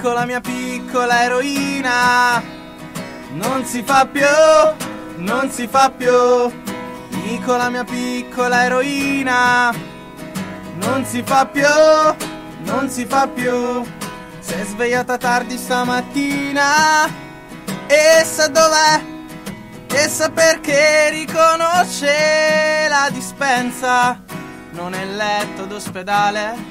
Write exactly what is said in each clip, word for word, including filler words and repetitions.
Nico, la mia piccola eroina, non si fa più, non si fa più. Nico, la mia piccola eroina, non si fa più, non si fa più. Si è svegliata tardi stamattina e sa dov'è, e sa perché, riconosce la dispensa, non è il letto d'ospedale.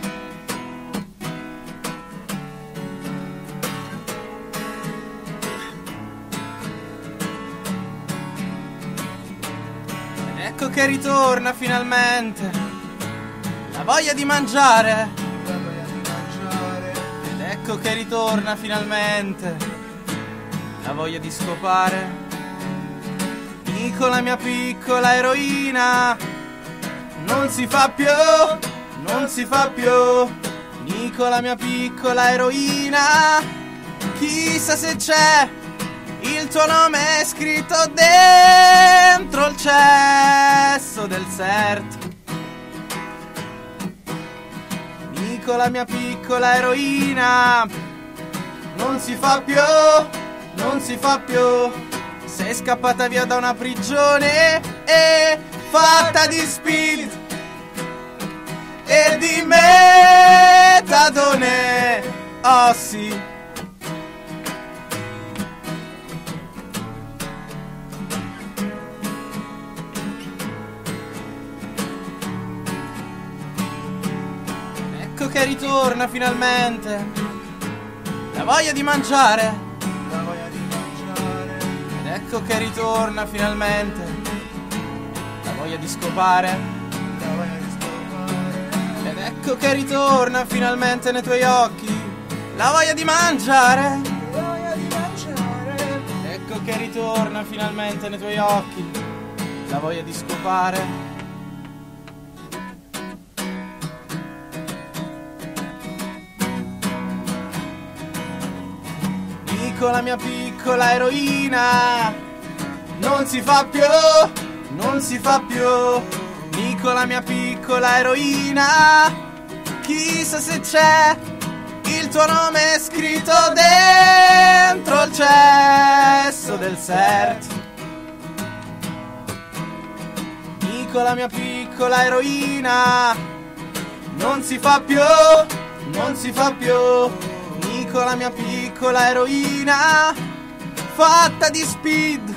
Ecco che ritorna finalmente la voglia di mangiare, la voglia di mangiare. Ed ecco che ritorna finalmente la voglia di scopare. Nico, la mia piccola eroina, non si fa più, non si fa più. Nico, la mia piccola eroina, chissà se c'è il tuo nome è scritto dentro il cesso del S E R T. Nico, la mia piccola eroina, non si fa più, non si fa più. Sei scappata via da una prigione e fatta di speed e di metadone. Oh sì. Ecco che ritorna finalmente la voglia di mangiare, la voglia di mangiare. Ed ecco che ritorna finalmente la voglia di scopare, la voglia di scopare. Ed ecco che ritorna finalmente nei tuoi occhi la voglia di mangiare, la voglia di mangiare. Ed ecco che ritorna finalmente nei tuoi occhi la voglia di scopare. Nico, la mia piccola eroina, non si fa più, non si fa più. Nico, la mia piccola eroina, chissà se c'è il tuo nome scritto dentro il cesso del S E R T. Nico, la mia piccola eroina, non si fa più, non si fa più. Nico, la mia piccola eroina, fatta di speed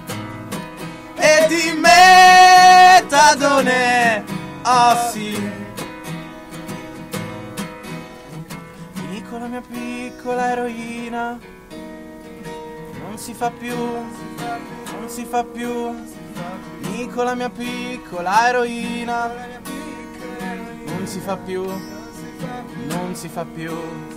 e di metadone. Oh sì. Nico, la mia piccola eroina, non si fa più, non si fa più. Nico, la mia piccola eroina, non si fa più, non si fa più.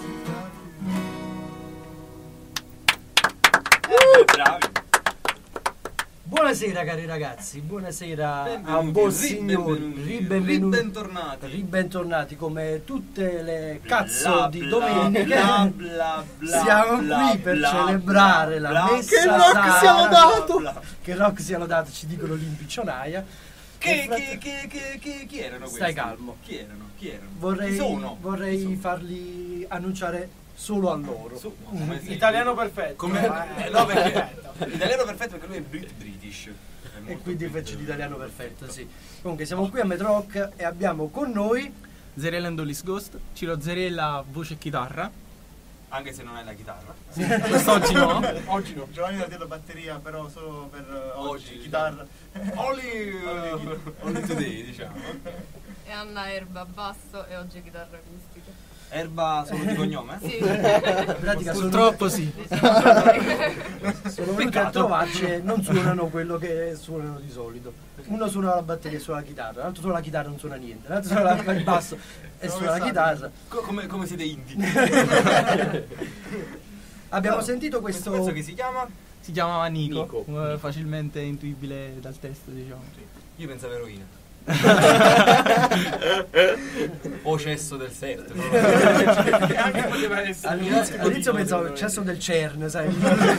Bravi. Buonasera cari ragazzi, buonasera Benvenuti, a voi signori, ribenvenuti, ribentornati. ribentornati come tutte le cazzo Bla, di bla, domeniche. bla, bla, bla, Siamo bla, qui per bla, celebrare bla, la bla, messa che rock sacra. siano dato, Bla, bla. che rock sia lodato, ci dicono l'impiccionaia. Che, Nel che, che, che, che, chi erano questi? Stai calmo. Chi erano? Chi erano? Vorrei, Chi sono? vorrei Chi sono? farli annunciare solo a loro. Su- come si- Italiano perfetto. Come, Eh, eh, no, perché italiano perfetto perché lui è Brit British. È E molto quindi British. faccio l'italiano perfetto, sì. Comunque siamo qui a Metro Rock e abbiamo con noi Zerella and Dolly's Ghost, Ciro Zerella voce e chitarra. Anche se non è la chitarra. Quest'oggi no. Oggi no. Giovanni ha detto batteria, però solo per eh, oggi, Oggi, chitarra. Only, uh, only today, diciamo. E Anna Erba basso e oggi chitarra acustica. Erba solo di cognome? Sì. in pratica sono- Purtroppo sì. sono venuti a trovarci e non suonano quello che suonano di solito. Uno suona la batteria e suona la chitarra, l'altro suona la chitarra e non suona niente, l'altro suona la- il basso e Come suona la sanno. chitarra. Co- come, come siete indie? Abbiamo No, sentito Questo questo pezzo che si chiama? Si chiamava Nico, Nico. eh, facilmente intuibile dal testo, diciamo. Io pensavo eroina. O cesso del set. Anche poteva essere All'inizio, all'inizio pensavo il cesso del CERN, sai?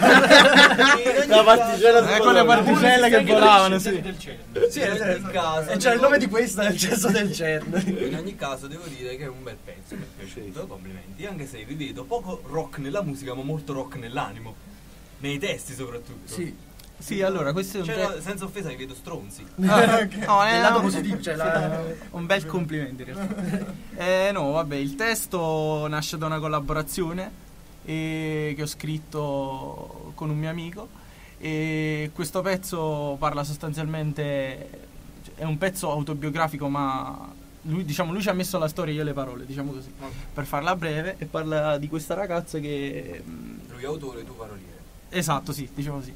La particella Eh, con le particelle che volavano, sì. del cielo. Sì, In ogni esatto. caso, E c'è il devo- nome di questa, il cesso del CERN. In ogni caso devo dire che è un bel pezzo, mi è piaciuto, complimenti, anche se rivedo poco rock nella musica ma molto rock nell'animo, nei testi soprattutto. Sì. Sì, allora, questo è un, Cioè, te- senza offesa, li vedo stronzi. Ah, no, è Il lato un- positivo, cioè la... un bel complimento in realtà. Eh, no, vabbè, il testo nasce da una collaborazione eh, che ho scritto con un mio amico e questo pezzo parla sostanzialmente, è un pezzo autobiografico, ma lui, diciamo, lui ci ha messo la storia e io le parole, diciamo così, per farla breve, e parla di questa ragazza che... Lui autore, tu paroliere. Esatto, sì, diciamo così.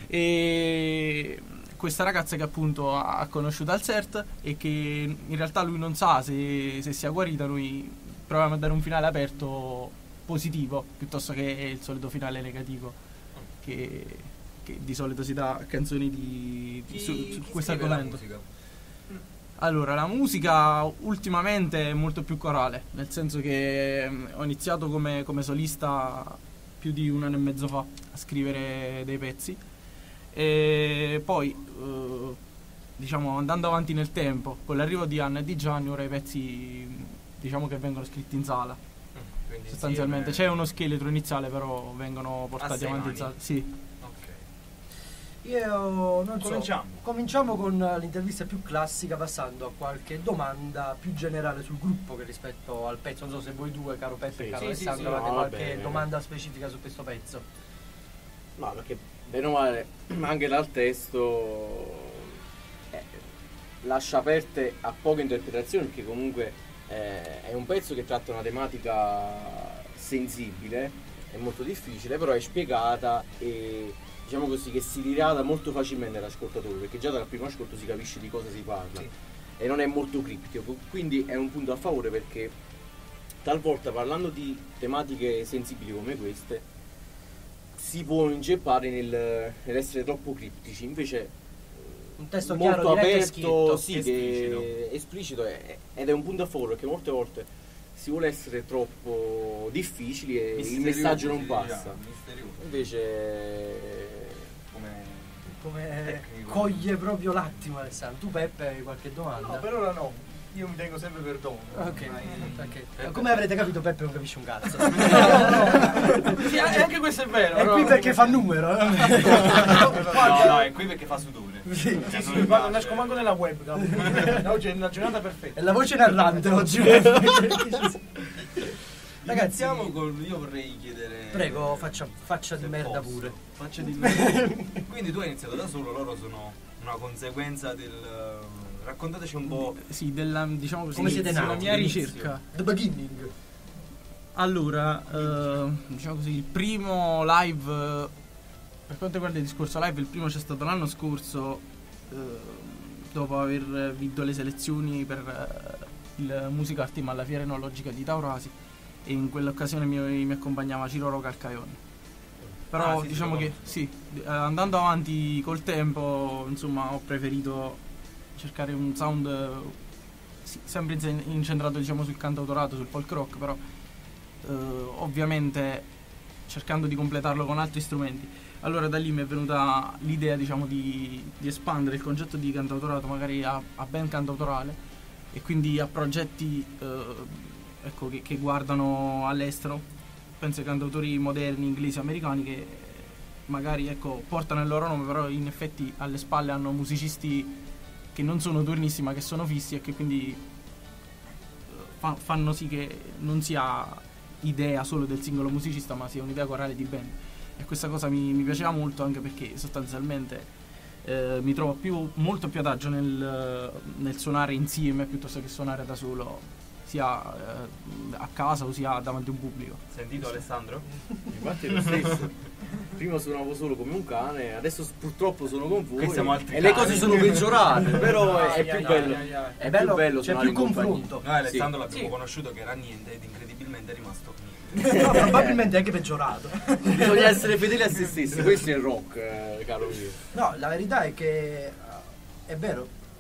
E questa ragazza che appunto ha conosciuto al C E R T e che in realtà lui non sa se, se sia guarita, noi proviamo a dare un finale aperto positivo piuttosto che il solito finale negativo che, che di solito si dà a canzoni di, di- su, su questo argomento. Allora, la musica ultimamente è molto più corale, nel senso che mm, ho iniziato come, come solista più di un anno e mezzo fa a scrivere dei pezzi e poi eh, diciamo andando avanti nel tempo con l'arrivo di Anna e di Gianni ora i pezzi diciamo che vengono scritti in sala Quindi sostanzialmente insieme- c'è uno scheletro iniziale però vengono portati sei avanti in mani. sala sì. Ok. Io non so. Cominciamo. Cominciamo con l'intervista più classica passando a qualche domanda più generale sul gruppo che rispetto al pezzo. Non so se voi due, caro Peppe e Sì, caro sì, sì, Alessandro, sì, avete no, qualche vabbè. domanda specifica su questo pezzo. No, perché bene o male, anche dal testo eh, lascia aperte a poche interpretazioni, perché comunque eh, è un pezzo che tratta una tematica sensibile, è molto difficile, però è spiegata e diciamo così che si dirada molto facilmente all'ascoltatore, perché già dal primo ascolto si capisce di cosa si parla e non è molto criptico, quindi è un punto a favore perché talvolta parlando di tematiche sensibili come queste si può inceppare nel, nell'essere troppo criptici, invece Un testo molto chiaro, diretto e aperto, schietto. sì, esplicito. che- esplicito è- ed è un punto a favore perché molte volte si vuole essere troppo difficili e il Misterioso, messaggio non si passa. diciamo, misterioso. Invece Come Come tecnico. coglie proprio l'attimo, Alessandro. Tu, Peppe, hai qualche domanda? No, per ora no. Io mi tengo sempre per dono. Ok, Ormai- ok. Come avrete capito, Peppe non capisce un cazzo. Sì, anche questo è vero. È però- qui perché fa numero. No, no, è qui perché fa sudore. Sì. Cioè, Sì, non sì, mi guarda, piace. non esco manco nella webcam. Oggi è una giornata È perfetta. la voce narrante oggi. Ragazzi, Iniziamo con. Io vorrei chiedere. prego, faccia, faccia di se merda posso. pure. Faccia di merda. Quindi tu hai iniziato da solo, loro sono una conseguenza del. Raccontateci un po'. Sì, della, diciamo così, Come siete della nati? mia L'inizio. ricerca. The beginning. Allora, eh, diciamo così, il primo live, eh, per quanto riguarda il discorso live, il primo c'è stato l'anno scorso, eh, dopo aver vinto le selezioni per eh, il Music Art Team alla Fiera Enologica di Taurasi, e in quell'occasione mi, mi accompagnava Ciro Rocalcaione. Però Ah, sì, diciamo sì, lo che sì, eh, andando avanti col tempo, insomma, ho preferito cercare un sound eh, sì, sempre inse- incentrato diciamo sul cantautorato, sul folk rock, però eh, ovviamente cercando di completarlo con altri strumenti. Allora da lì mi è venuta l'idea diciamo di, di espandere il concetto di cantautorato magari a, a band cantautorale e quindi a progetti eh, ecco, che, che guardano all'estero, penso ai cantautori moderni, inglesi, americani che magari ecco, portano il loro nome, però in effetti alle spalle hanno musicisti che non sono turnisti ma che sono fissi e che quindi eh, fa- fanno sì che non sia idea solo del singolo musicista ma sia un'idea corale di band, e questa cosa mi, mi piaceva molto anche perché sostanzialmente eh, mi trovo più, molto più adagio nel, nel suonare insieme piuttosto che suonare da solo, sia eh, a casa o sia davanti a un pubblico. Sentito Alessandro? Infatti è lo stesso. Prima suonavo solo come un cane, adesso s- purtroppo sono con voi Qui siamo altri e le cani. cose sono peggiorate, però è, è Ai, più ai, bello. ai, ai. È più bello c'è suonare più in compagnia. confronto. Noi Alessandro Sì. l'abbiamo Sì. conosciuto che era niente ed incredibilmente è rimasto niente. No, probabilmente è anche peggiorato. Bisogna essere fedeli a se stessi, questo è il rock, eh, caro mio. No, la verità è che eh, è vero,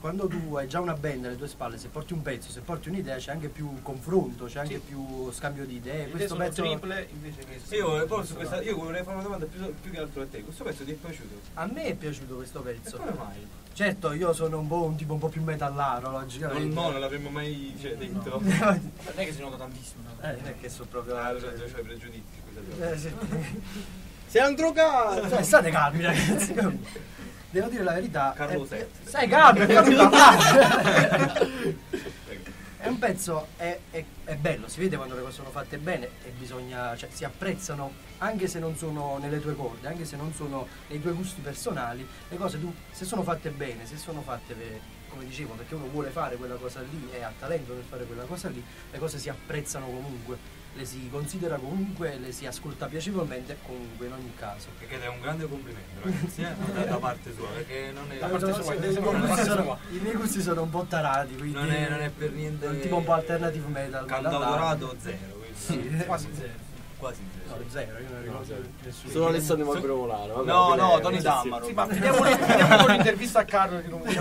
quando tu hai già una band alle tue spalle, se porti un pezzo, se porti un'idea, c'è anche più confronto, c'è anche Sì. più scambio di idee. Questo Questo sono pezzo triple invece che Io, poi su questa, io vorrei fare una domanda più, più che altro a te. Questo pezzo ti è piaciuto? a me è piaciuto questo E pezzo. come mai? Certo, io sono un po' un tipo un po' più metallaro, Non, logicamente. no, non l'avremmo mai cioè, detto. non è che si nota tantissimo. no? Eh, non è che sono proprio. Ah, cioè, c'ho i pregiudizi, scusate. Eh, sì. Sei un drogato! Cioè, state calmi, ragazzi. Devo dire la verità. Carlo eh, sette. Stai calmi, fammi parlare. È un pezzo, è, è, è bello, si vede quando le cose sono fatte bene e bisogna, cioè si apprezzano anche se non sono nelle tue corde, anche se non sono nei tuoi gusti personali, le cose tu, se sono fatte bene, se sono fatte per, come dicevo, perché uno vuole fare quella cosa lì e ha talento nel fare quella cosa lì, le cose si apprezzano comunque, le si considera comunque, le si ascolta piacevolmente comunque in ogni caso. Perché è un grande complimento, ragazzi, eh? da, da parte sua, perché non è, Da parte Io sua, sono- da i, miei parte gusti sua. sono, i miei gusti sono un po' tarati, quindi non è, non è per niente un tipo un po' alternative metal. cantautorato zero, quindi Sì, Quasi zero. quasi no, zero. zero, io non ricordo nessuno. Solo Alessandro Magro Volano. vabbè, No, quella no, è- Tony questa sì. Tammaro. Sì, ma vediamo, vediamo con l'intervista a Carlo di come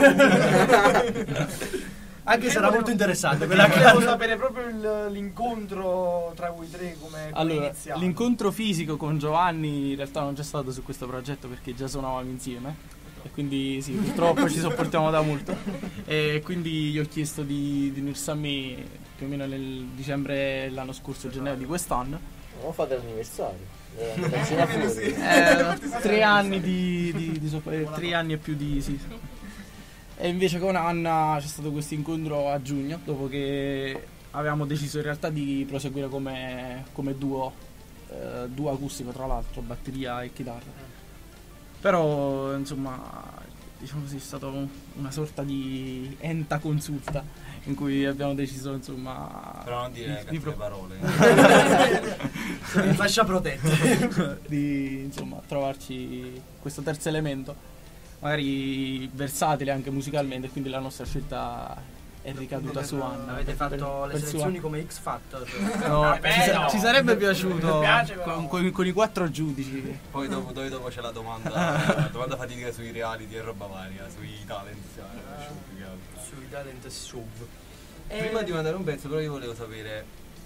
siamo. Anche se era volevo- molto interessante Quella quella volevo che sapere proprio il- l'incontro tra voi tre come, come è Allora, iniziato. l'incontro fisico con Giovanni in realtà non c'è stato su questo progetto perché già suonavamo insieme e quindi sì, purtroppo ci sopportiamo da molto e quindi gli ho chiesto di, di unirsi a me più o meno nel dicembre dell'anno scorso, gennaio di quest'anno. Non fate l'anniversario. Eh, la cena fuori. Eh, tre anni di, di, di sopra- eh, tre anni e più di sì. E invece con Anna c'è stato questo incontro a giugno, dopo che avevamo deciso in realtà di proseguire come, come duo, eh, duo acustico tra l'altro, batteria e chitarra. Però insomma, diciamo così, è stata un- una sorta di enta consulta in cui abbiamo deciso insomma Però non dire di, cattive di pro- parole. in fascia protetta. di insomma trovarci questo terzo elemento magari versatile anche musicalmente, quindi la nostra scelta è ricaduta su Anna. Avete per- fatto le per selezioni sua- come X Factor. No, Beh, ci, sa- no. ci sarebbe piaciuto Mi piace, però. con, con- con i quattro giudici. Poi dopo, dove dopo c'è la domanda, la domanda fatidica sui reality e roba varia, sui talent. cioè, più che altro. Sui talent show. Prima di mandare un pezzo, però, io volevo sapere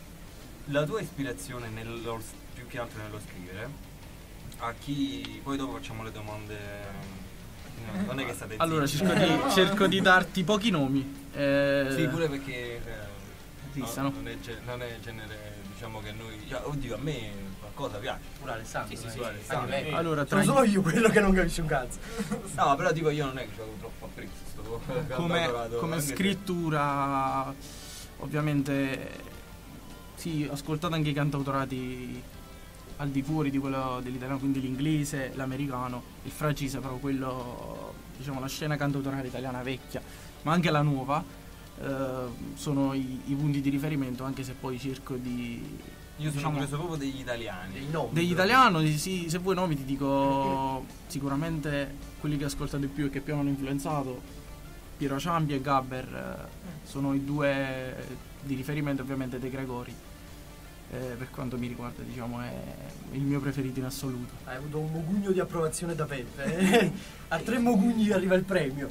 la tua ispirazione nello, più che altro nello scrivere. A chi. Poi dopo facciamo le domande. No, non è che state Allora zitti. cerco di, cerco di darti pochi nomi. Eh, Sì, pure perché. eh, Esistono. no, non, è, ge- non è genere, diciamo che noi. Cioè, oddio, a me qualcosa piace. Pure Alessandro. Sì, sì, eh. sì, Alessandro. Anche me. Allora, tra Sono i- solo io quello che non capisce un cazzo. No, però tipo io non è che ci vado troppo a prezzo. Sto come, cantautorato, come anche se- scrittura ovviamente sì, ho ascoltato anche i cantautorati al di fuori di quello dell'italiano, quindi l'inglese, l'americano, il francese, però quello, diciamo, la scena cantautorale italiana vecchia, ma anche la nuova, eh, sono i, i punti di riferimento, anche se poi cerco di... Io sono diciamo, preso proprio degli italiani. Dei nomi. degli italiani, sì, se vuoi nomi ti dico sicuramente quelli che ho ascoltato di più e che più hanno influenzato, Piero Ciampi e Gabber, eh, sono i due di riferimento, ovviamente De Gregori, eh, per quanto mi riguarda, diciamo, è il mio preferito in assoluto. Hai avuto un mogugno di approvazione da Peppe. eh? A tre mogugni arriva il premio.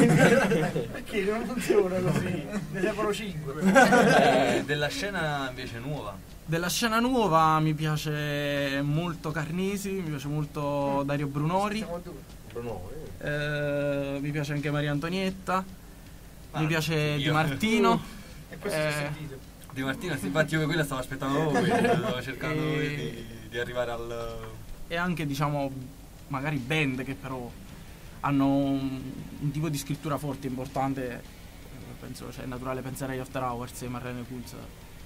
Perché non funziona così? Ne servono cinque. Eh, della scena invece nuova. Della scena nuova mi piace molto Carnesi, mi piace molto Dario Brunori, Siamo due. Bruno, eh. eh, mi piace anche Maria Antonietta, Ah, mi piace io. Di Martino. E questo si è Eh, sentito. Di Martino, sì, infatti io quella stavo aspettando voi, stavo cercando E- di, di arrivare al... e anche, diciamo, magari band che però hanno un, un tipo di scrittura forte, importante, eh, penso, cioè è naturale pensare agli After Hours e Marlene Kunz.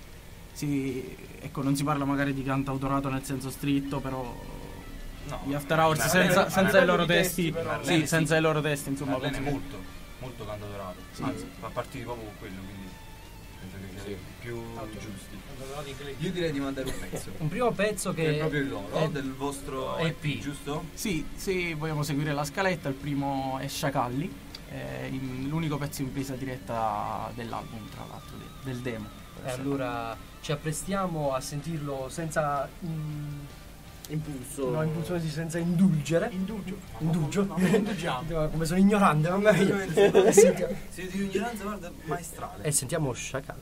Sì, ecco, non si parla magari di cantautorato nel senso stritto, però No, gli After Hours Marlene- senza, senza Marlene i loro di testi, testi, però. Marlene sì, senza sì. i loro testi, insomma, Marlene penso che- molto, molto cantautorato, Sì. anzi fa partire proprio con quello, quindi penso che sia Sì. più Altro. giusti. Cantautorati inglesi. Io direi di mandare un pezzo, Un primo pezzo che è che proprio il loro, è- del vostro E E P. P, giusto? Sì, se vogliamo seguire la scaletta, il primo è Sciacalli, è in- l'unico pezzo in presa diretta dell'album, tra l'altro, de- del demo. per E essere allora ci apprestiamo a sentirlo senza mm, impulso. No, impulsione sì, senza indulgere. Indugio. Indugio. No, no, indugiamo. Come sono ignorante, mamma mia. Siete di ignoranza, guarda, maestrale. E sentiamo Sciacalli.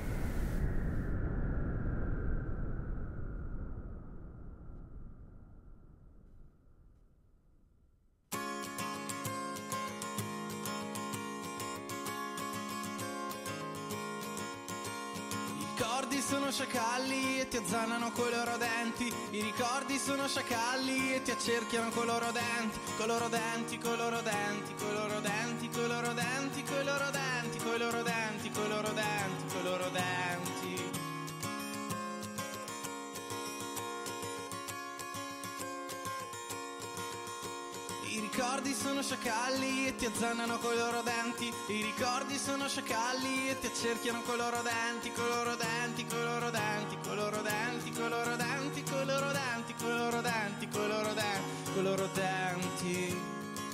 I ricordi sono sciacalli e ti azzannano coi loro denti. I ricordi sono sciacalli e ti accerchiano coi loro denti. Coi loro denti, coi loro denti, coi loro denti, coi loro denti, coi loro denti, coi loro denti, coi loro denti, coi loro denti. I ricordi sono sciacalli e ti azzannano coi loro denti. I ricordi sono sciacalli e ti accerchiano coi loro denti, coi loro denti, coi loro denti, coi loro denti, coi loro denti, coi loro denti, coi loro denti, coi loro denti, coi loro denti.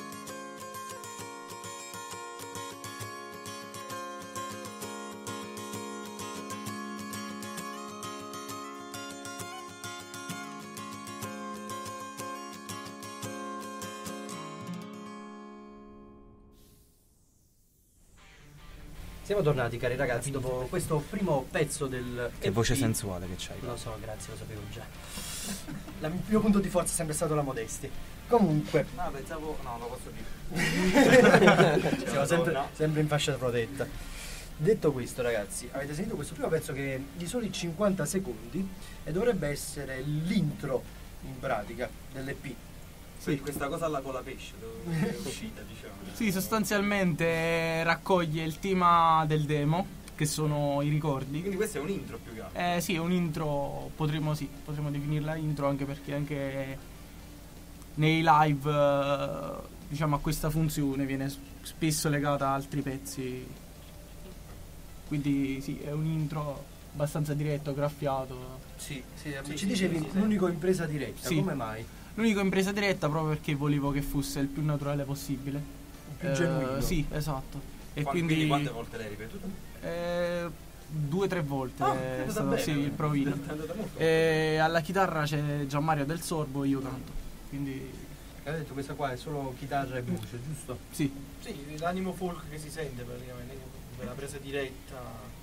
Siamo tornati, cari ragazzi, dopo questo primo pezzo del... Che voce sensuale che c'hai. Lo so, grazie, lo sapevo già. La- il mio punto di forza è sempre stato la modestia. Comunque, No, pensavo. No, lo posso dire. siamo sempre, no. sempre in fascia protetta. Detto questo, ragazzi, avete sentito questo primo pezzo che è di soli cinquanta secondi e dovrebbe essere l'intro, in pratica, dell'E P. Sì, questa cosa alla cola pesce dove è uscita, diciamo. Sì, sostanzialmente raccoglie il tema del demo, che sono i ricordi. Quindi questo è un intro più che altro. Eh sì, è un intro, potremmo sì, potremmo definirla intro anche perché anche nei live, eh, diciamo, a questa funzione viene s- spesso legata a altri pezzi. Quindi sì, è un intro abbastanza diretto, graffiato. Sì, sì, Sì, ci sì, dicevi sì, sì. l'unico impresa diretta, Sì. come mai? L'unica impresa diretta proprio perché volevo che fosse il più naturale possibile. Il più Eh, genuino. Sì, esatto. E Qua- quindi, quante volte l'hai ripetuto? eh, due o tre volte Ah, è è andata stato bene. sì, il provino. È andata molto E alla chitarra c'è Gianmario del Sorbo e io canto. Quindi Hai detto questa qua è solo chitarra e voce, giusto? sì. Sì, l'animo folk che si sente praticamente, quella presa diretta.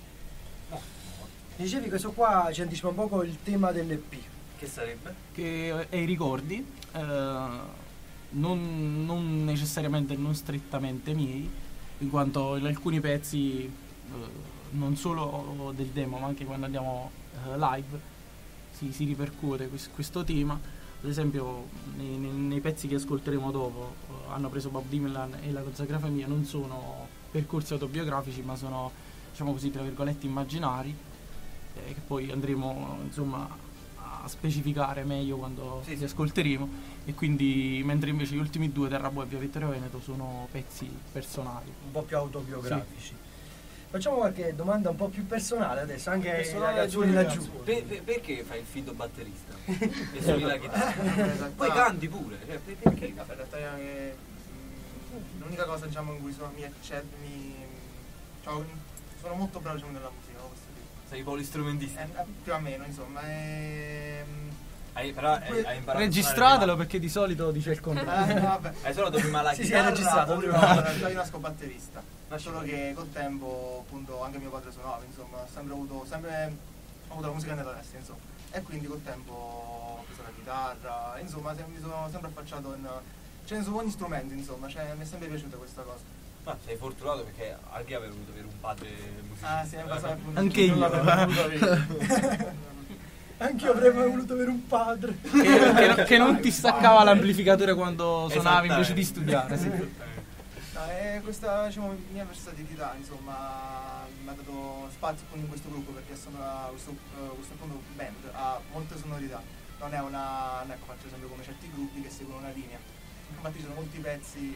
Dicevi questo qua ci anticipa un poco il tema dell'E P. Che sarebbe? Che è i ricordi, eh, non, non necessariamente, non strettamente miei, in quanto in alcuni pezzi, eh, non solo del demo, ma anche quando andiamo eh, live, si, si ripercuote quest- questo tema. Ad esempio, nei, nei- nei pezzi che ascolteremo dopo, eh, hanno preso Bob Dylan e la coreografia mia, non sono percorsi autobiografici, ma sono, diciamo così, tra virgolette, immaginari, eh, che poi andremo, insomma, a specificare meglio quando Sì, li sì. ascolteremo. E quindi, mentre invece gli ultimi due, Terra Boa e Via Vittorio Veneto, sono pezzi personali. Un po' più autobiografici. Facciamo qualche domanda un po' più personale adesso, anche ai Personale ragazzoni ai laggiù. ragazzi. Per- per- perché fai il fido batterista? E suoni la chitarra? Esatto. Poi canti pure, cioè, per- perché? Vabbè, in realtà è anche, mm, l'unica cosa, diciamo, in cui sono, mi, acced- mi cioè, sono molto bravo, diciamo, nella musica, posso dire. Sei polistrumentista. Eh, eh, più o meno, insomma. ehm, Hai, però hai, hai imparato a Registratelo suonare perché di solito dice il eh, contrario. vabbè. prima. Hai suonato prima la Sì, sì, chitarra. hai registrato o prima. prima- No, in realtà io nasco batterista, solo che col tempo, appunto, anche mio padre suonava, insomma, ho sempre avuto, sempre ho avuto la musica nella testa, insomma, e quindi col tempo ho preso la chitarra, insomma, se- mi sono sempre affacciato in, cioè, su ogni strumento, insomma, cioè, mi è sempre piaciuta questa cosa. Ma sei fortunato perché anche io avrei voluto avere un padre musicista. Ah, sì, è passato appunto. Anche io. Non l'avrei voluto avere. Anche io avrei mai voluto avere un padre. che, che- che non ti staccava l'amplificatore quando suonavi invece di Esattamente. studiare. Sì. No, e questa, diciamo, mia versatilità, insomma, mi ha dato spazio appunto in questo gruppo perché sono a questo, eh, questo appunto band ha molte sonorità, non è una, non è come, per esempio, come certi gruppi che seguono una linea, infatti ci sono molti pezzi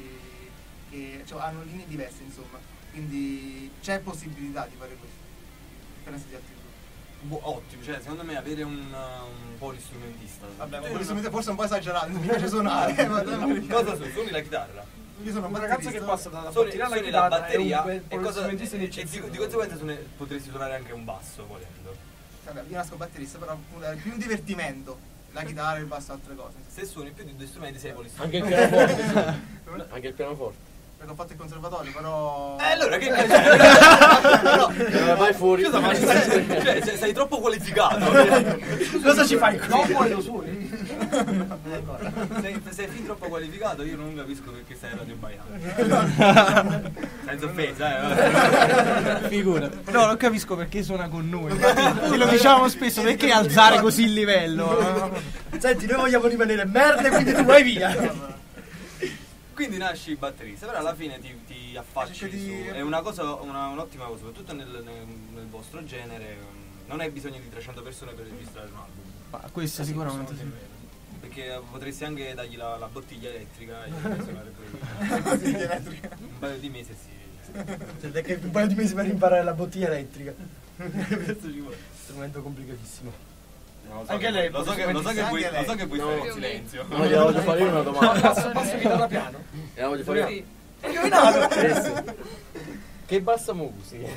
che cioè, hanno linee diverse, insomma, quindi c'è possibilità di fare questo, differenza di altri gruppi. Boh, ottimo, cioè secondo me avere un, un polistrumentista. Vabbè, ma Cioè, questo mi- forse è un po' esagerato, mi piace suonare, ma cosa suoni? Suoni la chitarra? io sono un un ragazzo che batterista. passa dalla Suoni, batteria alla suoni la chitarra batteria è un e, cosa, polistrumentista e, di e di, eccezione. di conseguenza suone- potresti suonare anche un basso volendo. Vabbè, io nasco batterista, però appunto, è più un divertimento la chitarra, il basso e altre cose. Se suoni più di due strumenti sei polistrumento. Anche il pianoforte. Anche il pianoforte. Perché ho fatto il conservatorio, però... Eh allora che cazzo? Però non vai fuori. Scusa, ma sei, cioè, sei, sei troppo qualificato. Cosa ci fai qui? No, poi lo suoni. sei, sei fin troppo qualificato, io non capisco perché sei a Radio Baiano. Senza offesa, eh. Figurati. No, non capisco perché suona con noi. Infatti, lo diciamo spesso, perché alzare così il livello? Senti, noi vogliamo rimanere merde, quindi tu vai via. Quindi nasci batterista, però alla fine ti, ti affacci Di... su. È una cosa, una, un'ottima cosa, soprattutto nel, nel, nel vostro genere. Non hai bisogno di trecento persone per registrare un album. Ma questo sicuramente sì. Perché potresti anche dargli la, la bottiglia elettrica e suonare pure un paio di mesi sì. Cioè, che un paio di mesi per imparare la bottiglia elettrica. Questo ci vuole. Strumento complicatissimo. No, lo so Anche che, lei lo so che, lo so che anche vuoi, lei. lo so che vuoi No. fare in silenzio. No, gliela voglio fare io una domanda. Posso, posso chitarra piano? Gliela voglio fare io. Sì. Eh, sì. Che bassa musica.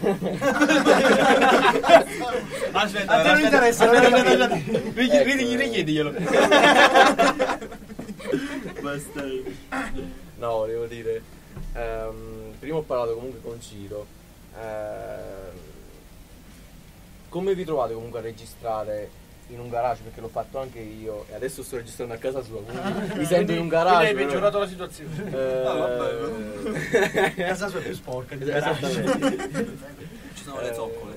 Aspetta, A te non interessa, non è capito. richiediglielo. Basta. No, volevo dire. ehm, prima ho parlato comunque con Ciro. ehm, come vi trovate comunque a registrare in un garage? Perché l'ho fatto anche io e adesso sto registrando a casa sua, quindi mi sento in un garage. Quindi hai però- peggiorato la situazione. Eh, Ah, vabbè. Casa sua è più sporca. di Esattamente. Ci sono le zoccole.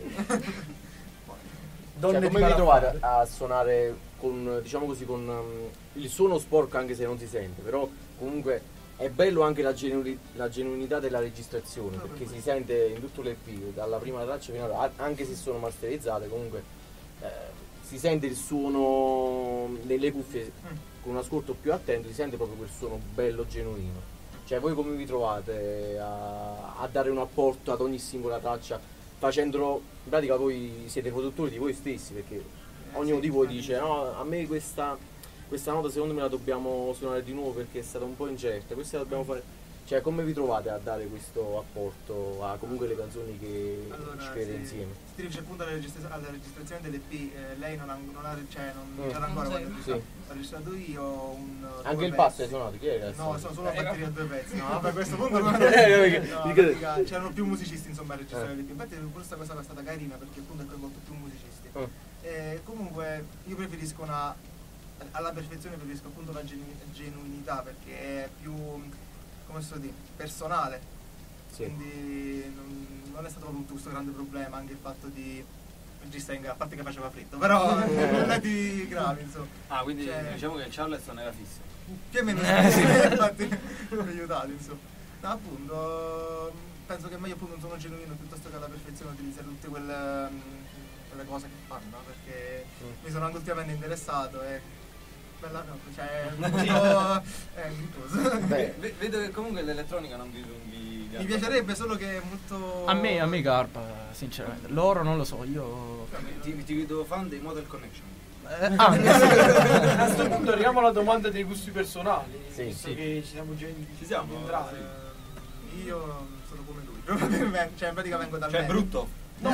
Donne Cioè, di come vi malaffare. trovate a suonare con, diciamo così, con um, il suono sporco anche se non si sente, però comunque è bello anche la, genu- la genuinità della registrazione, perché si sente in tutto l'E P, dalla prima traccia fino alla, anche se sono masterizzate, comunque eh, si sente il suono nelle cuffie con un ascolto più attento, si sente proprio quel suono bello genuino. Cioè voi come vi trovate a, a dare un apporto ad ogni singola traccia, facendolo, in pratica voi siete produttori di voi stessi, perché ognuno di voi dice no, a me questa, questa nota secondo me la dobbiamo suonare di nuovo perché è stata un po' incerta, questa la dobbiamo fare. Cioè come vi trovate a dare questo apporto a comunque le canzoni che Allora, scrivete sì. insieme? Se ti riferisci appunto alla, registra- alla registrazione dell'E P, eh, lei non ha, non ha cioè non Mm. c'era ancora Non quando ho c'è. registrato. Sì. Ho registrato io un Anche due il basso hai pezzi. suonato? Chi era? No, sono solo a Eh, batteria due pezzi. No, vabbè, a questo punto non Eh, perché- no, dico- pratica, c'erano più musicisti insomma a registrare Eh. l'E P. Infatti questa cosa è stata carina perché appunto ha coinvolto più musicisti. Eh. E comunque io preferisco una alla perfezione preferisco appunto la genu- genuinità perché è più come posso dire personale. Sì. Quindi non, non è stato proprio tutto questo grande problema anche il fatto di registrare in gara, a parte che faceva freddo, però non è di gravi insomma. Ah, quindi Cioè- diciamo che il Charleston era fisso. Più o meno sì, infatti mi ha aiutato insomma. No, appunto penso che è meglio appunto un suono genuino piuttosto che alla perfezione utilizzare tutte quelle, mm, quelle cose che fanno, perché Mm. mi sono anche ultimamente interessato e bella no, cioè è molto è virtuoso. Beh, V- vedo che comunque l'elettronica non vi... vi, vi Mi piacerebbe solo che è molto A me, a me garpa, sinceramente. Loro non lo so, io... Ti, ti vedo fan dei Model Connection. Eh, ah, A questo punto arriviamo alla domanda dei gusti personali, Sì, visto sì. che ci siamo già Ci siamo? entrati. Eh, io sono come lui, probabilmente, cioè in pratica vengo dal Cioè Veneto. brutto. No.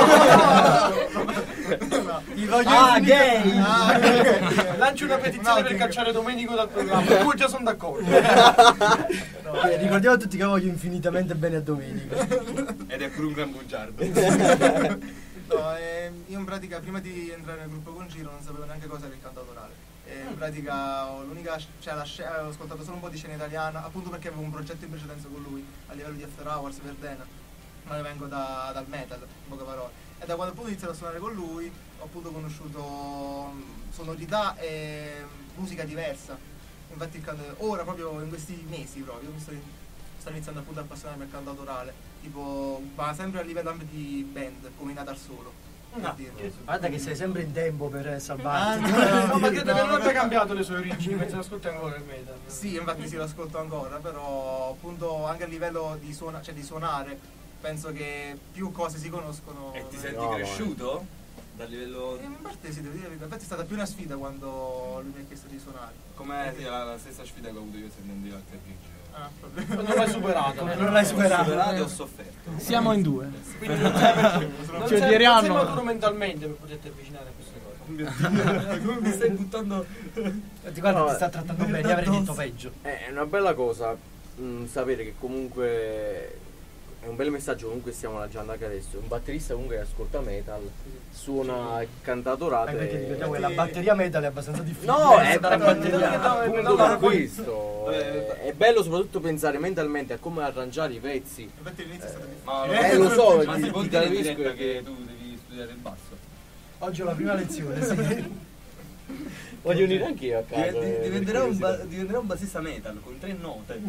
Ti voglio Ah, infinita- gay! Ah, gay. Lancio una petizione per No, cacciare Domenico dal programma. Due già sono d'accordo. no, Eh, ricordiamo a tutti che voglio infinitamente bene a Domenico. Ed è pure un gran bugiardo. no, eh, io in pratica prima di entrare nel gruppo con Giro non sapevo neanche cosa era il canto autorale. E in pratica ho l'unica cioè la sc- ho ascoltato solo un po' di scena italiana, appunto perché avevo un progetto in precedenza con lui a livello di After Hours, Verdena. Ma io vengo da, dal metal, in poche parole. E da quando appunto ho iniziato a suonare con lui ho appunto conosciuto mm, sonorità e musica diversa. Infatti il canto, ora proprio in questi mesi proprio mi sto, sto iniziando appunto a appassionarmi al canto autorale, tipo ma sempre a livello anche di band, come i Natal Solo. Per Ah, dirlo. Guarda che sei sempre in tempo per Ah, salvarti. no, No, ma credo che no, non abbia no. cambiato le sue origini, penso che ascolti ancora il metal. Sì, infatti sì, lo ascolto ancora, però appunto anche a livello di, suona- cioè, di suonare penso che più cose si conoscono. E ti senti No, cresciuto? Dal livello... Eh, in parte sì, devo dire la verità. Infatti è stata più una sfida quando lui mi ha chiesto di suonare. Com'è sì, la, la stessa sfida che ho avuto io sentendo i altri Bridge. Ah, proprio. Non l'hai superato. Non l'hai Ho superato. superato e ho sofferto. Siamo in due. Quindi non sei, non Ci sei, odieranno. non sei maturo mentalmente per poterti avvicinare a queste cose. Come mi stai buttando? Ti guarda, No, ti sta trattando bene, io avrei detto peggio. È una bella cosa mh, sapere che comunque è un bel messaggio, comunque stiamo lanciando anche adesso. Un batterista comunque che ascolta metal, suona cantautorato. Anche perché e... ricordiamo che la batteria metal è abbastanza difficile. No, è dalla batteria. appunto per questo. È, è bello soprattutto pensare mentalmente a come arrangiare i pezzi. Infatti all'inizio è stato Ma difficile. Eh, lo so, ma ti- si ti può dire in capisco diretta che- che tu devi studiare il basso? Oggi ho la prima lezione, sì. Voglio unire anch'io a caso. Div- eh, diventerà, per un ba- curiosità. diventerà un bassista metal con tre note.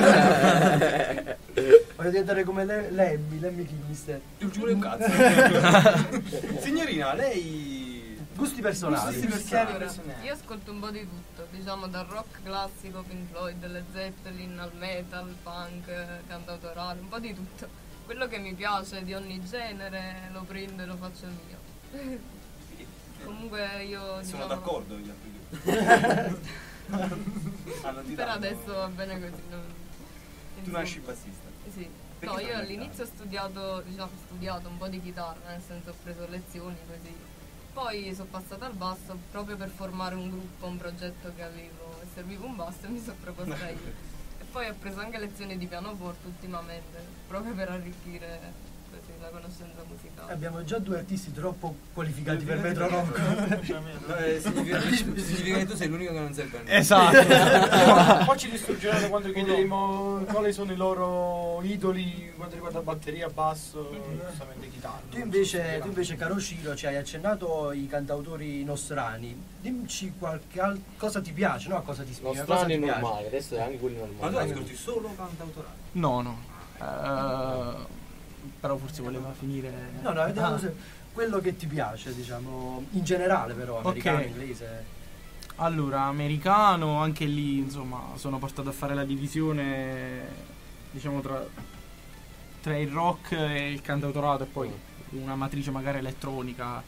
Voglio diventare come le- Lemmy, Lemmy Kilmister. Non ci vuole un cazzo. Signorina, lei... Gusti personali. Gusti personali. Allora, io ascolto un po' di tutto, diciamo dal rock classico, Pink Floyd, Led Zeppelin, al metal, punk, cantautorale, un po' di tutto. Quello che mi piace di ogni genere lo prendo e lo faccio mio. Comunque io Sono diciamo, d'accordo gli altri due. Hanno per tirato- adesso va bene così. non- Tu insomma. nasci bassista. Sì. Perché No, fai io la all'inizio ho studiato, diciamo, ho studiato un po' di chitarra, nel senso ho preso lezioni così. Poi sono passata al basso proprio per formare un gruppo, un progetto che avevo e serviva un basso e mi sono proposta io. E poi ho preso anche lezioni di pianoforte ultimamente, proprio per arricchire così la conoscenza musicale. Abbiamo già due artisti troppo qualificati per Metro Rock. No, eh, significa, significa che tu sei l'unico che non serve a nulla. Esatto. Poi ci distruggeranno quando chiederemo quali sono i loro idoli quanto riguarda batteria, basso, giustamente chitarra. Tu invece, tu invece, caro Ciro, ci hai accennato i cantautori nostrani. Dimmi qualche al- cosa ti piace, no? A cosa ti ispira, cosa Nostrani ti piace. normali, adesso è anche quelli Ma tu normali. ascolti solo cantautorale? No, no. Eh, però forse voleva finire. No, no, vediamo Ah. se- quello che ti piace, diciamo, in generale però, americano, Ok. inglese. Allora, americano, anche lì, insomma, sono portato a fare la divisione, diciamo, tra, tra il rock e il cantautorato e poi una matrice magari elettronica.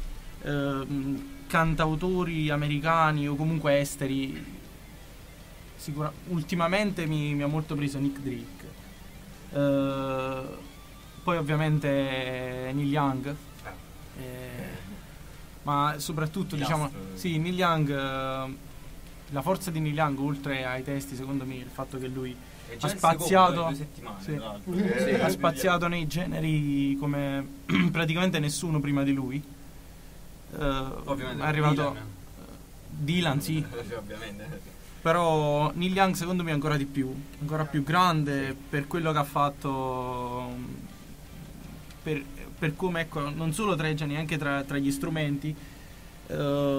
Ehm, cantautori americani o comunque esteri, sicura, ultimamente mi, mi ha molto preso Nick Drake. Eh, poi ovviamente Neil Young. Eh, ma soprattutto diciamo Pilastro. sì, Neil Young, eh, la forza di Neil Young oltre ai testi secondo me il fatto che lui È già ha il spaziato secondo in due settimane, sì, tra l'altro. Sì, Eh, ha spaziato nei generi come praticamente nessuno prima di lui. Eh, Ovviamente è arrivato Dylan. Dylan, sì, Sì, ovviamente. però Neil Young secondo me è ancora di più, ancora più grande per quello che ha fatto, per, per come, ecco, non solo tra i generi, anche tra, tra gli strumenti. eh,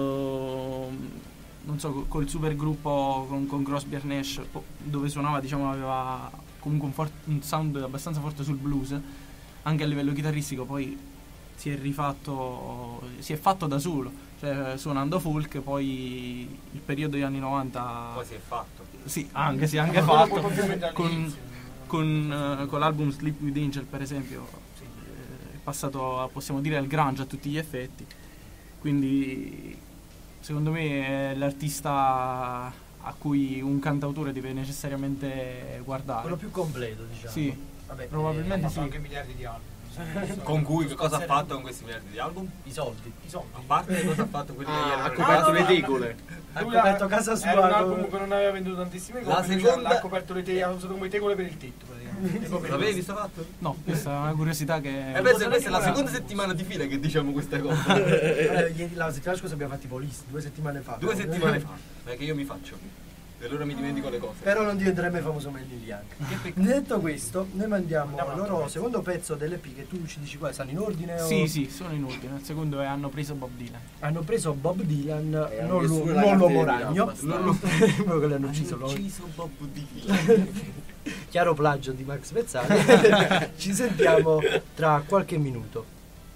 non so, co- col super gruppo con, con Crosby e Nash, po- dove suonava, diciamo, aveva comunque un, for- un sound abbastanza forte sul blues, anche a livello chitarristico. Poi si è rifatto, si è fatto da solo, cioè suonando folk. Poi il periodo degli anni novanta, Poi si è fatto. sì, anche si è anche Ma quello fatto poi complimenti con, all'inizio. con, eh, con l'album Sleep with Angel, per esempio, eh, è passato a, possiamo dire, al grunge a tutti gli effetti. Quindi secondo me è l'artista a cui un cantautore deve necessariamente guardare. Quello più completo, diciamo. Sì, Vabbè, probabilmente eh, Ha fatto sì. anche miliardi di album. Con cui cosa ha fatto con questi miliardi di album? I soldi. I soldi. A parte cosa ha fatto quelli che gli Ah, erano ha coperto no, le no, tegole. Ha Lui coperto casa sua Era un con- album che non aveva venduto tantissime La copie, lui seconda- ha coperto le tegole, ha usato come tegole per il tetto praticamente. Lo L'avevi sto fatto? No, questa è una curiosità che... E questa, questa è la seconda settimana di fila che diciamo queste cose. Allora, ieri- la settimana scorsa abbiamo fatto i polisti, due settimane fa. Due no? settimane fa. Perché io mi faccio. E allora mi dimentico le cose. Però non diventerai mai famoso come Neil Young. Detto questo, noi mandiamo Andiamo il all'altro loro pezzo. secondo pezzo dell'E P, che tu ci dici qua, stanno in ordine o... Sì, sì, sono in ordine. Il secondo è hanno preso Bob Dylan. Hanno preso Bob Dylan, E non, anche l'u- sulla non l'uomo cartellina, ragno, abbastanza. quello che l'hanno ucciso loro. ucciso Bob Dylan. Chiaro plagio di Max Pezzali. Ci sentiamo tra qualche minuto.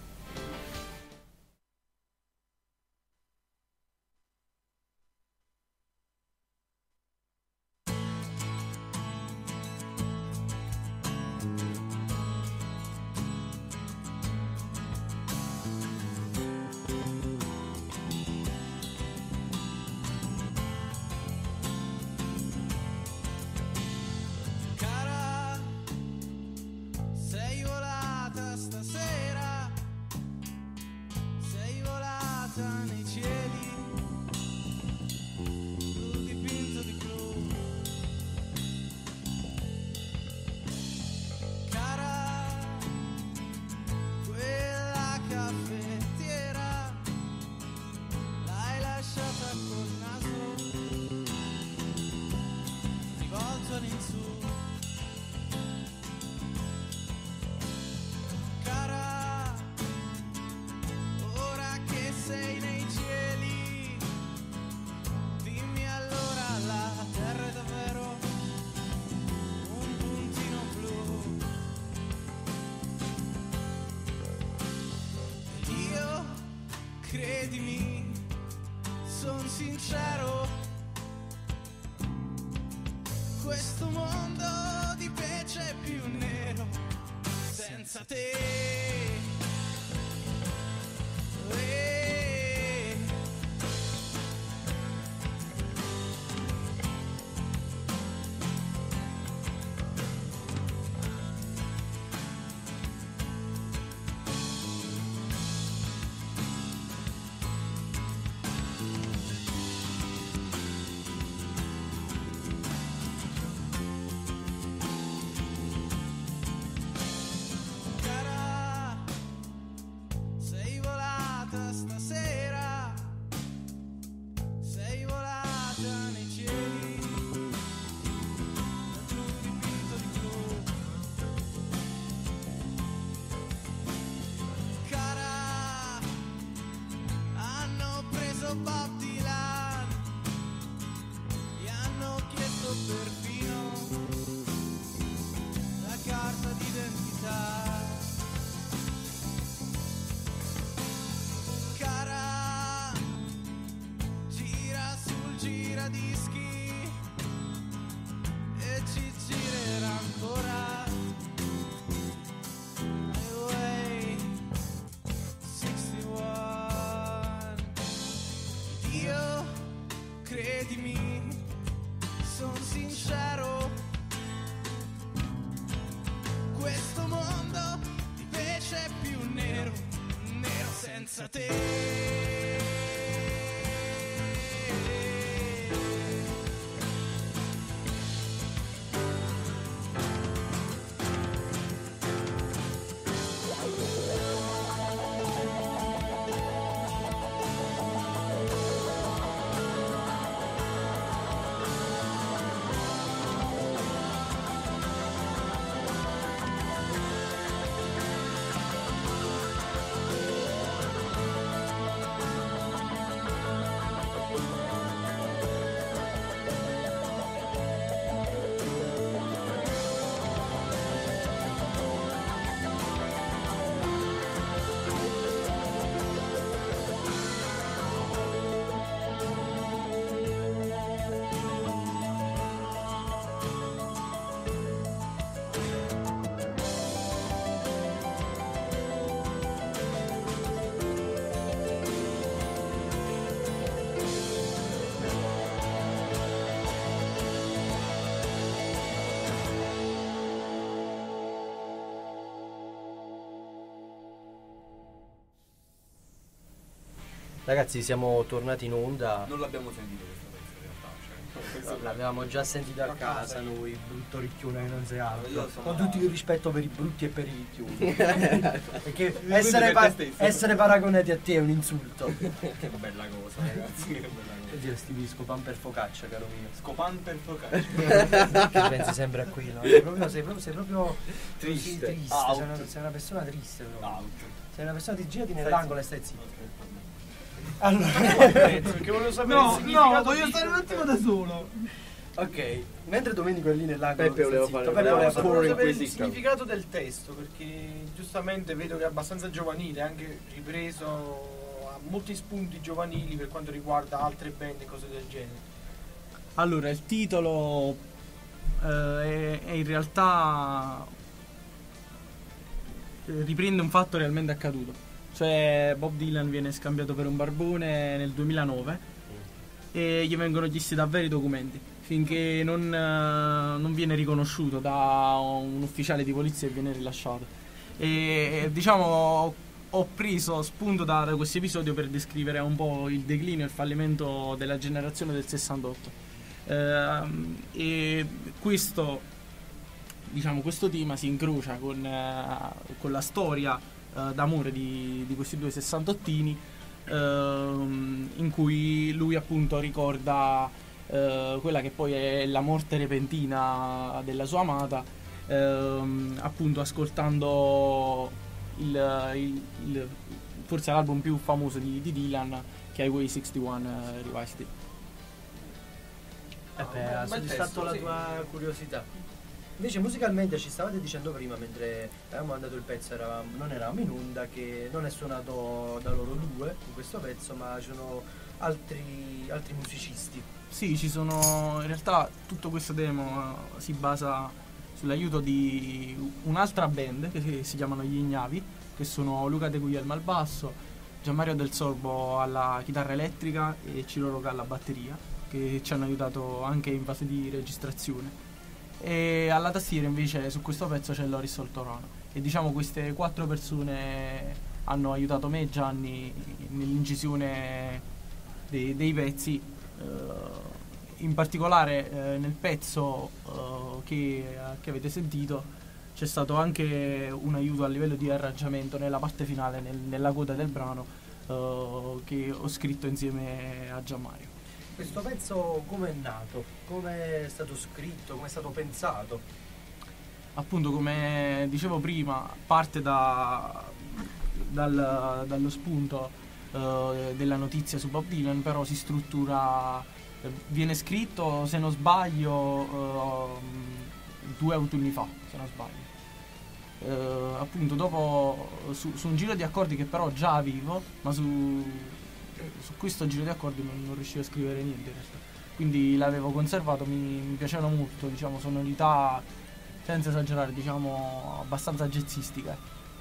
Cara, sei volata stasera, sei volata nei cieli. credimi, son sincero, questo mondo di pece è più nero senza te. Eh. Bob Dylan, gli hanno chiesto perfino la carta d'identità. Cara, gira sul giradischi e ci girerà ancora. Highway sessantuno. Io, credimi, son sincero, questo mondo invece è più nero, nero senza te. Ragazzi, siamo tornati in onda. Non l'abbiamo sentito questo pezzo in realtà, cioè, L'avevamo già sentito a casa noi, brutto ricchione che non si altro. Io sono Con tutto il rispetto per i brutti e per i ricchioni. Perché per essere, te pa- stesso. essere paragonati a te è un insulto. Che bella cosa, ragazzi, che bella cosa. Che diresti di scopan per focaccia, caro mio. Scopan per focaccia. Che pensi sempre a quello. Sei proprio, sei proprio, sei proprio Triste. Sei, triste. Out. Sei, una, sei una persona triste. proprio. Out. Sei una persona ti girati nell'angolo e stai zitto. Allora, Allora, perché volevo sapere il No, significato no, voglio di- stare un attimo da solo. ok, mentre Domenico è lì nell'angolo, Peppe voleva sta fare- zitto, Peppe voleva voleva fare- fare- Volevo sapere il Inquisition. significato del testo, perché giustamente vedo che è abbastanza giovanile, anche ripreso a molti spunti giovanili per quanto riguarda altre band e cose del genere. Allora, il titolo eh, è, è in realtà eh, riprende un fatto realmente accaduto. Cioè Bob Dylan viene scambiato per un barbone nel duemilanove e gli vengono chiesti davvero i documenti finché non, eh, non viene riconosciuto da un ufficiale di polizia e viene rilasciato. E diciamo ho preso spunto da, da questo episodio per descrivere un po' il declino e il fallimento della generazione del sessantotto. Ehm, e questo, diciamo, questo tema si incrocia con, eh, con la storia eh, d'amore di, di questi due sessantottini, ehm, in cui lui appunto ricorda eh, quella che poi è la morte repentina della sua amata, ehm, appunto ascoltando il, il, il forse l'album più famoso di, di Dylan, che è Highway sessantuno uh, Revised. Eh beh, ha Un bel soddisfatto testo, la sì. tua curiosità. Invece musicalmente ci stavate dicendo prima, mentre avevamo mandato il pezzo, eravamo, non eravamo in onda, che non è suonato da loro due in questo pezzo, ma ci sono altri, altri musicisti. Sì, ci sono, in realtà tutto questo demo eh, si basa sull'aiuto di un'altra band che si, si chiamano Gli Ignavi, che sono Luca De Guglielmo al basso, Gianmario Del Sorbo alla chitarra elettrica e Ciro Roca alla batteria, che ci hanno aiutato anche in fase di registrazione. E alla tastiera invece su questo pezzo c'è Loris Soltorano, e diciamo queste quattro persone hanno aiutato me e Gianni nell'incisione dei, dei pezzi. Uh, in particolare uh, nel pezzo uh, che, uh, che avete sentito c'è stato anche un aiuto a livello di arrangiamento nella parte finale, nel, nella coda del brano, uh, che ho scritto insieme a Gianmario. Questo pezzo come è nato? Come è stato scritto? Come è stato pensato? Appunto, come dicevo prima, parte da, dal, dallo spunto uh, della notizia su Bob Dylan, però si struttura, eh, viene scritto, se non sbaglio, uh, due autunni fa, se non sbaglio. Uh, appunto dopo su, su un giro di accordi che però già avevo, ma su, su questo giro di accordi non, non riuscivo a scrivere niente in realtà, quindi l'avevo conservato, mi, mi piacevano molto, diciamo, sonorità senza esagerare, diciamo abbastanza jazzistiche,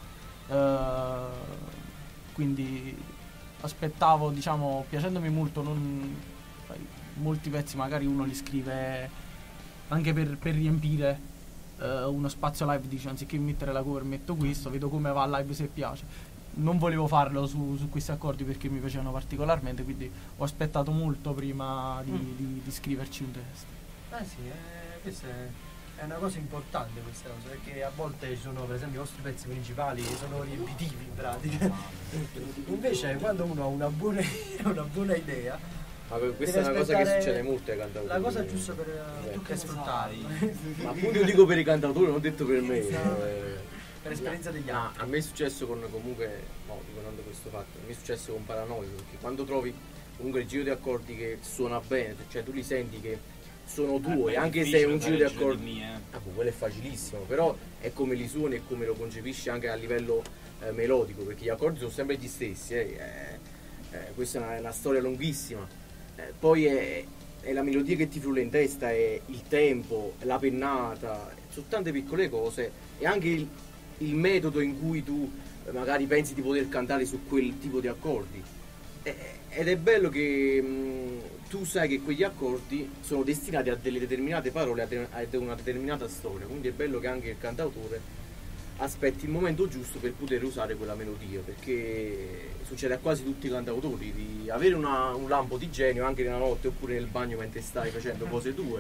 uh, quindi aspettavo, diciamo, piacendomi molto, non, sai, molti pezzi magari uno li scrive anche per, per riempire Uh, uno spazio live, dice anziché mettere la cover metto questo, vedo come va live se piace. Non volevo farlo su, su questi accordi perché mi piacevano particolarmente, quindi ho aspettato molto prima di, mm. di, di scriverci un testo. Eh sì, eh, questa è, è una cosa importante questa cosa, perché a volte ci sono, per esempio, i vostri pezzi principali sono riempitivi in pratica. Invece quando uno ha una buona, una buona idea, ma questa è una cosa che succede molto ai cantautori. La cosa giusta per, eh, per sfruttarli. Ma appunto io dico per i cantautori, non ho detto per me. Eh, per esperienza degli no, altri. A me è successo con, comunque, no, ricordando questo fatto, a me è successo con Paranoico, perché quando trovi comunque il giro di accordi che suona bene, cioè tu li senti che sono tuoi, eh, anche se è un giro di accordi, di mie, eh. ah, boh, quello è facilissimo, però è come li suoni e come lo concepisci anche a livello eh, melodico, perché gli accordi sono sempre gli stessi, eh, eh, eh, questa è una, è una storia lunghissima. Eh, poi è, è la melodia che ti frulla in testa, è il tempo, la pennata, sono tante piccole cose, e anche il, il metodo in cui tu eh, magari pensi di poter cantare su quel tipo di accordi. Eh, ed è bello che mh, tu sai che quegli accordi sono destinati a delle determinate parole, a, de- a una determinata storia, quindi è bello che anche il cantautore aspetti il momento giusto per poter usare quella melodia, perché succede a quasi tutti i cantautori di avere una, un lampo di genio anche nella notte oppure nel bagno mentre stai facendo cose tue.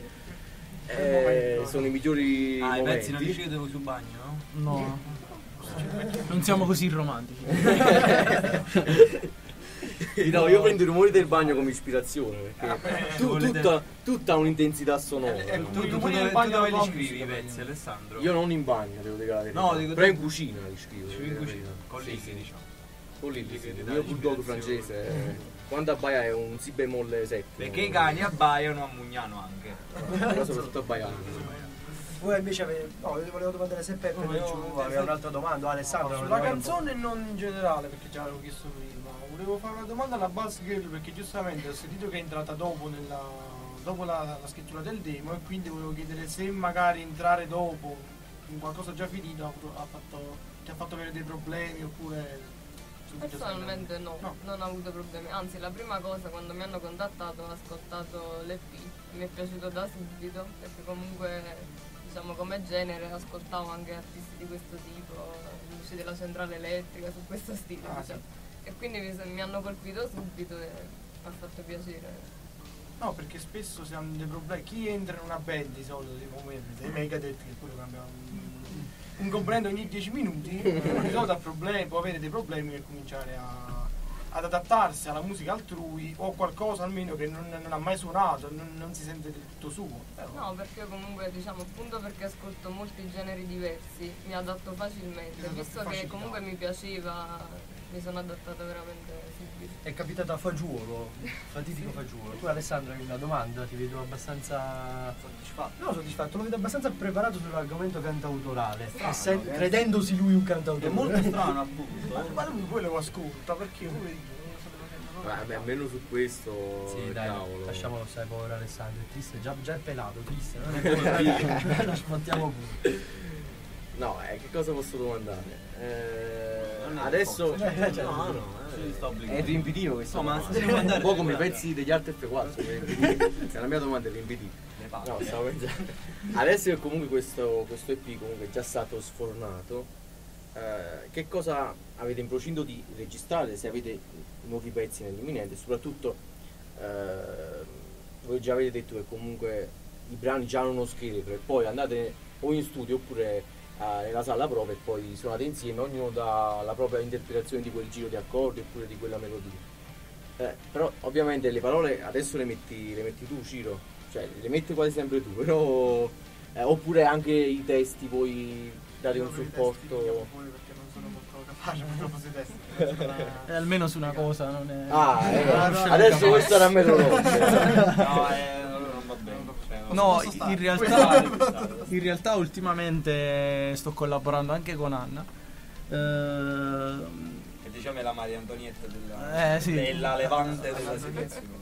Eh, sono i migliori ah, momenti. I pezzi non li sceglievo sul bagno, no? No, non siamo così romantici. No, io prendo i rumori del bagno come ispirazione, perché ah, beh, tu, tutta, tutta ha un'intensità sonora. Eh, eh, tu, tu, tu, tu, dove, tu dove li scrivi i pezzi, Alessandro? Io non in bagno, devo dire la verità. No, dico, però in cucina li scrivo. In cucina, con Lilli, sì, diciamo. Con Lilli, sì, il mio bulldog francese, mm. quando abbaia è un si bemolle sette. Perché i cani abbaiano a Mugnano anche. Però soprattutto abbaiano. Voi invece avete, no, vi volevo domandare se Peppe no, io, aveva un'altra domanda, Alessandro. No, sulla canzone non in generale, perché già l'avevo chiesto prima. Volevo fare una domanda alla Bass Girl, perché giustamente ho sentito che è entrata dopo, nella, dopo la, la scrittura del demo, e quindi volevo chiedere se magari entrare dopo in qualcosa già finito ha, ha fatto, ti ha fatto avere dei problemi oppure... Personalmente no, no, non ho avuto problemi, anzi la prima cosa quando mi hanno contattato ho ascoltato l'E P, mi è piaciuto da subito perché comunque diciamo come genere ascoltavo anche artisti di questo tipo, Luci della Centrale Elettrica, su questo stile ah, diciamo. Sì. E quindi mi, mi hanno colpito subito e mi ha fatto piacere. No, perché spesso si hanno dei problemi, chi entra in una band di solito tipo dei Megadeth che poi cambiano un comprendo ogni dieci minuti, di solito ha problemi, può avere dei problemi per cominciare a, ad adattarsi alla musica altrui o qualcosa almeno che non, non ha mai suonato, non, non si sente del tutto suo. Però. No, perché io comunque diciamo appunto perché ascolto molti generi diversi, mi adatto facilmente, visto che comunque mi piaceva mi sono adattata veramente subito. È capitata a Fagiuolo, fatidico Fagiuolo. Tu Alessandro hai una domanda, ti vedo abbastanza soddisfatto. no soddisfatto, lo vedo abbastanza preparato sull'argomento cantautorale, Strano, essen- eh. credendosi lui un cantautore. È molto strano appunto. Ma, eh. ma lui poi lo ascolta perché poi non lo state facendo noi. Vabbè, almeno su questo, Sì, dai, cavolo. lasciamolo stare, povero Alessandro, è triste, già, già è pelato, triste, non è lo smontiamo pure. No, eh, che cosa posso domandare? Eh, Non è adesso forza. Eh, cioè, No, no, eh, ci sto obbligando. è riempitivo questo. No, ma domanda. se devo andare un po' come i guarda. pezzi degli altri F quattro. sono riempitivi. Se la mia domanda è riempitivo. Ne parlo. No, stavo pensando. Adesso che comunque questo, questo E P comunque è già stato sfornato, eh, che cosa avete in procinto di registrare, se avete nuovi pezzi nell'imminente, e soprattutto eh, voi già avete detto che comunque i brani già hanno uno scheletro e poi andate o in studio oppure eh, nella sala prova e poi suonate insieme, ognuno dà la propria interpretazione di quel giro di accordi oppure di quella melodia. Eh, però ovviamente le parole adesso le metti, le metti tu, Ciro, cioè le metti quasi sempre tu, però eh, oppure anche i testi voi date Io un per i testi supporto. finiamo poi perché non sono molto capace proprio sui testi. Penso una- E almeno su una cosa, non è... Ah, eh, Ah, no, adesso no, questo era meno No, eh, allora non va bene. Cioè, non No, posso stare. in Puoi realtà, stare, puoi stare. in realtà ultimamente sto collaborando anche con Anna. Ehm, Che diciamo è la Maria Antonietta della, Eh, sì. della levante della situazione.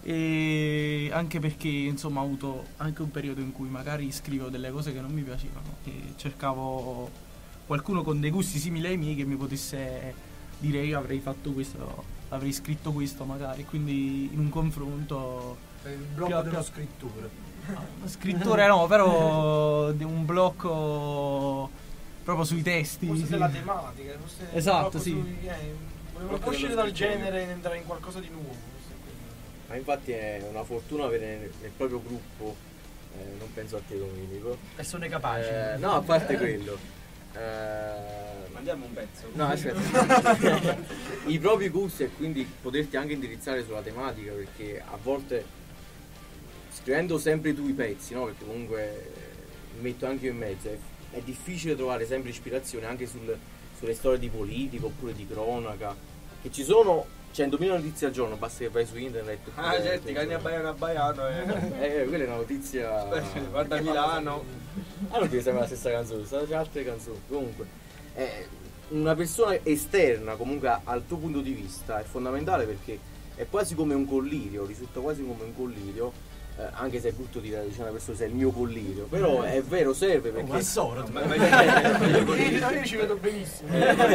e anche perché insomma ho avuto anche un periodo in cui magari scrivo delle cose che non mi piacevano e cercavo qualcuno con dei gusti simili ai miei che mi potesse dire io avrei fatto questo, avrei scritto questo magari, quindi in un confronto Il blocco Più- dello più- scrittore. scrittore no, però di un blocco proprio sui testi. Forse sì. della tematica, forse Esatto, proprio sì. sui- eh, volevano Proprio uscire dello dal scrittore. genere e entrare in qualcosa di nuovo. forse è quello. Ma infatti è una fortuna avere nel, nel proprio gruppo, eh, non penso a te Domenico. Persone capaci. Eh, no, a parte quello. Eh, Mandiamo un pezzo. No, aspetta. I propri gusti e quindi poterti anche indirizzare sulla tematica, perché a volte scrivendo sempre tu i pezzi, no? Perché comunque eh, mi metto anche io in mezzo, è, è difficile trovare sempre ispirazione anche sul- sulle storie di politica oppure di cronaca, che ci sono centomila notizie al giorno, basta che vai su internet. Ah, oppure- certo, i cani a Baiano a Baiano. Eh. Eh, quella è una notizia. Guarda Milano. Ah, non ti sembra la stessa canzone, sono già altre canzoni. Comunque, eh, una persona esterna comunque al tuo punto di vista è fondamentale perché è quasi come un collirio, risulta quasi come un collirio, eh, anche se è brutto dire diciamo una persona se è il mio collirio, però è vero, serve perché. Ma solo, Ma- ma- io Io, io ci vedo benissimo.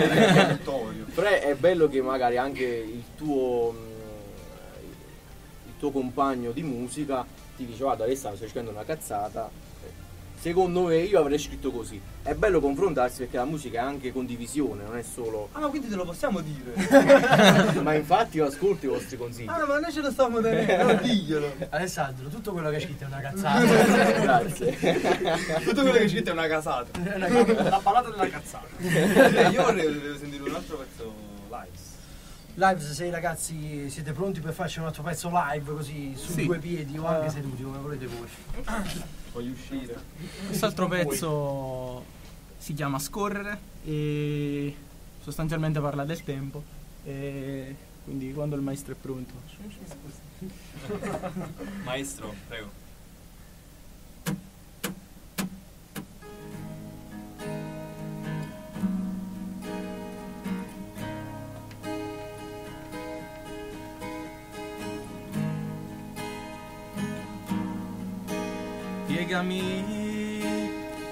Però è bello che magari anche il tuo mh, il tuo compagno di musica ti dice guarda Alessandro stai scrivendo una cazzata, secondo me io avrei scritto così. È bello confrontarsi perché la musica è anche condivisione, non è solo. Ah, ma quindi te lo possiamo dire? Ma infatti io ascolto i vostri consigli. Ah, ma noi ce lo stiamo tenendo, diglielo. Alessandro, tutto quello che hai scritto è una cazzata. Grazie. Tutto quello che hai scritto è una casata. La ballata della cazzata. Eh, io vorrei devo sentire un altro pezzo live. Live, se i ragazzi siete pronti per farci un altro pezzo live così su Sì. due piedi o anche seduti come volete voi. Voglio uscire. Quest'altro pezzo si chiama Scorrere e sostanzialmente parla del tempo e quindi quando il maestro è pronto. Maestro, prego. Spiegami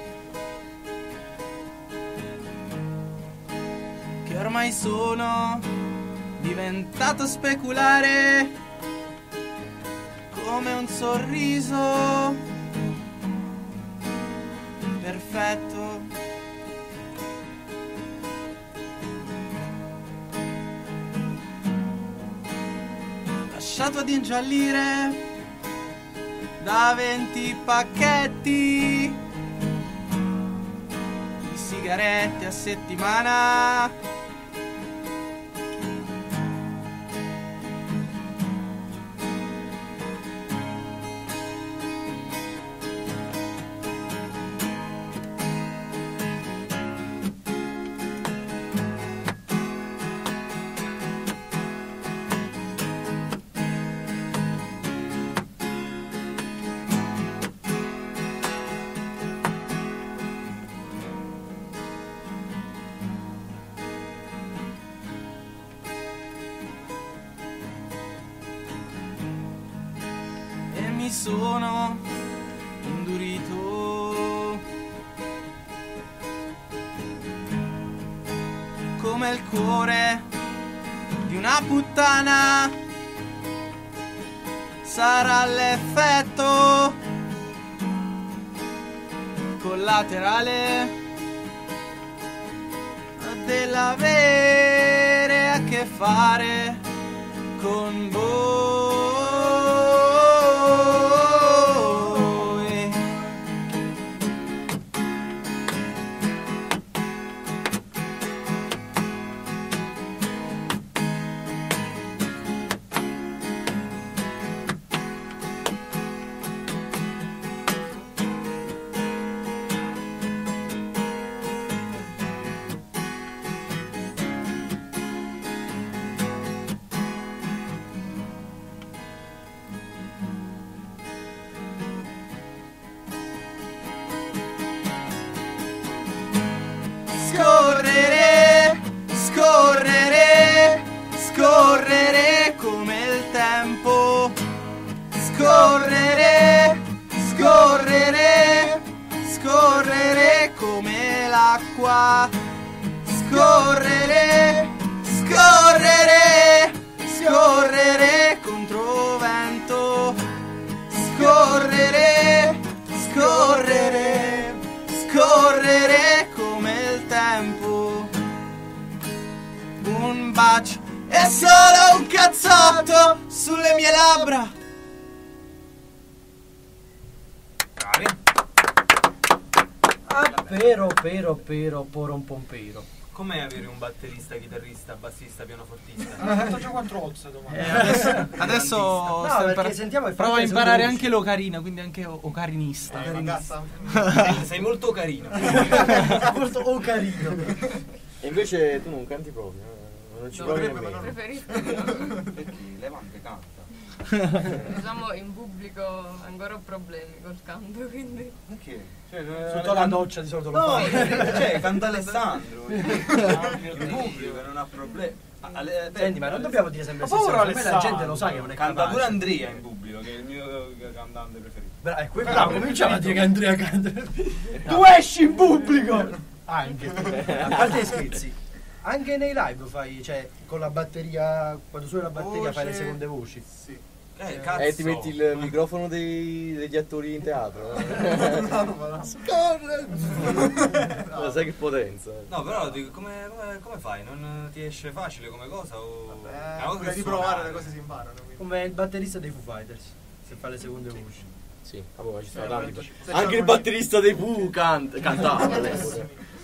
che ormai sono diventato speculare come un sorriso perfetto. Lasciato ad ingiallire da venti pacchetti di sigarette a settimana. mi sono indurito come il cuore di una puttana. Sarà l'effetto collaterale dell'avere a che fare con voi. Scorrere, scorrere, scorrere come il tempo. Scorrere, scorrere, scorrere come l'acqua. Scorrere, scorrere, scorrere contro vento. Scorrere, scorrere, scorrere come il tempo. Un bacio è solo un cazzotto sulle mie labbra. Bravi. Ah, pero, pero, pero, poron pompero. Com'è avere un batterista, chitarrista, bassista, pianofortista? Ho fatto già quattro ozze domani. Eh, adesso adesso No, sto perché impara- sentiamo il provo a francese imparare veloce. anche l'ocarina, quindi anche o- ocarinista. Eh, ma cazzo. sei, sei molto carino. Molto oh, carino. E invece tu non canti proprio, eh, non ci No, provi dovrebbe, nemmeno. però. Preferisco Perché Levante canta. diciamo in pubblico ancora ho problemi col canto, quindi Perché? Cioè, Sotto la doccia di solito lo No, fa. cioè canta Alessandro. Il pubblico non ha problemi. Ale- Senti, ma non dobbiamo dire sempre Ma povero stessa cosa, poi la Alessandro. gente lo sa che non è Canta capace. pure Andrea in pubblico, che è il mio cantante preferito. Bra- eh, que- bravo, cominciamo a dire che Andrea canta. Tu esci in pubblico! Anche. A parte gli scherzi. Anche nei live fai, cioè, con la batteria, quando suoni la batteria fai le Voce. seconde voci. Sì. Eh, E cazzo. ti metti il microfono dei- degli attori in teatro. No, ma no. Scorre! Ma sai che potenza. No, però dico, come, come, come fai? Non ti esce facile come cosa? O... Vabbè, È una cosa prima che di suonare. provare le cose si imparano. quindi. Come il batterista dei Foo Fighters, se fa le seconde voci. Sì, vabbè, ma ci sono Eh, tanti. se c'è Anche il un- batterista dei Pooh canta, cantava all'epoca.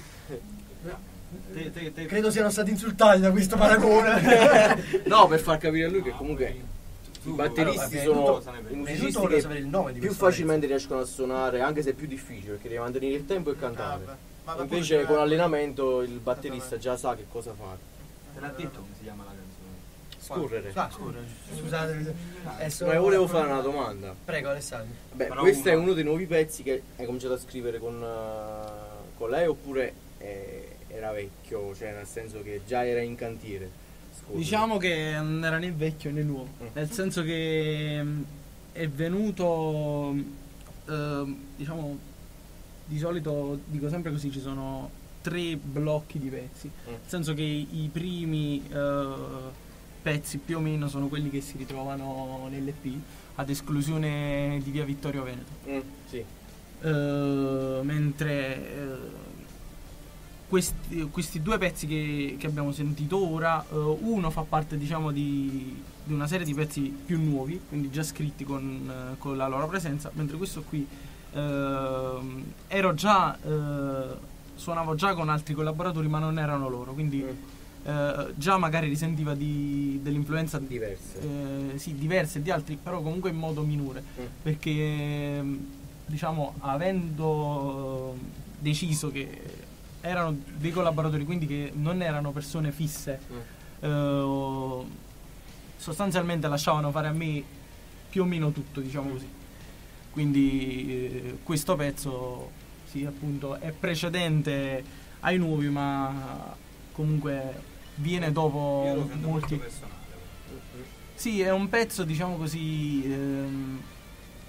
Te, te, te, Credo siano stati insultati da questo paragone. No, per far capire a lui che comunque tu- i batteristi allora, sono cosa ne i pensi? musicisti Innanzitutto voglio sapere il nome che di più questo facilmente riescono a suonare, anche se è più difficile, perché devi mantenere il tempo e Ah, cantare. vabbè. Ma poi Invece pure- con allenamento il batterista già sa che cosa fare. Te l'ha detto come si chiama la canzone? Scorrere. Ah, scusa, scusate. È solo- Ma io volevo fare una domanda. Prego Alessandro. Beh, Però questo è una- uno dei nuovi pezzi che hai cominciato a scrivere con, eh, con lei oppure eh, era vecchio, cioè nel senso che già era in cantiere? Scorrere. Diciamo che non era né vecchio né nuovo, Mm. nel senso che mh, è venuto, ehm, diciamo, di solito dico sempre così, ci sono tre blocchi di pezzi, Mm. nel senso che i primi eh, pezzi più o meno sono quelli che si ritrovano nell'E P, ad esclusione di Via Vittorio Veneto. Mm, sì. Eh, mentre eh, questi, questi due pezzi che, che abbiamo sentito ora, eh, uno fa parte diciamo di, di una serie di pezzi più nuovi, quindi già scritti con, eh, con la loro presenza, mentre questo qui ehm, ero già eh, suonavo già con altri collaboratori ma non erano loro, quindi Mm, eh, già magari risentiva di, dell'influenza diverse. eh, sì, diverse di altri, però comunque in modo minore, Mm. perché ehm, diciamo avendo eh, deciso che erano dei collaboratori, quindi che non erano persone fisse, Mm. eh, sostanzialmente lasciavano fare a me più o meno tutto, diciamo così. Quindi eh, questo pezzo sì, appunto è precedente ai nuovi, ma comunque viene dopo Io lo sento molto molti. personale. Sì, è un pezzo, diciamo così, ehm,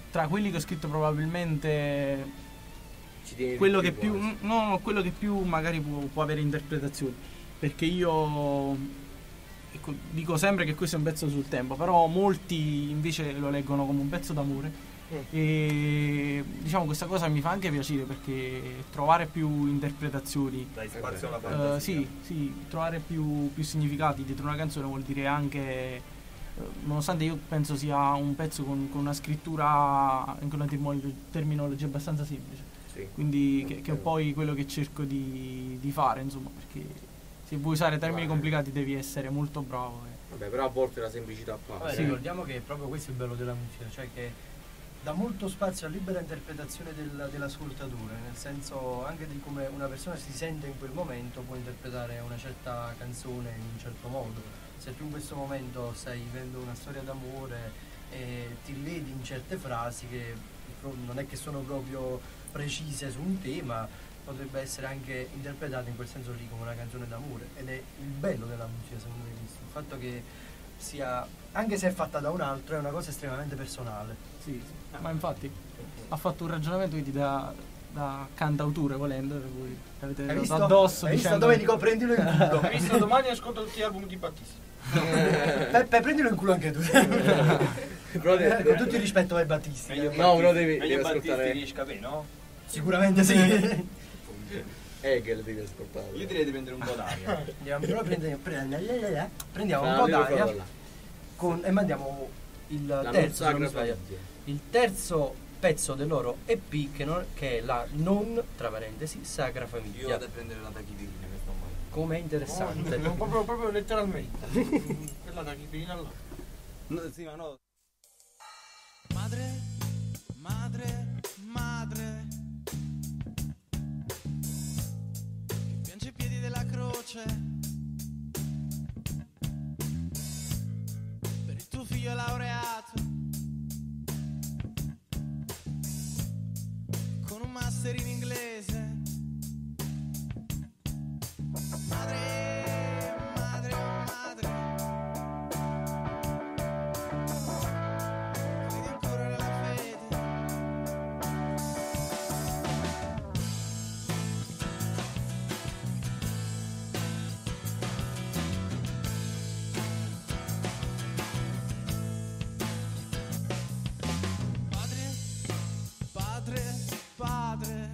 tra quelli che ho scritto probabilmente Ci tieni di quello che più, più quasi. no, quello che più magari può, può avere interpretazioni, perché io ecco, dico sempre che questo è un pezzo sul tempo, però molti invece lo leggono come un pezzo d'amore. E diciamo questa cosa mi fa anche piacere, perché trovare più interpretazioni, Dai spazio alla eh, fantasia. sì, sì, trovare più, più significati dietro una canzone vuol dire anche, eh, nonostante io penso sia un pezzo con, con una scrittura, anche una termolo- terminologia abbastanza semplice, Sì. quindi che, che è poi quello che cerco di, di fare, insomma, perché se vuoi usare termini Vai. complicati devi essere molto bravo. eh. Vabbè, però a volte la semplicità passa. Vabbè, Sì. ricordiamo che proprio questo è il bello della musica, cioè che dà molto spazio a libera interpretazione del, dell'ascoltatore, nel senso anche di come una persona si sente in quel momento può interpretare una certa canzone in un certo modo. Se tu in questo momento stai vivendo una storia d'amore e ti vedi in certe frasi che pro- non è che sono proprio precise su un tema, potrebbe essere anche interpretata in quel senso lì come una canzone d'amore, ed è il bello della musica secondo me questo, il fatto che sia, anche se è fatta da un altro, è una cosa estremamente personale. Sì, sì. Ma infatti ha fatto un ragionamento quindi da, da cantautore, volendo, per cui avete Hai dato visto? addosso Hai visto dicendo- Domenico? Prendilo in culo. Hai visto, domani ascolto tutti gli album di Battisti. Peppe, prendilo in culo anche tu. Però Eh, devi- con tutto il rispetto ai Battisti. Meglio eh. No, però devi, Meglio devi Battisti ascoltare riesci a capire, no? Sicuramente sì. Hegel, devi ascoltare. Io direi di prendere un po' d'aria. Andiamo, però prende- prende- prendiamo un Ah, po' io lo farò d'aria là. con, e mandiamo il La non terzo, se non mi sacra sbaglio, famiglia. il terzo pezzo del loro E P, che, non- che è la non, tra parentesi, Sacra Io Famiglia. vado a prendere la tachipirina che sto male. Come è interessante. No, proprio, proprio letteralmente. Quella da chipirina là. No, sì, ma no. Madre, madre, madre, che piange i piedi della croce per il tuo figlio laureato con un master in inglese. Madre, madre, oh madre, credi ancora nella fede? Padre, padre, padre,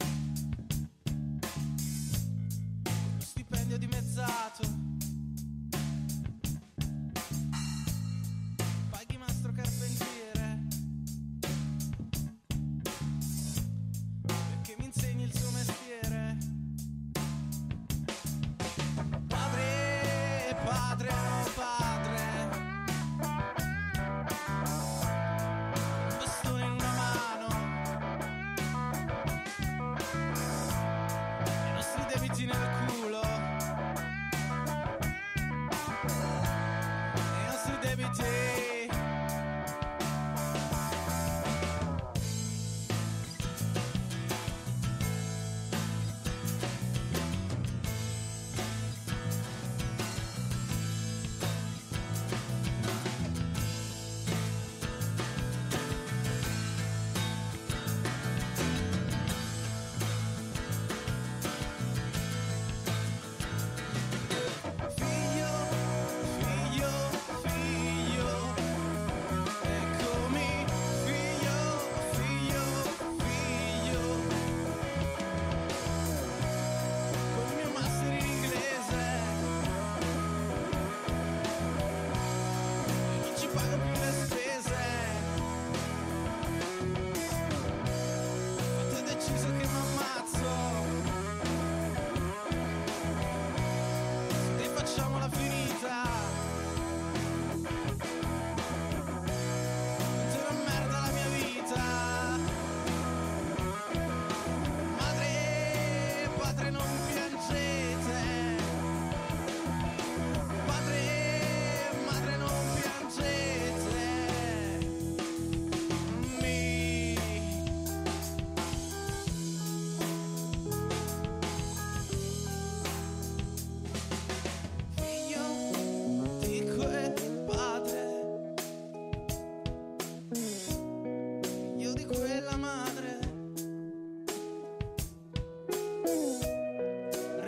lo stipendio dimezzato, paghi mastro carpentiere, perché mi insegni il suo mestiere. Padre, padre, oh padre, un bastone in una mano, i nostri debiti nel culo,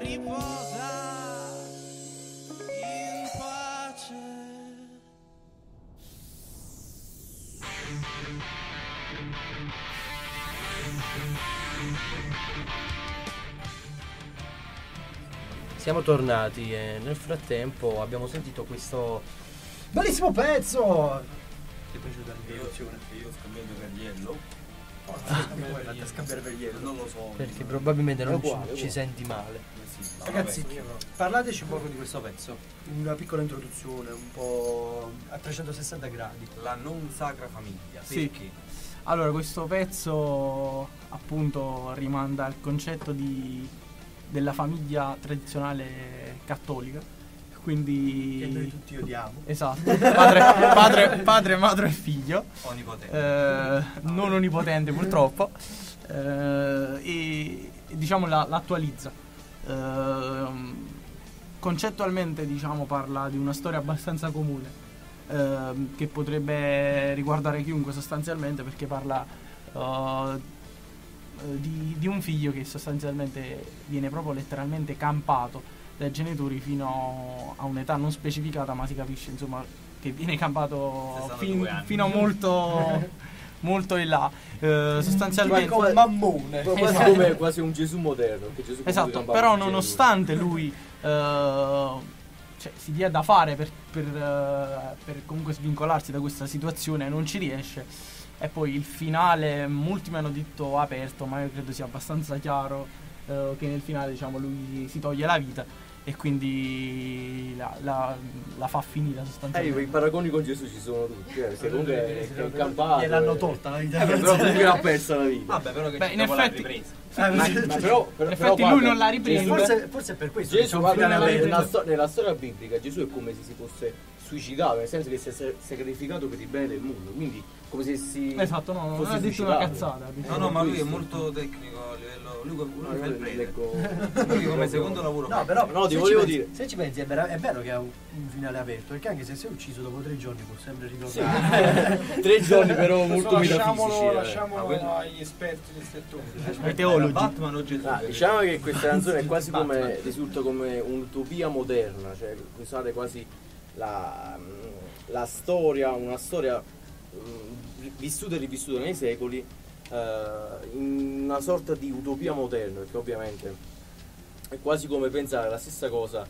riposa in pace. Siamo tornati e nel frattempo abbiamo sentito questo bellissimo pezzo. Ti è piaciuta l'introduzione? Io ho scambiato Carriello. Andate a scambiare per ieri. Non lo so. Perché probabilmente non Uguale, ci, uguale. ci senti male. Eh sì, Ragazzi, vabbè. parlateci un po' di questo pezzo. Una piccola introduzione, un po' a trecentosessanta gradi. La non sacra famiglia. Sì. Perché? Allora, questo pezzo appunto rimanda al concetto di, della famiglia tradizionale cattolica, quindi Che noi tutti odiamo. esatto, padre, padre, padre, madre e figlio, Onnipotente. eh, non onnipotente purtroppo, eh, e diciamo la, l'attualizza. Eh, concettualmente diciamo parla di una storia abbastanza comune, Ehm, che potrebbe riguardare chiunque sostanzialmente, perché parla uh, di, di un figlio che sostanzialmente viene proprio letteralmente campato dai genitori fino a un'età non specificata, ma si capisce insomma che viene campato sessantadue fin- anni. fino a molto molto in là. Eh, sostanzialmente Come mammone. Quasi Esatto. come quasi un Gesù moderno. Che Gesù esatto, comunque però campava nonostante lui eh, cioè, si dia da fare per, per, eh, per comunque svincolarsi da questa situazione, non ci riesce, e poi il finale molti mi hanno detto aperto, ma io credo sia abbastanza chiaro, eh, che nel finale diciamo lui si toglie la vita e quindi la, la, la fa finita Eh, sostanzialmente. i paragoni con Gesù ci sono tutti, eh, perché comunque è, è incampato. Gliel'hanno eh. tolta la vita. Eh, però comunque l'ha persa la vita. Vabbè, però che Beh, ci in dopo l'ha effetti- ripresa. Eh, Ma, sì. ma però, però, In però effetti lui guarda, non l'ha ripresa. Forse, forse è per questo. Gesù, diciamo, guarda, finale- nella, sto- nella storia biblica Gesù è come se si fosse suicidato, nel senso che si è sa- sacrificato per il bene del mondo, quindi come se si Esatto, no, non fosse ha detto una suicidato. cazzata. ha detto- No, no, ma lui è Cristo. molto tecnico a livello. Lui, lui No, fa il io prete. leggo- Lui come secondo lavoro. No, fa- però No, ti se volevo ci pensi- dire. Se ci pensi è, vera- è bello che ha un, un finale aperto, perché anche se sei ucciso dopo tre giorni può sempre ritornare. tre giorni però molto Adesso metafisici. lasciamolo, eh. lasciamolo Ma quello- agli esperti del settore. Ai teologi. Batman o Gesù? Ah, diciamo che questa canzone è quasi come risulta come un'utopia moderna, cioè usate quasi la, la storia, una storia mh, vissuta e rivissuta nei secoli, eh, in una sorta di utopia moderna, perché ovviamente è quasi come pensare la stessa cosa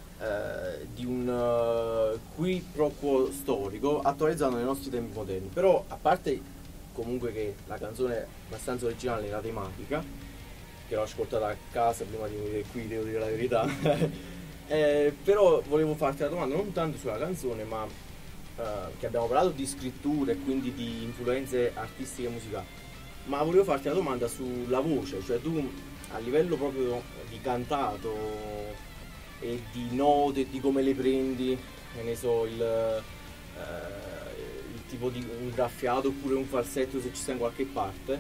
eh, di un uh, qui pro quo storico attualizzato nei nostri tempi moderni. Però a parte comunque che la canzone è abbastanza originale nella tematica, che l'ho ascoltata a casa prima di venire qui, devo dire la verità. eh, però volevo farti la domanda non tanto sulla canzone, ma eh, che abbiamo parlato di scrittura e quindi di influenze artistiche e musicali, ma volevo farti la domanda sulla voce, cioè tu a livello proprio di cantato e di note, di come le prendi, che ne so, il, eh, il tipo di un graffiato oppure un falsetto se ci sta in qualche parte,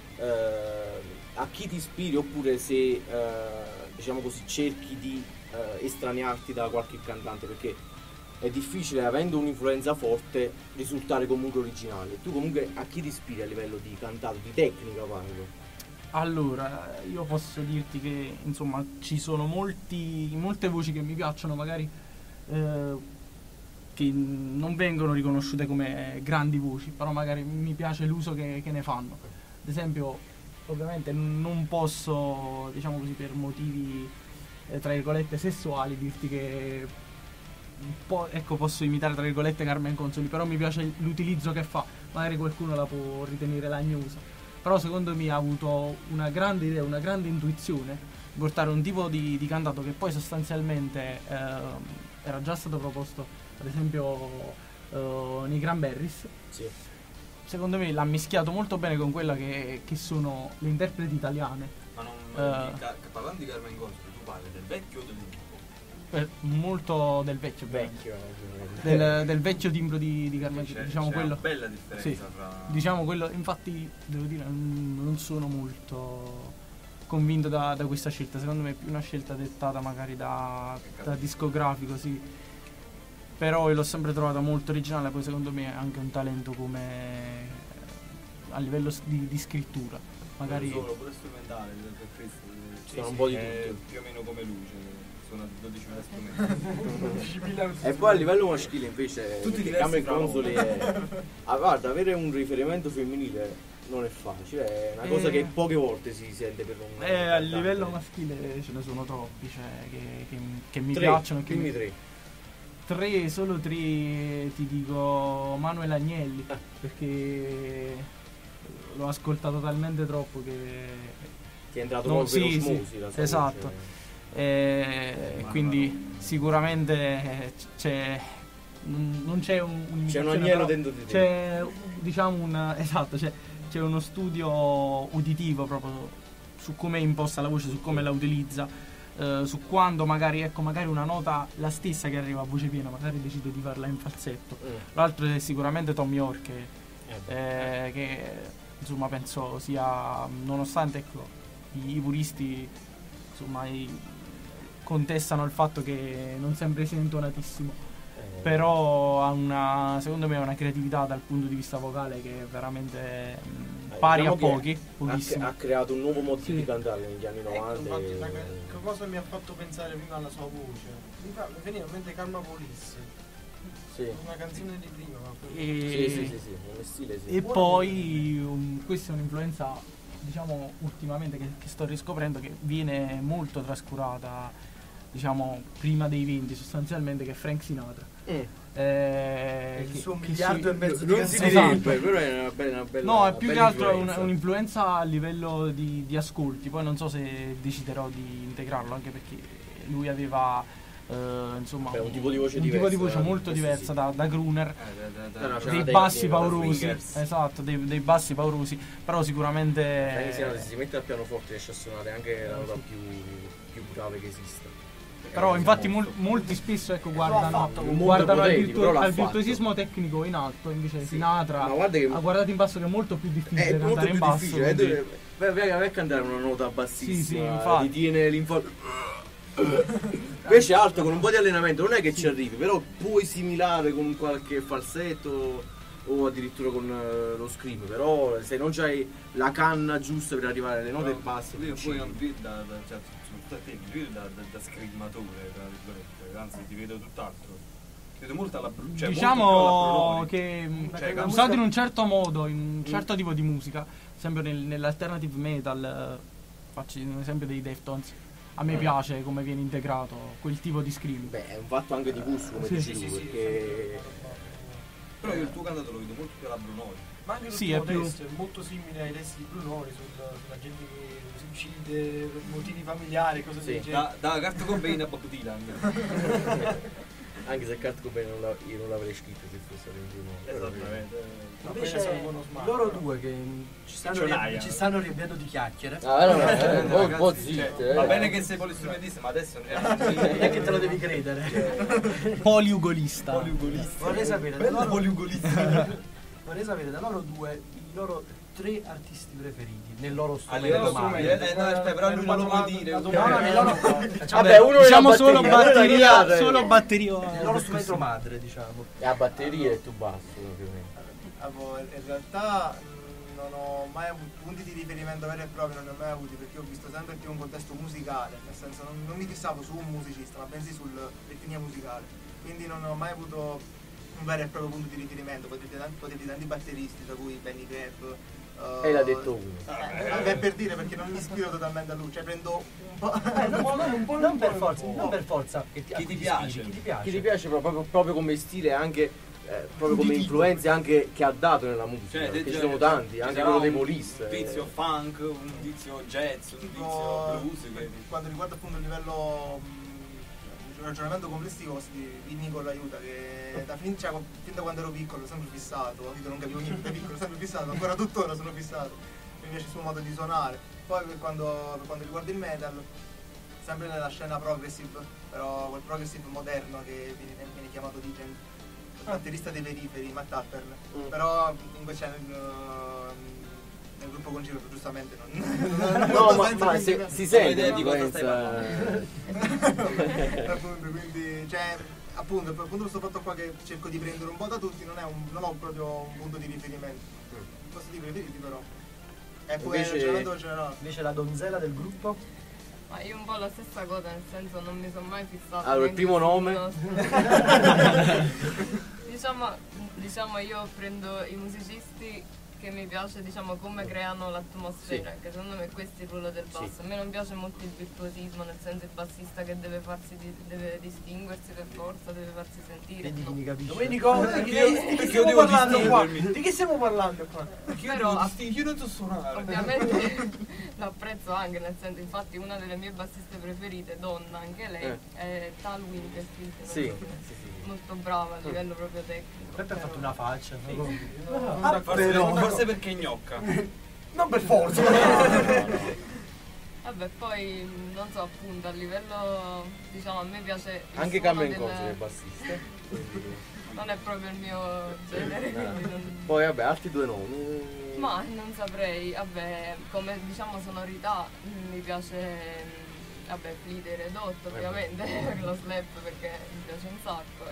eh, a chi ti ispiri, oppure se eh, diciamo così cerchi di eh, estraniarti da qualche cantante, perché è difficile, avendo un'influenza forte, risultare comunque originale. Tu comunque a chi ti ispiri a livello di cantato, di tecnica parlo? Allora, io posso dirti che insomma ci sono molti, molte voci che mi piacciono, magari eh, che non vengono riconosciute come grandi voci, però magari mi piace l'uso che, che ne fanno. Ad esempio, ovviamente non posso, diciamo così, per motivi eh, tra virgolette sessuali, dirti che po- ecco, posso imitare tra virgolette Carmen Consoli, però mi piace l'utilizzo che fa. Magari qualcuno la può ritenere lagnosa, però secondo me ha avuto una grande idea, una grande intuizione di portare un tipo di, di cantato che poi sostanzialmente eh, era già stato proposto, ad esempio eh, nei Cranberries. Sì. Secondo me l'ha mischiato molto bene con quella che, che sono le interpreti italiane. Ma non, Eh. di Ca- parlando di Carmen Consoli, tu parli del vecchio o del nuovo? Eh, molto del vecchio, Vecchio. del, del vecchio timbro di, di Carmen, C'è, diciamo c'è quello. una bella differenza Sì, fra. diciamo quello, infatti devo dire non non sono molto convinto da, da questa scelta, secondo me è più una scelta dettata magari da, da discografico, sì. Però io l'ho sempre trovata molto originale, poi secondo me è anche un talento come a livello s- di, di scrittura. magari... Non solo, pure strumentale, per questo. Sono un po' di è tutto. più o meno come luce, sono dodicimila strumenti. E poi a livello maschile invece Tutti che diversi cambia fra loro. console è... ah, guarda, avere un riferimento femminile non è facile, è una cosa Eh. che poche volte si sente per un Eh, a cantante. livello maschile ce ne sono troppi, cioè, che, che- che mi Tre, piacciono. e Che dimmi mi... tre. Tre, solo tre, ti dico Manuel Agnelli, Ah. perché l'ho ascoltato talmente troppo che... Ti è entrato No, proprio sì, in sì, osmosi la sua esatto. voce. E quindi sicuramente eh, c'è... non non c'è un, C'è un un'imitazione, agnello però dentro di te. c'è diciamo un... esatto, c'è, c'è uno studio uditivo proprio su come è imposta la voce, su come la utilizza, eh, su quando magari, ecco, magari una nota la stessa che arriva a voce piena, magari decide di farla in falsetto. Mm. L'altro è sicuramente Tom York, che, Eh beh. eh, che insomma penso sia, nonostante ecco, i, i puristi insomma i- contestano il fatto che non sempre sia intonatissimo, Eh, però ha una, secondo me ha una creatività dal punto di vista vocale che è veramente mh, eh, pari diciamo a che pochi, ha, pochissimi. ha creato un nuovo modo Sì. di cantare negli anni Ecco, novanta. infatti, e- la che che cosa mi ha fatto pensare prima alla sua voce? Mi, fa, mi veniva in mente Karma Police, Sì. una canzone di prima. Ma poi- E, Sì, sì, sì, sì, come stile sì. e poi um, questa è un'influenza, diciamo, ultimamente che, che sto riscoprendo, che viene molto trascurata, diciamo, prima dei venti sostanzialmente, che è Frank Sinatra. Mm. Eh, Il che- suo che miliardo si- e mezzo di Non si canzoni. direbbe, però è una bella, una bella No, è una più che bella altro è un- influenza. è un'influenza a livello di, di ascolti, poi non so se deciderò di integrarlo, anche perché lui aveva eh, insomma Beh, un tipo di voce un tipo di diversa, voce molto questo diversa sì. da, da crooner, Eh, da- da- No, no, da- c'è dei una bassi tecnica, da paurosi, swingers. esatto, dei, dei bassi paurosi, però sicuramente Anche se se si mette al pianoforte riesce a suonare anche la nota più, più grave che esista. però Eh, infatti molto. mol- molti spesso ecco, ha guardano, fatto un mondo guardano al, ipotetico, virtu- però l'ha al fatto. virtuosismo tecnico in alto, invece Sinatra Ma guarda che ha guardato in basso, che è molto più difficile è molto cantare più in basso, difficile, eh, quindi- dove- vai, vai, vai a cantare una nota Sì, bassissima, sì, infatti. ti tiene l'info... Invece alto con un po' di allenamento non è che ci arrivi, però puoi similare con qualche falsetto o addirittura con eh, lo scream, però se non c'hai la canna giusta per arrivare alle note basse, Io ti poi ci- non vedo da, da, cioè, soprattutto a te, non vedo da, da, da scrigmatore, tra virgolette, anzi ti vedo tutt'altro. Ti vedo molto alla bru- cioè, molto più alla diciamo Brunoni. che mh, Cioè, usato musica- in un certo modo, in un certo tipo di musica, sempre nel- nell'alternative metal, eh, faccio un esempio dei Deftones, a me piace come viene integrato quel tipo di scream. Beh, è un fatto anche di gusto, come Sì, dici sì, tu, sì, sì, perché Però io il tuo cantato lo vedo molto più alla Brunoni. Ma anche Sì, l'ultimo è più- testo è molto simile ai testi di Brunori sul- sulla gente che si uccide per motivi familiari, cose Sì. del genere. Da, da Kurt Cobain a Bob Dylan. anche se Kurt Cobain non la- io non l'avrei scritto se fosse stato in primo. Esattamente. Ma poi Invece ne salgono smart. loro due che ci stanno, C'ho riemp- l'aia. ci stanno riempiendo di chiacchiere. Ah, no, no, eh, un po', un po' Ragazzi, zitto, cioè, eh. va bene che sei polistrumentista, ma adesso Non è che te lo devi credere. Poliugolista. Vorrei sapere da loro, vorrei sapere da loro due i loro tre artisti preferiti nel loro A livello strumento strumenti, madre. eh, no, aspetta, però lui non lo può dire. No, no, nel loro, Vabbè, uno è diciamo la solo batteria, uno è la batteria, chitarra, solo eh. batteria. nel loro strumento madre, diciamo. E a batteria e tu basso, più o meno. Avevo- in realtà mh, non ho mai avuto punti di riferimento veri e propri, non ne ho mai avuti perché ho visto sempre più un contesto musicale, nel senso non, non mi fissavo su un musicista, ma bensì sull'etnia musicale. Quindi non ho mai avuto un vero e proprio punto di riferimento, potete tanti, potete tanti batteristi, tra cui Benny Crepe. Uh, E l'ha detto uno. Eh, è per dire perché non mi ispiro totalmente a lui, cioè prendo un po'. Eh, non, non- non per forza, non per forza che ti, a Chi cui ti ti piace? ispiri, chi ti piace. Chi ti piace proprio, proprio come stile, anche eh, proprio come influenze anche che ha dato nella musica, Cioè, perché te- ci sono tanti, anche sarà quello dei un Police. Un tizio funk, un tizio jazz, un tizio Tipo, blues. per Che... quanto riguarda appunto il livello mh, un ragionamento complessivo di il Nicolo aiuta che da fin, cioè, fin da quando ero piccolo, sempre fissato, capito? Non capivo niente da piccolo, sempre fissato, ancora tuttora sono fissato, mi piace il suo modo di suonare. Poi per quando, per quanto riguarda il metal, sempre nella scena progressive, però quel progressive moderno che viene, viene chiamato Digent, il batterista dei periferi, Matt Tapper, Mm. però invece nel, nel gruppo con Giro giustamente non, non No, ma, ma se, si sente idea di cosa stai l'influenza. appunto, quindi cioè appunto per appunto questo fatto qua che cerco di prendere un po' da tutti, non è un, non ho proprio un punto di riferimento. Posso dire preferiti però E poi Invece- il giorno giorno. Invece la donzella del gruppo? Ma io un po' la stessa cosa, nel senso non mi sono mai fissata. Allora, il neanche primo su nome? uno- diciamo, diciamo io prendo i musicisti che mi piace, diciamo, come creano l'atmosfera, Sì. che secondo me questo è il ruolo del basso. Sì. A me non piace molto il virtuosismo, nel senso il bassista che deve farsi di- deve distinguersi per forza, deve farsi sentire. Vedi chi no. mi capisce? Domenico, di Perché che, io- di che perché stiamo io devo parlando qua? distinguermi. Di che stiamo parlando qua? Perché io Però devo a- distinguere, io non so suonare. Ovviamente l'apprezzo anche, nel senso, infatti una delle mie bassiste preferite, donna anche lei, Eh. è Tal Winterfield. non Sì, so, sì, sì. molto brava a livello proprio tecnico. Peppe ha fatto una faccia. Ah, Forse, però- forse perché è gnocca. Non per forza. Vabbè, poi non so, appunto, a livello, diciamo, a me piace il Anche suono Cameron del- Cosa che è bassista. quindi- non è proprio il mio genere, No. quindi non... Poi vabbè, altri due nomi. Ma non saprei, vabbè, come diciamo sonorità mm, mi piace, mm, vabbè, Fleet Redot ovviamente, lo slap perché mi piace un sacco.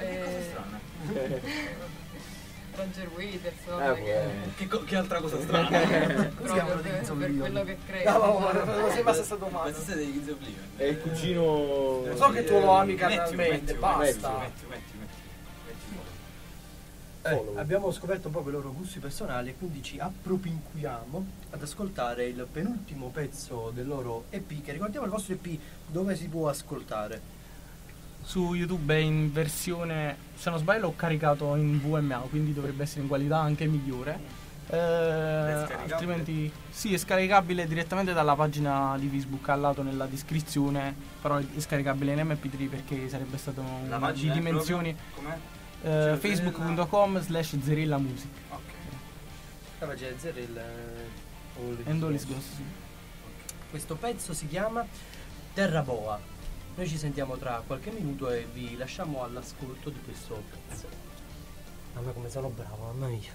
E Roger Waters, vabbè, Eh, che Che, co- che altra cosa strana? proprio per, per quello che credo. No, no, no, non sei basta stato male. Questa sei dei Kids Oblivion. È il cugino. So che tu lo ami Matthew, carnalmente, Matthew, basta. Matthew, Matthew, Matthew, Matthew. Eh, abbiamo scoperto un po' i loro gusti personali e quindi ci appropinquiamo ad ascoltare il penultimo pezzo del loro E P, che ricordiamo il vostro E P dove si può ascoltare. Su YouTube è in versione, se non sbaglio l'ho caricato in V M A, quindi dovrebbe essere in qualità anche migliore. Eh, scaricabile? altrimenti sì, è scaricabile direttamente dalla pagina di Facebook al lato nella descrizione, però è scaricabile in M P tre perché sarebbe stato un- La di pagina è dimensioni proprio- com'è? eh, Cioè, facebook punto com slash Zerilla Music Ok. La pagina zero il and all is ghost, sì. Questo pezzo si chiama Terra Boa. Noi ci sentiamo tra qualche minuto e vi lasciamo all'ascolto di questo pezzo. Mamma come sono bravo, mamma mia.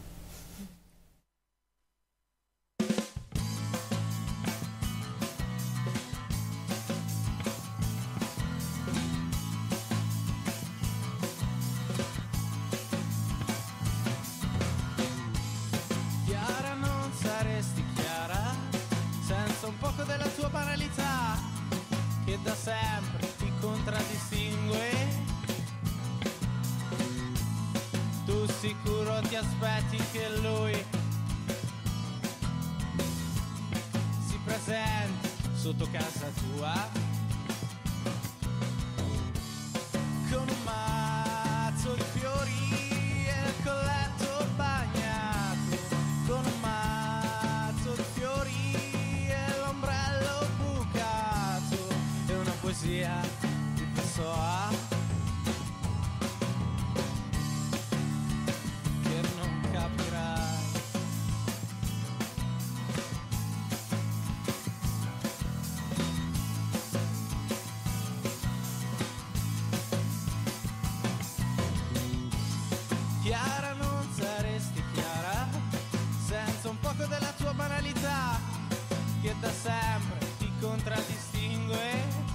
Chiara, non saresti chiara senza un poco della tua banalità che da sempre ti contraddistingue. Tu sicuro ti aspetti che lui si presenti sotto casa tua con un mazzo di fiori e il colletto bagnato, con un mazzo di fiori e l'ombrello bucato e una poesia di Pessoa che non capirai. Chiara, non saresti chiara senza un poco della tua banalità che da sempre ti contraddistingue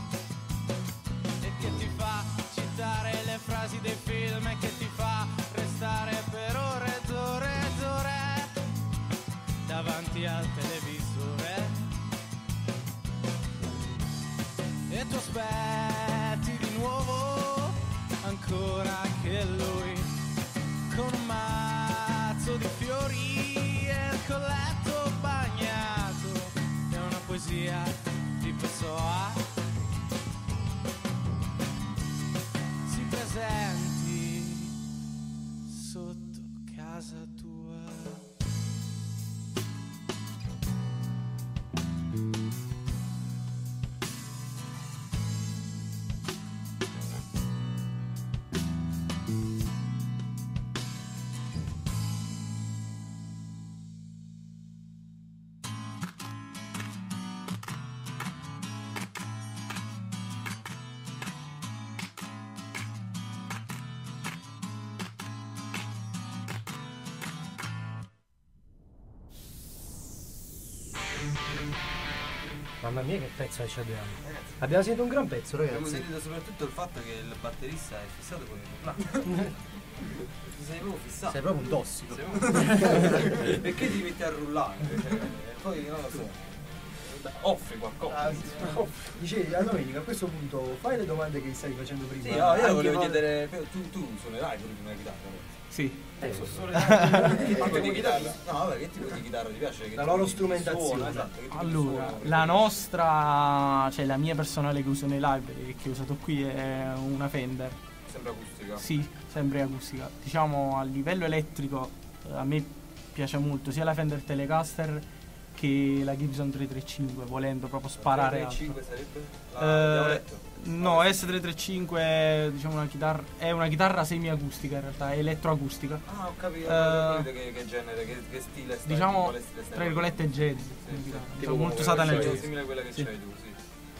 e che ti fa citare le frasi dei film e che ti fa restare per ore ed ore ed ore davanti al televisore e tu aspetti di nuovo ancora che lui con un mazzo di fiori e il colletto bagnato è una poesia di Pessoa si presenti sotto casa tua. Mamma mia che pezzo ci abbiamo. Abbiamo sentito un gran pezzo, Abbiamo ragazzi. sentito soprattutto il fatto che il batterista è fissato con il Sei proprio fissato. Sei proprio un tossico. Sei proprio- Perché ti metti a rullare? Cioè, poi non lo so. Beh, offri qualcosa. Ah, sì. Dicevi, a Domenico, a questo punto fai le domande che stavi facendo prima. Sì, no, io Anche volevo noi- chiedere, tu, tu suonerai pure una chitarra? Sì. Eh, Che tipo di chitarra? No, vabbè, che tipo di chitarra ti piace? Che La tipo loro di strumentazione. suono, esatto, che tipo di Allora, suono? la nostra, cioè la mia personale che uso nei live e che ho usato qui è una Fender. Sembra acustica. Sì, sempre acustica. Diciamo a livello elettrico eh, a me piace molto sia la Fender Telecaster che la Gibson trecentotrentacinque, volendo proprio sparare alto. cinque sarebbe? La Eh, Diavoletto? no, S trecentotrentacinque è, diciamo, una chitarra, è una chitarra semiacustica in realtà, è elettroacustica. Ah, ho capito, Eh, ho capito che, che genere, che, che stile stai, Diciamo, quale stile stai tra virgolette jazz. Sì, una sì. chitarra, Tipo diciamo, molto come usata nel c'hai- jazz. simile a quella che Sì. c'hai tu, sì.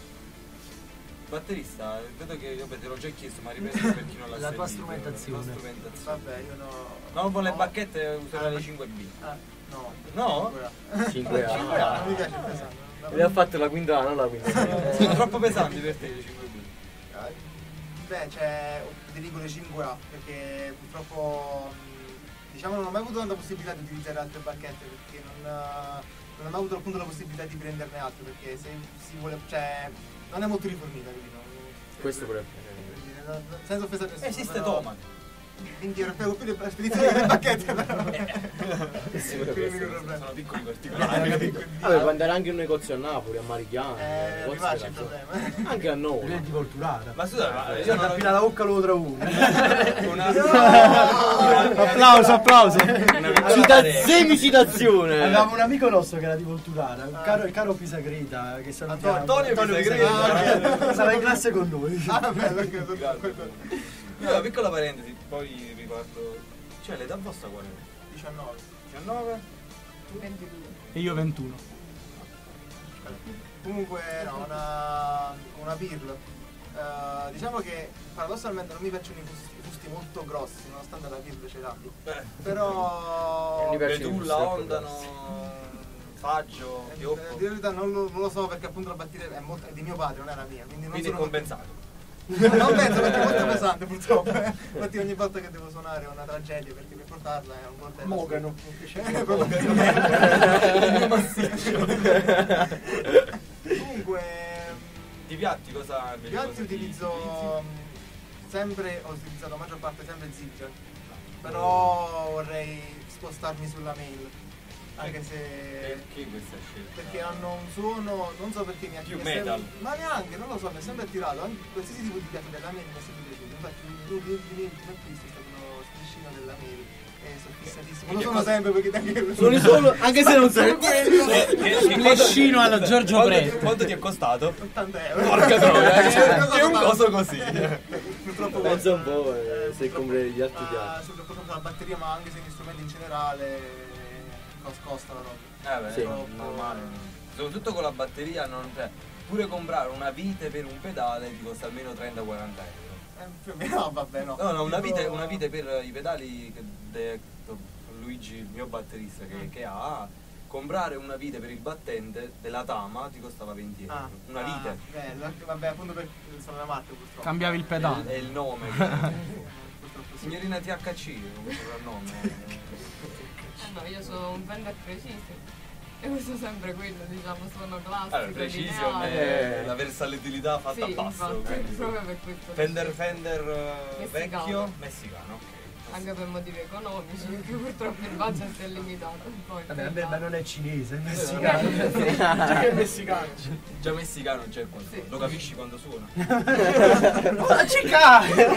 Batterista, vedo che vabbè, te l'ho già chiesto, ma ripeto per chi non l'ha La tua sentito, strumentazione. La strumentazione. Vabbè, io no. No, con le no. bacchette userò Ah, le cinque B. Ah, no. No? cinque A. cinque A, non mi piace il pesante. Le ha fatte la quinta A, non la quinta A. Sono troppo pesanti per te le cinque B. Beh, cioè, dirigo le cinque A perché purtroppo mh, diciamo non ho mai avuto tanta possibilità di utilizzare altre bacchette perché non, eh, non ho mai avuto appunto la possibilità di prenderne altre perché se si vuole, cioè, non è molto rifornita, capito? Questo pure. Senza offesa a nessuno. Esiste però- Toman. Quindi io più le spedizioni che le bacchette però. Sì, Quello è il mio Sono problema. piccoli particolari. Vabbè, puoi andare anche in un negozio a Napoli, a Marichiano. Eh, negozi mi faccio della il zona. problema. Anche a noi. Diventi culturata. Ma scusa, ma io Io non ho appena la bocca lo tra uno. una Applauso, applauso. Cita- semicitazione. Avevamo un amico nostro che era di Volturara, un caro, il caro Pisagreta, che salutiamo. Antonio Pisagreta. Pisagreta. Stava in classe con noi. Ah, vabbè, perché sono Grazie. quello- Io una piccola parentesi, poi riparto. Cioè l'età vostra qual è? diciannove. diciannove? ventidue. E io ventuno. Comunque no, una, una pirla. Eh, diciamo che paradossalmente non mi piacciono i fusti, i fusti molto grossi, nonostante la pirla ce l'abbia. Beh, Però Mi piace il Betulla, fusto, Ondano, Faggio, eh, Pioppo. di verità non lo, non lo so perché appunto la batteria è, molto, è di mio padre, non è la mia. Quindi non Quindi è sono compensato. non penso perché è molto pesante purtroppo. eh. Infatti ogni volta che devo suonare è una tragedia perché per portarla è un portello. Mogano. Eh, proprio- Comunque Di piatti cosa di piatti utilizzo mh, sempre, ho utilizzato la maggior parte sempre zigzag, però vorrei spostarmi sulla mail, anche se Perché questa scelta? perché hanno un suono, non so perché mi ha Più mi è metal. sempre- ma neanche, non lo so, mi è sempre attirato, anche qualsiasi tipo di piatto della mail mi è sempre piaciuto, infatti l'ultimo ultimo acquisto è stato uno striscino della mail e sono fissatissimo, lo sono sempre perché anche Sono solo, anche se non sai quello Flescino alla Giorgio Quanto ti, Preti. quanto ti è costato? ottanta euro. Porca troia, Eh, cioè, cosa è un tanto. coso così. Purtroppo Pensa un guarda, po', eh, se purtroppo- compri gli altri ah, piatti. soprattutto la batteria, ma anche se gli strumenti in generale cos- costa la roba. Eh beh, Sì. è normale. Soprattutto con la batteria, non, cioè, pure comprare una vite per un pedale ti costa almeno trenta quaranta euro. Eh, più o meno, no, vabbè, no. No, no, una Tipo- vite, una vite per i pedali che de- Luigi, il mio batterista, Mm. che, che ha, comprare una vite per il battente della Tama ti costava venti euro. Ah, una ah, vite. bello, anche- vabbè, appunto per sono una matta purtroppo. Cambiavi il È, pedale. è il nome. Purtroppo sì. Signorina T H C, come soprannome. Eh no, io sono un Fender Precision e uso sempre quello, diciamo, suono classico, Allora, Precision lineare. è la versatilità fatta Sì, a basso. infatti, quindi. proprio per questo. Fender Fender eh, Messicano. vecchio messicano, ok. Anche per motivi economici, perché purtroppo il budget è limitato. Poi, Vabbè, vabbè, ma non è cinese, è Eh, messicano. Già che è messicano. Già messicano c'è quando Sì. lo capisci quando suona. La cica!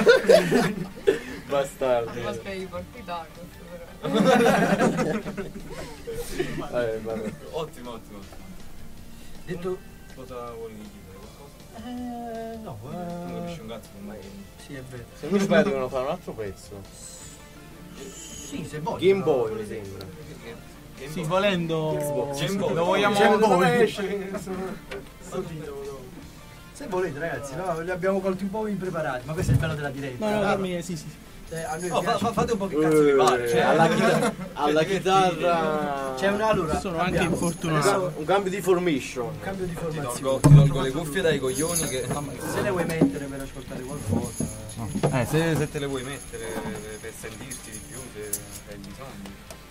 Bastardi. Ma che i porti tacos, però. Eh, vabbè. Ottimo, ottimo. Detto... Cosa volevi chiedere? Qualcosa? Eh, no, Tu non capisci eh, un cazzo con me. sì, è vero. Se non sbaglio devono fare un altro pezzo. Sì, se vuoi. Game però- Boy mi sembra. Game Sì, Boy. volendo Xbox. Game Boy. lo vogliamo Game Boy. Dove esce? Sto titolo. Se volete ragazzi, no, li abbiamo colti un po' impreparati, ma questo è il bello della diretta. No, no, Ah, per me sì, sì. sì. eh, a noi Oh, fa- piace. fa- fate un po' che cazzo vi pare. Eh, Cioè, alla chitarra, alla divertitevi. chitarra C'è una allora. Sono anche abbiamo- infortunato. adesso un cambio di formation. Un cambio di Ti formazione. tolgo, ti tolgo le cuffie dai coglioni che... Se le vuoi mettere per ascoltare qualcosa. Eh, se, se te le vuoi mettere per, per sentirti di più se hai bisogno.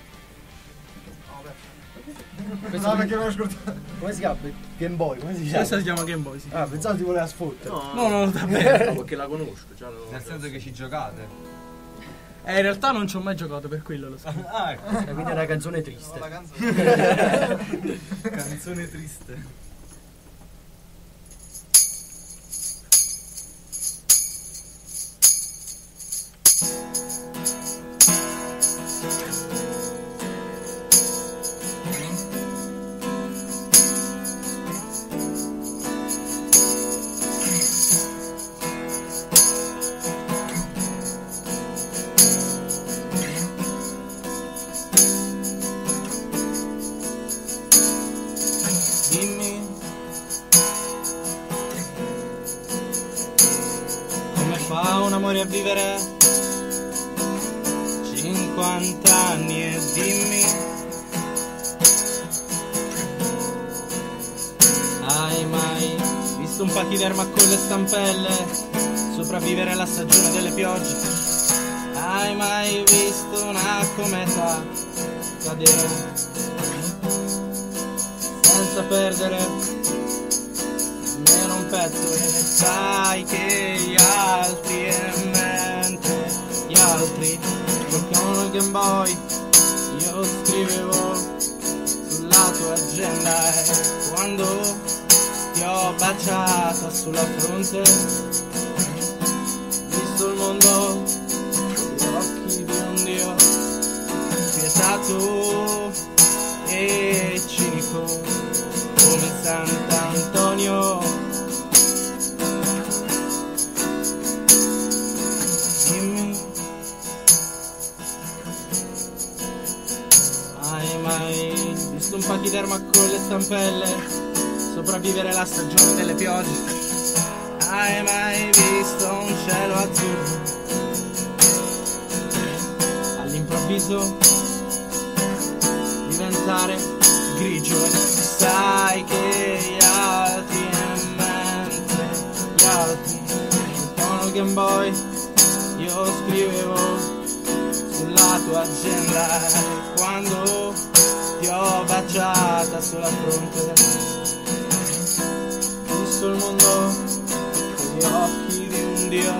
Questo No, perché non l'ho ascoltato. Come si chiama? Game Boy, come si chiama? Questa si chiama Game Boy, sì. Ah, pensavo ti voleva sfottere. No, No, no, sta bene. no, perché la conosco. Già l'ho- Nel senso che ci giocate. Eh, in realtà non ci ho mai giocato, per quello lo so. Ah, ecco. Eh, quindi è una canzone No, triste. la canzone. Canzone triste. Dimmi come fa un amore a vivere cinquanta anni e dimmi hai mai visto un pachiderma con le stampelle sopravvivere la stagione delle piogge? Hai mai visto una cometa cadere senza perdere nemmeno un pezzo? E sai che gli altri e mentre gli altri giocavano al Game Boy io scrivevo sulla tua agenda e quando ti ho baciata sulla fronte visto il mondo con gli occhi di un dio spietato e cinico come Sant'Antonio. Dimmi, hai mai visto un pachiderma con le stampelle sopravvivere la stagione delle piogge? Hai mai visto un cielo azzurro all'improvviso diventare grigio? E sai che gli altri e mentre gli altri giocavano al Game Boy io scrivevo sulla tua agenda e quando ti ho baciata sulla fronte ho visto il mondo con gli occhi di un dio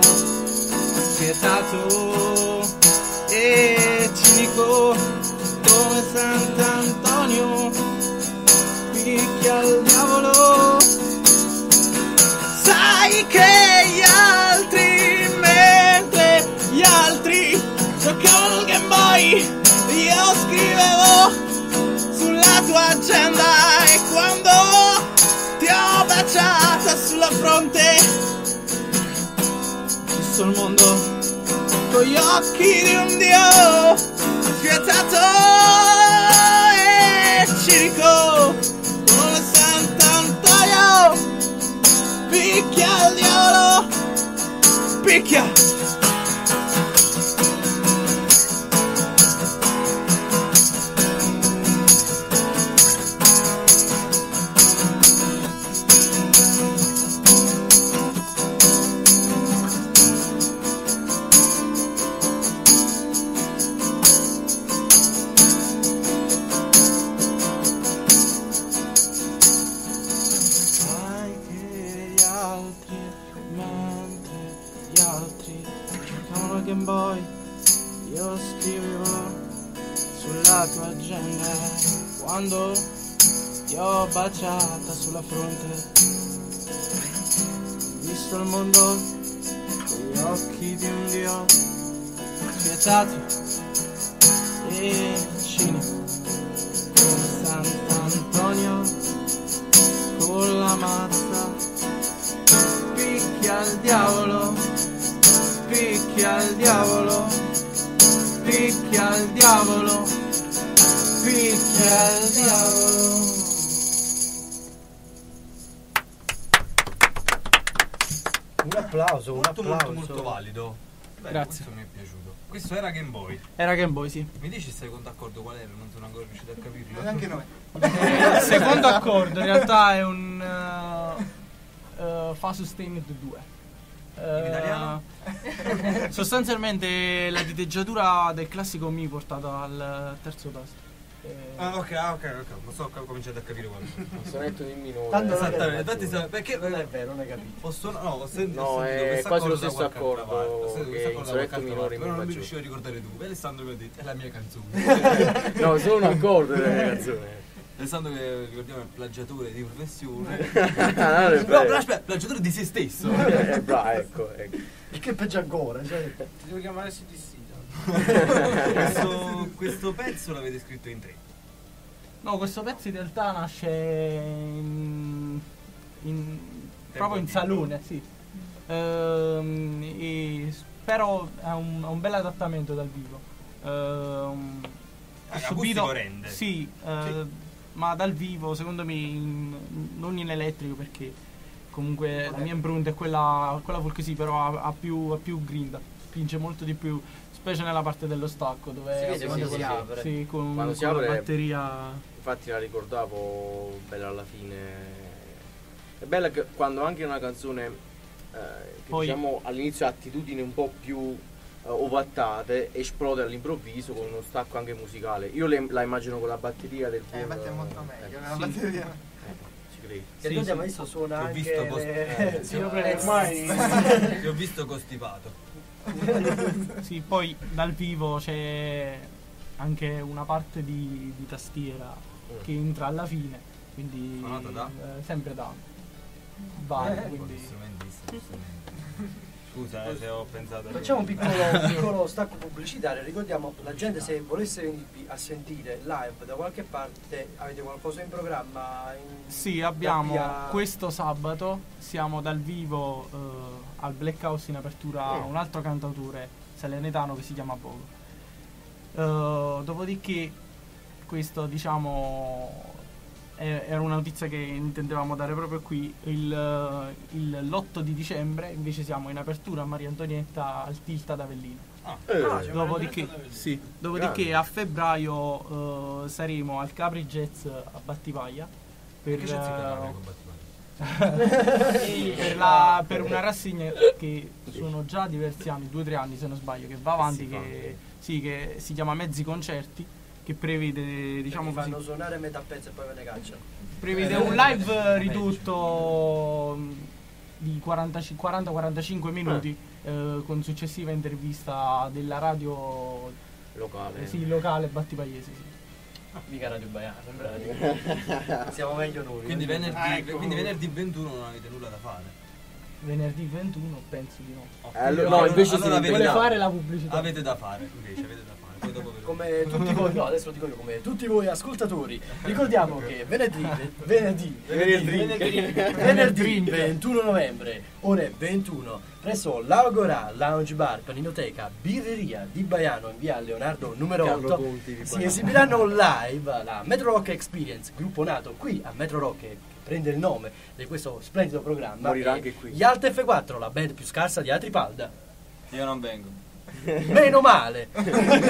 spietato e cinico come Sant'Antonio. Picchia il diavolo, sai che gli altri mentre gli altri giocavano al Game Boy io scrivevo sulla tua agenda e quando ti ho baciata sulla fronte ho visto il mondo con gli occhi di un dio spietato e cinico come Sant'Antonio. Picchia il diavolo, picchia. Sai che gli altri, mentre gli altri giocavano al Game Boy, io scrivevo sulla tua agenda quando ti ho baciata sulla fronte. Ho visto il mondo con gli occhi di un dio spietato e cinico come Sant'Antonio. Con la mazza picchia il diavolo, picchia il diavolo, picchia il diavolo, picchia il diavolo. Un applauso, un Molto applauso. molto molto valido. Beh, Grazie. Questo mi è piaciuto. Questo era Game Boy. Era Game Boy, sì. Mi dici il secondo accordo qual era? Non sono ancora riuscito a capirlo. Neanche noi. Il secondo accordo in realtà è un uh, uh, Fa Sustained due. Uh, In italiano? Sostanzialmente la diteggiatura del classico mi portata al terzo tasto. Eh, Ah, ok, ah, ok, ok. Non so, ho cominciato a capire quello. Un sonetto di minore. Tanto non è Esattamente, vero. infatti sa- perché Non è vero, non hai capito. ho suonato, no, ho sen- No, ho sentito è questo quasi lo accordo da stesso qualche altra accordo parte, ho sentito che questo in accordo da sonetto qualche altra minore parte, in però non mi maggiore. riuscivo a ricordare tu. E Alessandro mi ha detto, è la mia canzone. No, solo un accordo della canzone. Alessandro che ricordiamo è il plagiatore di professione. Ah, non è No, vero. però aspetta, plagiatore di se stesso. Eh, bravo, ecco, ecco. Il che è peggio ancora, cioè. Ti devo chiamare C D C. questo, questo pezzo l'avete scritto in tre. No, questo pezzo in realtà nasce in, in- proprio in salone, sì. Ehm, e s- però è un, è un bel adattamento dal vivo. Ehm, ho Ah, subito- acustico rende. Sì, eh, ma dal vivo secondo me in- non in elettrico perché comunque la mia impronta è quella, quella folk sì, però ha, ha più, ha più grinta, spinge molto di più, specie nella parte dello stacco dove Si vede appunto quando si con- apre. sì, con, Quando si con la apre- batteria. Infatti la ricordavo bella alla fine. È bella che quando anche una canzone eh, che Poi- diciamo all'inizio ha attitudini un po' più eh, ovattate esplode all'improvviso con uno stacco anche musicale. Io le- la immagino con la batteria del Eh, infatti è buon- molto meglio. ecco. Nella Sì. batteria. Eh, ci credo. Che Sì, ricordiamo sì. adesso suona Ti ho anche visto cos- le... eh, sì, sì. pre- Ormai Ti ho visto costipato. Sì, poi dal vivo c'è anche una parte di, di tastiera che entra alla fine, quindi Suonata da? eh, sempre da vai, Eh, quindi Strumentisti, strumenti. Scusa eh, se ho pensato. Facciamo un piccolo, un piccolo stacco pubblicitario, ricordiamo la gente se volesse venirvi a sentire live da qualche parte, avete qualcosa in programma? In, sì, abbiamo da via- questo sabato siamo dal vivo eh, al Black House in apertura a un altro cantautore salernitano che si chiama Pogo. Eh, dopodiché questo diciamo è- era una notizia che intendevamo dare proprio qui il, eh, il- l'otto di dicembre invece siamo in apertura a Maria Antonietta al Tilt ad Avellino. Eh, Ah, c'è Dopodiché, una bellezza da sì, dopodiché Grande. a febbraio eh, saremo al Capri Jazz a Battipaglia per, Che c'è zicca eh, con Battimato? per, la- per una rassegna che sono già diversi anni, due o tre anni se non sbaglio, che va avanti, si che, sì, che si chiama Mezzi Concerti, che prevede diciamo mi così, fanno suonare metà pezzo e poi ve ne cacciano. prevede un live ridotto mh, di quaranta quarantacinque minuti eh, con successiva intervista della radio locale. eh, sì, locale battipagliese. Sì. Mica Radio Baiano, in pratica. Siamo meglio noi. Quindi eh. venerdì, Ah, ecco. quindi venerdì ventuno non avete nulla da fare. Venerdì ventuno penso di no. Ok. Eh, allora- no, invece allora sì, avete Vuole da- fare la pubblicità. Avete da fare, invece avete da fare. Poi dopo ve lo- Come tutti voi, no, adesso lo dico io, come tutti voi ascoltatori, ricordiamo che venerdì, venerdì, venerdì, venerdì ventuno novembre, ore ventuno, presso l'Agora Lounge Bar, Paninoteca, Birreria di Baiano in via Leonardo numero Carlo otto, Conti di si Baiano. esibiranno live la Metro Rock Experience, gruppo nato qui a Metro Rock che prende il nome di questo splendido programma. Morirà e anche qui. Gli Alt F quattro, la band più scarsa di Atripalda. Io non vengo. Meno male. Io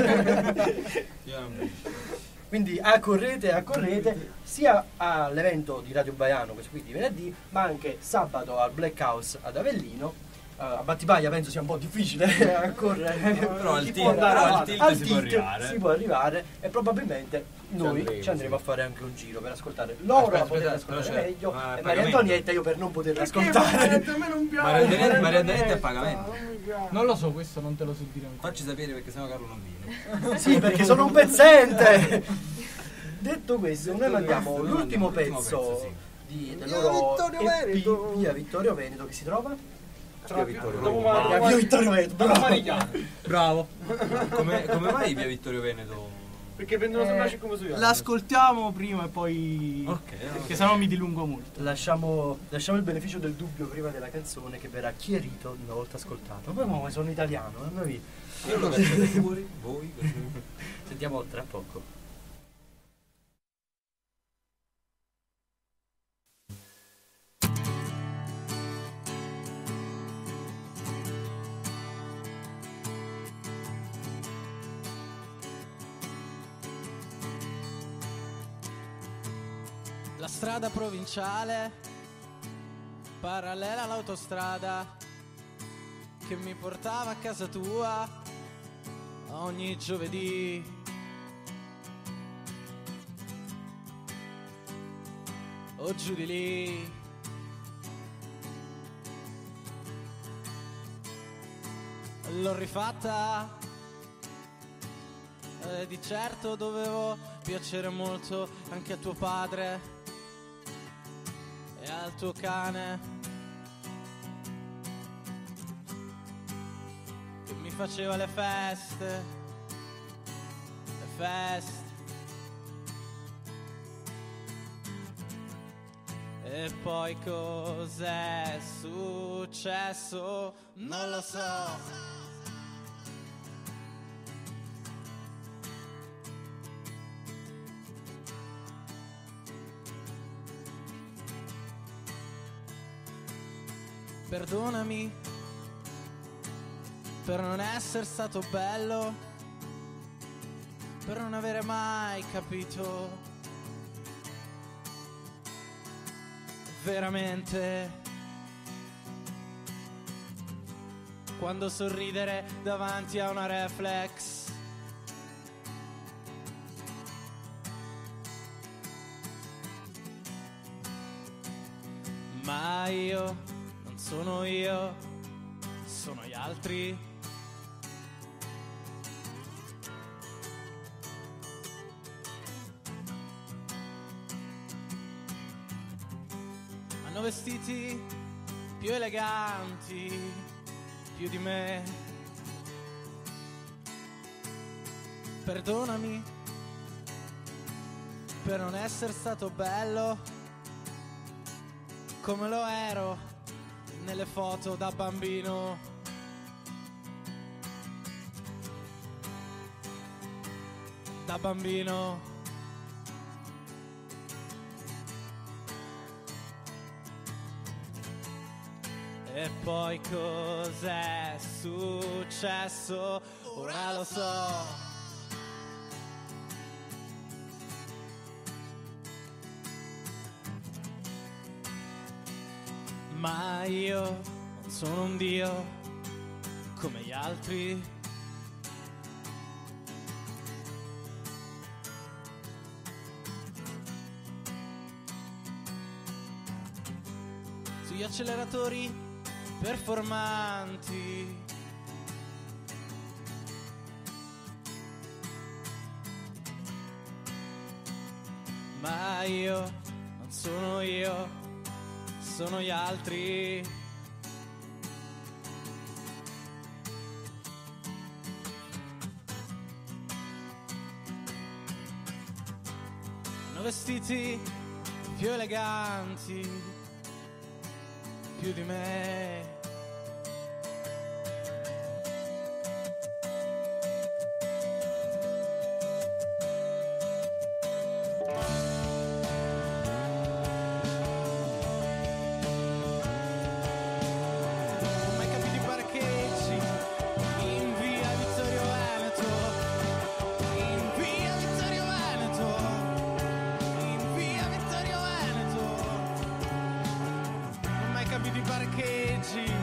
non vengo. Quindi accorrete, accorrete sia all'evento di Radio Baiano, questo qui di venerdì, ma anche sabato al Black House ad Avellino. Uh, a Battipaglia penso sia un po' difficile accorrere. Però al Chi tilt- può andare però al avanti? tilt Al si può tilt arrivare. si può arrivare e probabilmente noi andremo, ci andremo sì. a fare anche un giro per ascoltare loro Aspetta, la poter aspetta, però ascoltare c'è- meglio ma e è Maria pagamento. Antonietta io per non poterla Perché ascoltare. Maria- a me non piace. Maria Antonietta- Maria Antonietta è a Antonietta, pagamento. non mi piace. Non lo so, questo non te lo so dire ancora. Facci sapere perché sennò Carlo non viene. Sì, perché sono un pezzente. Detto questo, noi mandiamo Noi l'ultimo mandiamo l'ultimo pezzo pezzo, sì. di, del Via loro Vittorio E P, Veneto. via Vittorio Veneto, che si trova? Tra Vittorio dopo Veneto. Mar- Ah, via Vittorio Veneto, dopo bravo. Marigliano. Bravo. Come, come mai via Vittorio Veneto? Perché prendono Eh, sempre come su L'ascoltiamo prima e poi Ok, perché sennò mi dilungo molto. Lasciamo, lasciamo il beneficio del dubbio prima della canzone che verrà chiarito una volta ascoltato. Poi mo sono italiano, eh, noi io lo cacciate fuori, voi. sentiamo tra poco. La strada provinciale, parallela all'autostrada, che mi portava a casa tua ogni giovedì. O giù di lì. L'ho rifatta e di certo dovevo piacere molto anche a tuo padre e al tuo cane, che mi faceva le feste, le feste. E poi cos'è successo? Non lo so. Perdonami per non essere stato bello, per non avere mai capito veramente quando sorridere davanti a una reflex. Ma io non sono io, sono gli altri. Hanno vestiti più eleganti, più di me. Perdonami per non essere stato bello come lo ero nelle foto da bambino. Da bambino. E poi cos'è successo? Ora lo so. Ma io non sono un dio come gli altri. Sugli acceleratori performanti, ma io non sono io, sono gli altri. Hanno vestiti più eleganti, più di me. Parcheggi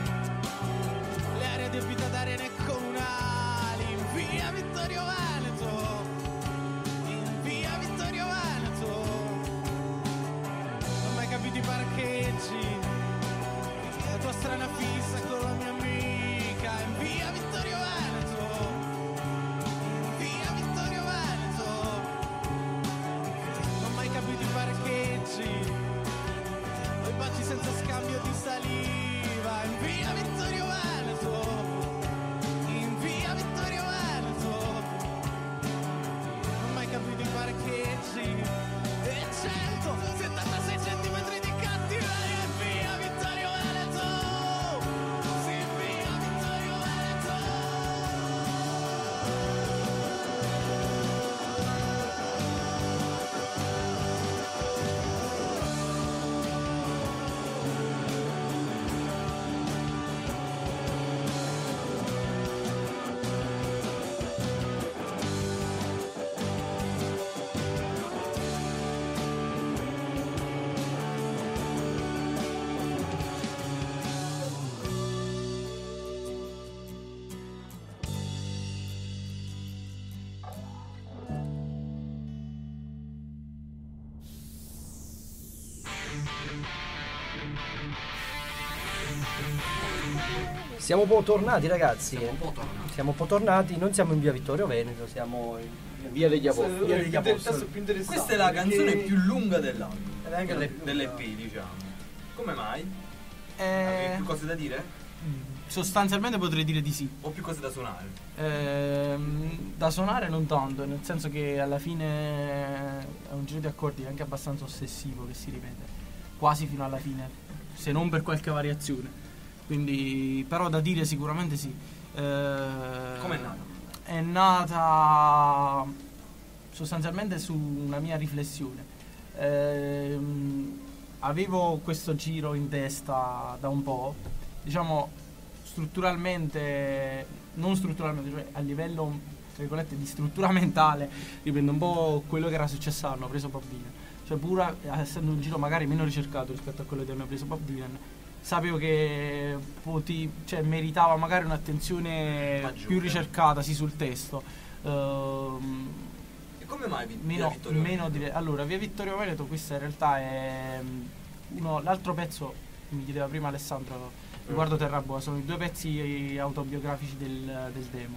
Siamo un po' tornati, ragazzi. Siamo un po' tornati. Siamo un po' tornati, non siamo in via Vittorio Veneto, siamo in Via degli Apostoli. Via degli Apostoli. Più interessante, Questa è la canzone perché- più lunga dell'album, ed è anche la delle, più- dell'E P, diciamo. Come mai? Eh, Avevi più cose da dire? sostanzialmente potrei dire di sì. O più cose da suonare? Ehm, da suonare non tanto, nel senso che alla fine è un giro di accordi anche abbastanza ossessivo che si ripete quasi fino alla fine, se non per qualche variazione. Quindi, però da dire sicuramente sì. Eh, Com'è nata? È nata sostanzialmente su una mia riflessione. Ehm, avevo questo giro in testa da un po', diciamo strutturalmente, non strutturalmente, cioè a livello tra virgolette di struttura mentale, riprendo un po' quello che era successo hanno preso Bob Dylan, cioè pur essendo un giro magari meno ricercato rispetto a quello di hanno preso Bob Dylan, sapevo che poti, cioè, meritava magari un'attenzione Maggiore. più ricercata sì, sul testo. Ehm, E come mai vi, meno, Via Vittorio meno Veneto? dire, allora Via Vittorio Veneto, questa in realtà è uno, l'altro pezzo che mi chiedeva prima Alessandro riguardo Terraboa, sono i due pezzi autobiografici del, del demo.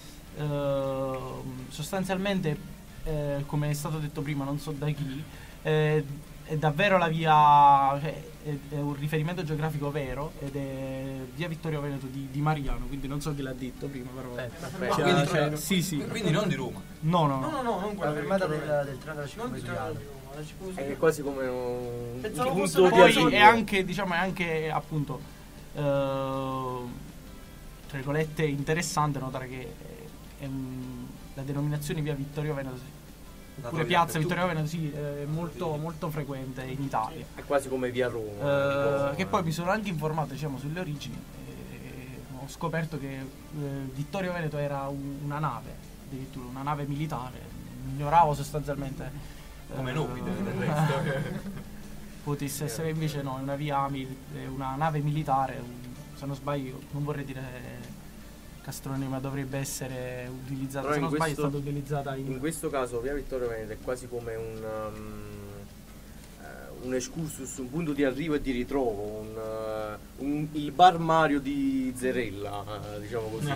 Ehm, sostanzialmente eh, come è stato detto prima, non so da chi, eh, è davvero la via, cioè, è, è un riferimento geografico vero ed è Via Vittorio Veneto di, di Mariano, quindi non so chi l'ha detto prima, però Eh, cioè, aspetta. quindi- cioè, sì sì, Quindi non di Roma. no no No, no, no, non La quella fermata che- del, del treno della Non di cinquanta Roma, la cinquanta- È quasi come un, Pensavo un fosse punto di poi arrivo. è anche, diciamo, è anche appunto eh, tra virgolette interessante notare che è un- la denominazione Via Vittorio Veneto La oppure trovi Piazza dappertutto. Vittorio Veneto sì, è molto, molto frequente in Italia. È quasi come via Roma. Eh, un po', che poi mi sono anche informato, diciamo, sulle origini e ho scoperto che eh, Vittorio Veneto era un- una nave, addirittura una nave militare. Ignoravo sostanzialmente Come eh, Nobile del resto. potesse essere, invece no, è una via mil- è una nave militare, un- se non sbaglio, non vorrei dire castrone, ma dovrebbe essere utilizzata, Però se in non sbaglio è questo- stata utilizzata in, In questo caso via Vittorio Veneto è quasi come un, um, eh, un excursus, un punto di arrivo e di ritrovo, un, eh, un- il bar Mario di Zerella, eh, diciamo così.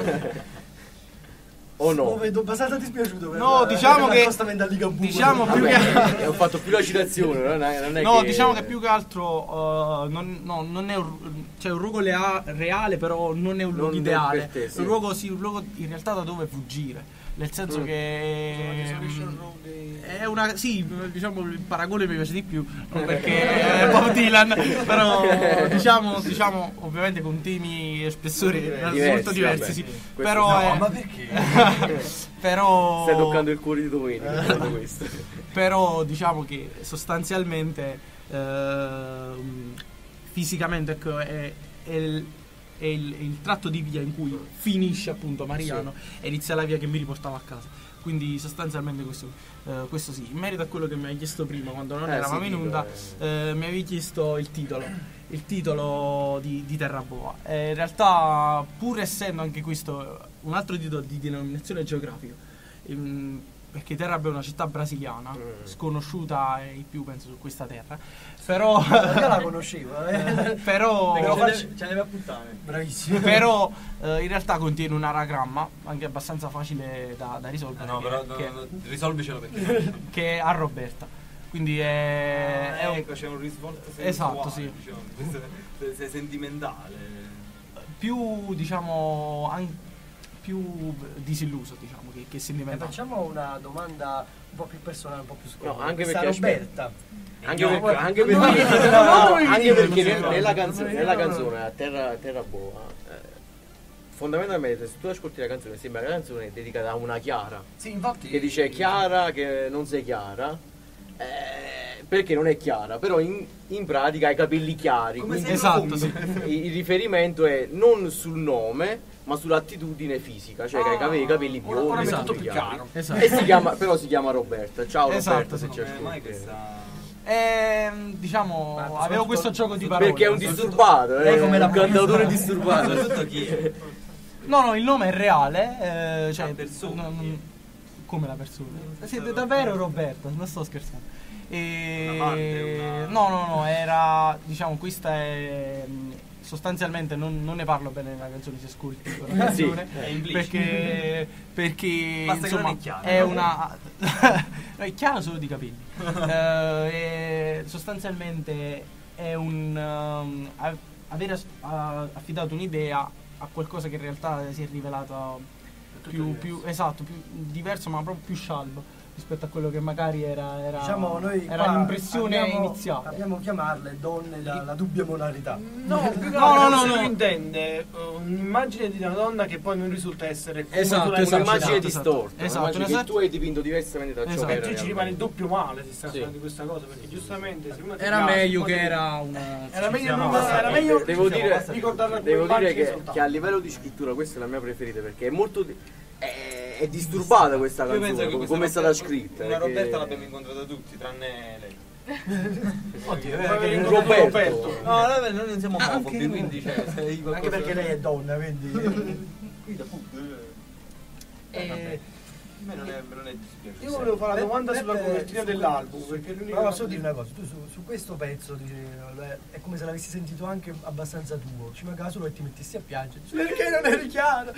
O no? Lo vedo abbastanza dispiaciuto per No, la- diciamo per che- l'accostamento a Ligabue. diciamo più Vabbè, che ho fatto più la citazione, non è, non è no, che... diciamo che più che altro uh, non, no, non è un, cioè un luogo lea- reale, però non è un luogo Non ideale. per te, sì. Un luogo, sì, un luogo in realtà da dove fuggire. Nel senso Mm. che Isolation Road e- è una, sì, diciamo il paragone mi piace di più, non perché è Bob Dylan, però diciamo, diciamo ovviamente con temi e spessori Diversi, molto diversi, vabbè. sì. Questo Però no, è- Ma perché? però Stai toccando il cuore di domenica dicendo questo. però diciamo che sostanzialmente ehm, fisicamente ecco, è, è il, è il- è il tratto di via in cui finisce appunto Mariano e inizia la via che mi riportava a casa, quindi sostanzialmente questo, eh, questo sì. In merito a quello che mi hai chiesto prima quando non Eh, eravamo sì, in dico, onda, eh. eh, mi avevi chiesto il titolo il titolo di, di Terraboa. Eh, in realtà, pur essendo anche questo un altro titolo di denominazione geografica, ehm, perché Terraboa è una città brasiliana Mm. sconosciuta ai più penso su questa terra, però Io la conoscevo, eh. però, Però Ce faccio- ne- ce ne deve appuntare. Bravissimo. però eh, in realtà contiene un anagramma anche abbastanza facile da, da risolvere, No, che, però no, che- no, risolvicelo perché. che è a Roberta, quindi è, è un- ecco, c'è un risvolto Esatto, sensuale, sì. diciamo, questo è- sei sentimentale. più diciamo an- più disilluso, diciamo, che, che E sentimentale. facciamo una domanda un po' più personale, un po' più scomoda. No, anche Questa perché, Roberta. Anche No, perché, guarda, anche non perché, mi dite, no, no, no, non mi anche dite, perché non mi nella, dite, canzone, non mi nella dite. canzone a Terra, Terra Boa, eh, fondamentalmente se tu ascolti la canzone sembra che la canzone è dedicata a una Chiara Sì, infatti. che dice Chiara che non sei Chiara, eh, perché non è chiara, però in, in pratica ha i capelli chiari, Come quindi sei Esatto, profondo. il, il riferimento è non sul nome ma sull'attitudine fisica, cioè che ha i capelli, i capelli ora- ora biondi, mi è molto tutto più chiari. chiaro. Esatto. E si chiama, però si chiama Roberta. Ciao Esatto, Roberta, se sì. ci Come mai ascolti. questa. Ehm, diciamo, Ma avevo soprattutto- questo gioco di parole. Perché è un non so- disturbato, Lei è come un la cantautore Pisa. disturbato. Soprattutto chi è? No, no, il nome è reale, eh, cioè, La persona, non- chi è? come la persona? Questa Siete Roberta. davvero Roberta, non sto scherzando. E... Un amante, una- No, no, no, era, diciamo, questa è, sostanzialmente non, non ne parlo bene nella canzone, si ascolti quella canzone, Sì, è in Bleach. perché, perché Basta che insomma non è chiaro. è una è chiaro solo di capelli. Eh, e sostanzialmente è un um, a- avere as- a- affidato un'idea a qualcosa che in realtà si è rivelato più, più esatto, più diverso, ma proprio più scialbo rispetto a quello che magari era, era, Diciamo, noi era qua l'impressione abbiamo- iniziale. Abbiamo chiamarle donne la, la dubbia moralità. No, più che No, altro no, no, se no. lui intende uh, un'immagine di una donna che poi non risulta essere come Esatto, tu l'hai esatto, immaginato. Un'immagine esatto, distorta, esatto, un'immagine che esatto. tu hai dipinto diversamente da ciò Esatto. che E era tu ci rimane il realmente. doppio male se stai Sì. parlando di questa cosa, perché giustamente se uno ti Era piace, meglio poi che ti- era una era meglio, No, non- basta, era eh, meglio Devo diciamo, dire, basta ricordarla come devo dire immagine che, soltanto. che a livello di scrittura questa è la mia preferita perché è molto di- è, è disturbata questa Io canzone penso che come, questa come è stata Roberta- scritta. Una perché- Roberta l'abbiamo incontrata tutti, tranne lei. Oddio, eh, aveva che incontrato Roberto. Roberto. No, noi noi non siamo Anche omofobi, noi. quindi cioè, se Anche qualcosa- perché lei è donna, quindi. Guida pure. E- Vabbè. A me non è, non è dispiaciuto. Io volevo fare la Pe- domanda Peppe, sulla copertina su- dell'album, perché l'unica Però posso dire una cosa, tu su, su questo pezzo dici, eh, è come se l'avessi sentito anche abbastanza tuo, ci mancava solo che ti mettessi a piangere, dici, perché non eri chiaro?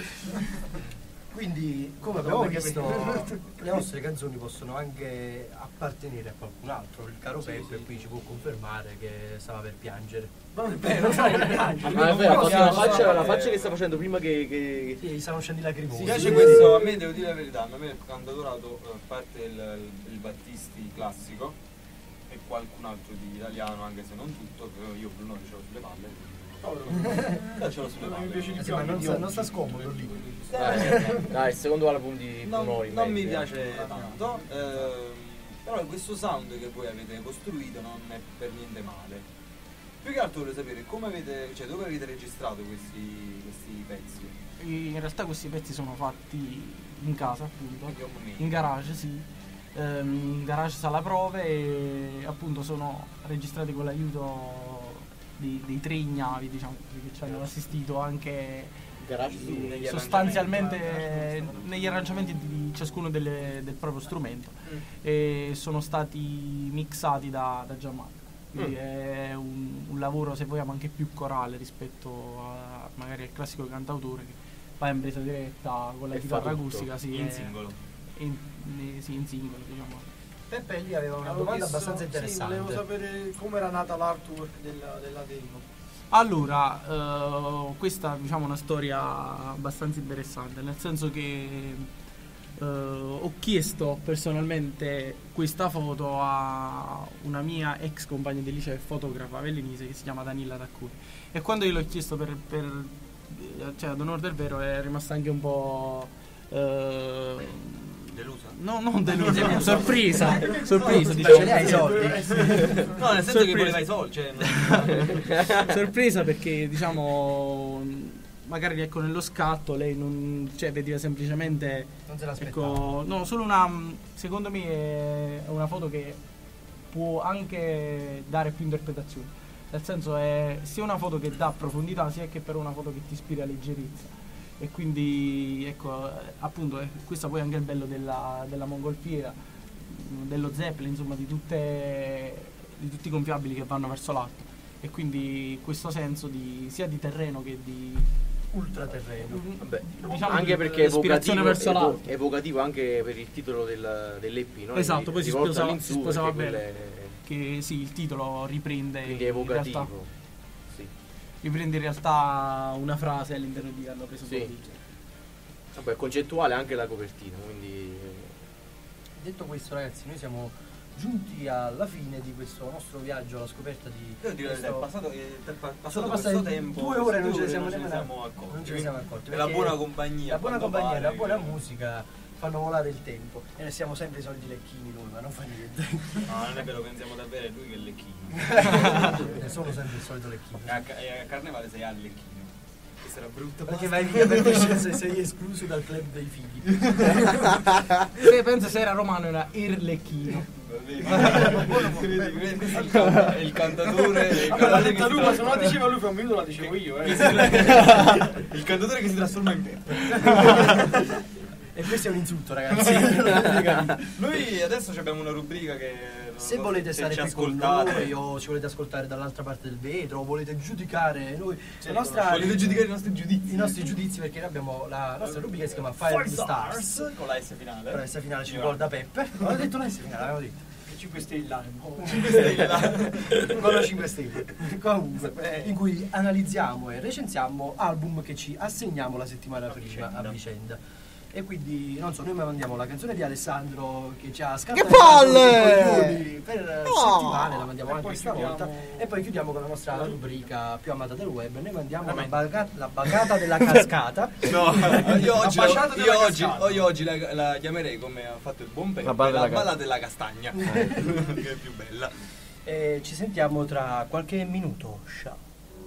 Quindi, come abbiamo perché- visto, le nostre canzoni possono anche appartenere a qualcun altro. Il caro Peppe qui ci può confermare che stava per piangere. Non è vero, non stavo per piangere. Ah, è vero, ha non fatto la piace, faccia, la eh. faccia che sta facendo prima che, che- Sì, gli stanno scendendo i Mi lacrimosi. piace questo, a me devo dire la verità, a me il cantautorato, a parte il, il, il Battisti classico e qualcun altro di italiano, anche se non tutto, però io Bruno ce l'ho sulle palle. Io ce l'ho sulle Mi palle. piace di Eh sì, più ma anche non di sta, oggi. non sta scomodo lì. Dai, dai, il secondo album di Non, Brunori. non mi meglio. piace tanto, ehm, però questo sound che voi avete costruito non è per niente male. Più che altro volevo sapere come avete, cioè dove avete registrato questi, questi pezzi? In realtà questi pezzi sono fatti in casa, appunto, Quindi a un momento. in garage, sì. Ehm, in garage sala prove e appunto sono registrati con l'aiuto dei, dei tre ignavi, diciamo, che ci hanno assistito anche Garage eh, su. negli sostanzialmente eh, negli arrangiamenti di ciascuno delle- del proprio strumento e sono stati mixati da, da Gianmarco. Quindi è un, un lavoro, se vogliamo, anche più corale rispetto a magari al classico cantautore che va in presa diretta con la E fa chitarra tutto. acustica, sì, In è- singolo. in, eh, sì, in singolo, diciamo. Peppe lì aveva una Avevo domanda chiesto- abbastanza interessante. Sì, volevo sapere come era nata l'artwork della, della demo. Allora, eh, questa diciamo è una storia abbastanza interessante, nel senso che eh, ho chiesto personalmente questa foto a una mia ex compagna di liceo e fotografa velinese che si chiama Danila Taccuri, e quando io l'ho chiesto per, per eh, cioè ad onor del vero è rimasta anche un po' eh, Delusa? no, non delusa, sorpresa, sorpresa Ma diciamo. ce li hai i soldi? No, nel senso che Sorpresa. voleva i soldi, cioè, non- Sorpresa perché diciamo magari ecco nello scatto lei non, cioè vedeva semplicemente Non se l'aspettava. ecco no solo una, secondo me è una foto che può anche dare più interpretazioni, nel senso è sia una foto che dà profondità sia che però una foto che ti ispira leggerezza, e quindi ecco appunto eh, questo poi è anche il bello della, della mongolfiera, dello Zeppelin, insomma di tutte di tutti i gonfiabili che vanno verso l'alto, e quindi questo senso di sia di terreno che di Ultraterreno. Vabbè, diciamo anche di perché è ispirazione evocativo, verso evo- l'alto. evocativo anche per il titolo del, dell'E P, no? Esatto, poi si Rivolta sposava- all'insù, si sposava perché bene. quella è- Che sì, il titolo riprende quindi è in realtà, evocativo. Sì. riprende in realtà una frase all'interno di hanno preso Sì. dodici. Vabbè, è concettuale anche la copertina, quindi Detto questo, ragazzi, noi siamo giunti alla fine di questo nostro viaggio alla scoperta di Io direi che è questo- passato, è passato Sono questo passati tempo, due ore, non ce ne due siamo ore nemmeno siamo accorti. non ce ne siamo accorti, E la perché buona compagnia, la buona quando compagnia e la pare buona che- musica fanno volare il tempo, e ne siamo sempre i soliti lecchini noi, ma non fa niente. No, non è vero, pensiamo davvero, è lui che è il lecchino. Ne sono sempre il solito lecchino. E a, e a Carnevale sei al lecchino. Questo era brutto. Perché basta. vai via perché sei, sei escluso dal club dei figli. Se pensa se era romano era Irlecchino. Vedi, vedi, vedi, il, can- il cantatore il Vabbè, l'ha cantatore detta che lui, si ma se non la trasforma- diceva lui fra un minuto la dicevo io, eh. il cantatore che si trasforma in Peppe. E questo è un insulto, ragazzi. Noi adesso ci abbiamo una rubrica che Se volete se stare ci qui con ascoltate. noi o ci volete ascoltare dall'altra parte del vetro o volete giudicare noi, Sì, la nostra, volete giudicare i nostri giudizi. i nostri giudizi, perché noi abbiamo la nostra rubrica che si chiama Five Stars. con la S finale. Per la S finale ci ricorda Peppe. Non ho detto la S finale, avevo detto. cinque stelle. Con la cinque stelle. Comunque, in cui analizziamo e recensiamo album che ci assegniamo la settimana prima a vicenda. E quindi, non so, noi mandiamo la canzone di Alessandro che ci ha scattato Che palle! i coglioni per No! settimane, la mandiamo E anche poi stavolta. chiudiamo- E poi chiudiamo con la nostra rubrica più amata del web. Noi mandiamo la, baga- la bagata della cascata. No, io oggi, La la- baciata io della oggi, cascata. io oggi la, la chiamerei, come ha fatto il buon Peppe, La balla la della balla della castagna, che è più bella. E ci sentiamo tra qualche minuto. Ciao.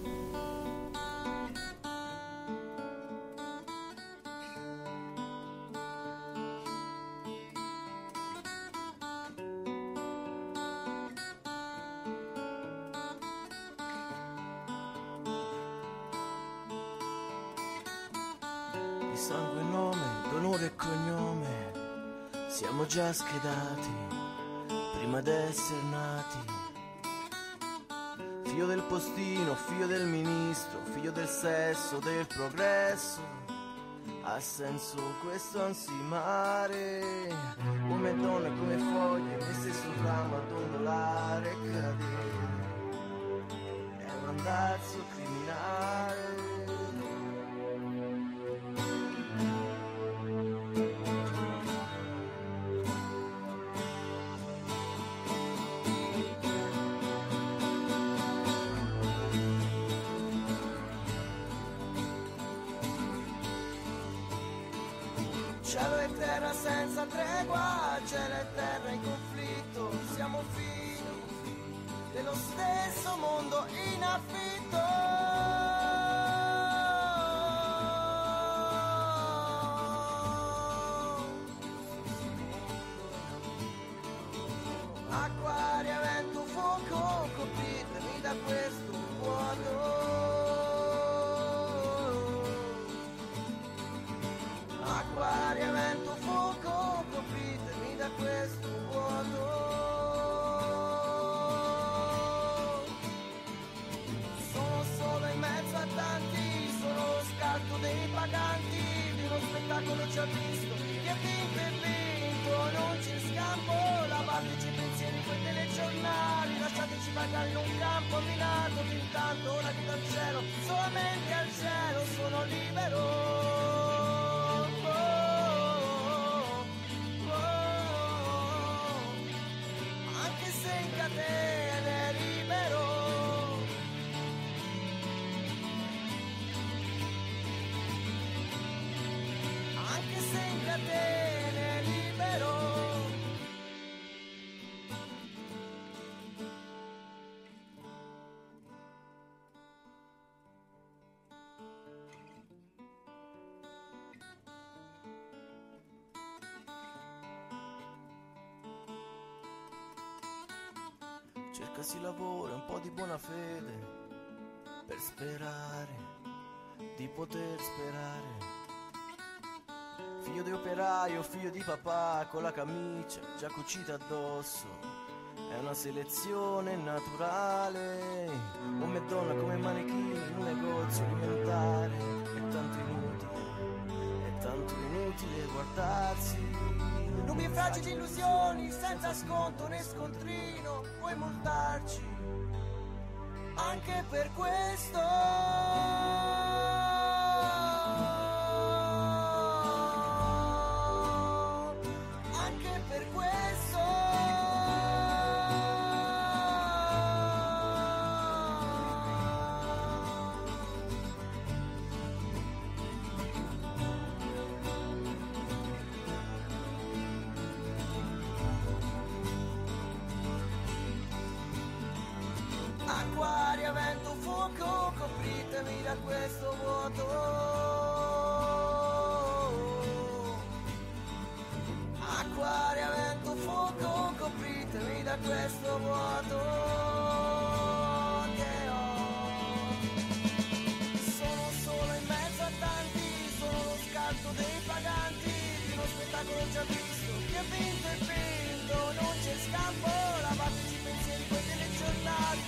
Di sangue e nome, d'onore e cognome, siamo già schedati prima d'essere nati. Figlio del postino, figlio del ministro, figlio del sesso, del progresso. Ha senso questo ansimare, come donne, come foglie messe sul ramo ad ondolare e cadere. È un andazzo criminale. Cielo e terra senza tregua, cielo e terra in conflitto, siamo figli dello stesso mondo in affitto. Acquaria, vento, fuoco, copritemi da questo vuoto. Acquaria, vento, fuoco, copritemi da questo vuoto. Sono solo in mezzo a tanti, sono lo scatto dei paganti di uno spettacolo già visto. Chi ha vinto è vinto, non c'è scampo, lavateci i pensieri coi telegiornali, lasciateci pagare in un campo minato, fin tanto ora che dal cielo, solamente al cielo sono libero. Anche se in catene libero, anche se in catene libero. Cercasi lavoro e un po' di buona fede per sperare di poter sperare. Figlio di operaio, figlio di papà, con la camicia già cucita addosso. È una selezione naturale. Uomo e donna come manichini in un negozio alimentare. È tanto inutile, è tanto inutile guardarsi. Nubi fragili illusioni, senza sconto né scontrino, puoi multarci anche per questo. Anche per questo. Acquaria, vento, fuoco, copritemi da questo vuoto. Acquaria, vento, fuoco, copritemi da questo vuoto che ho. Sono solo in mezzo a tanti, sono lo scatto dei paganti di uno spettacolo già visto. Chi ha vinto è vinto, non c'è scampo, la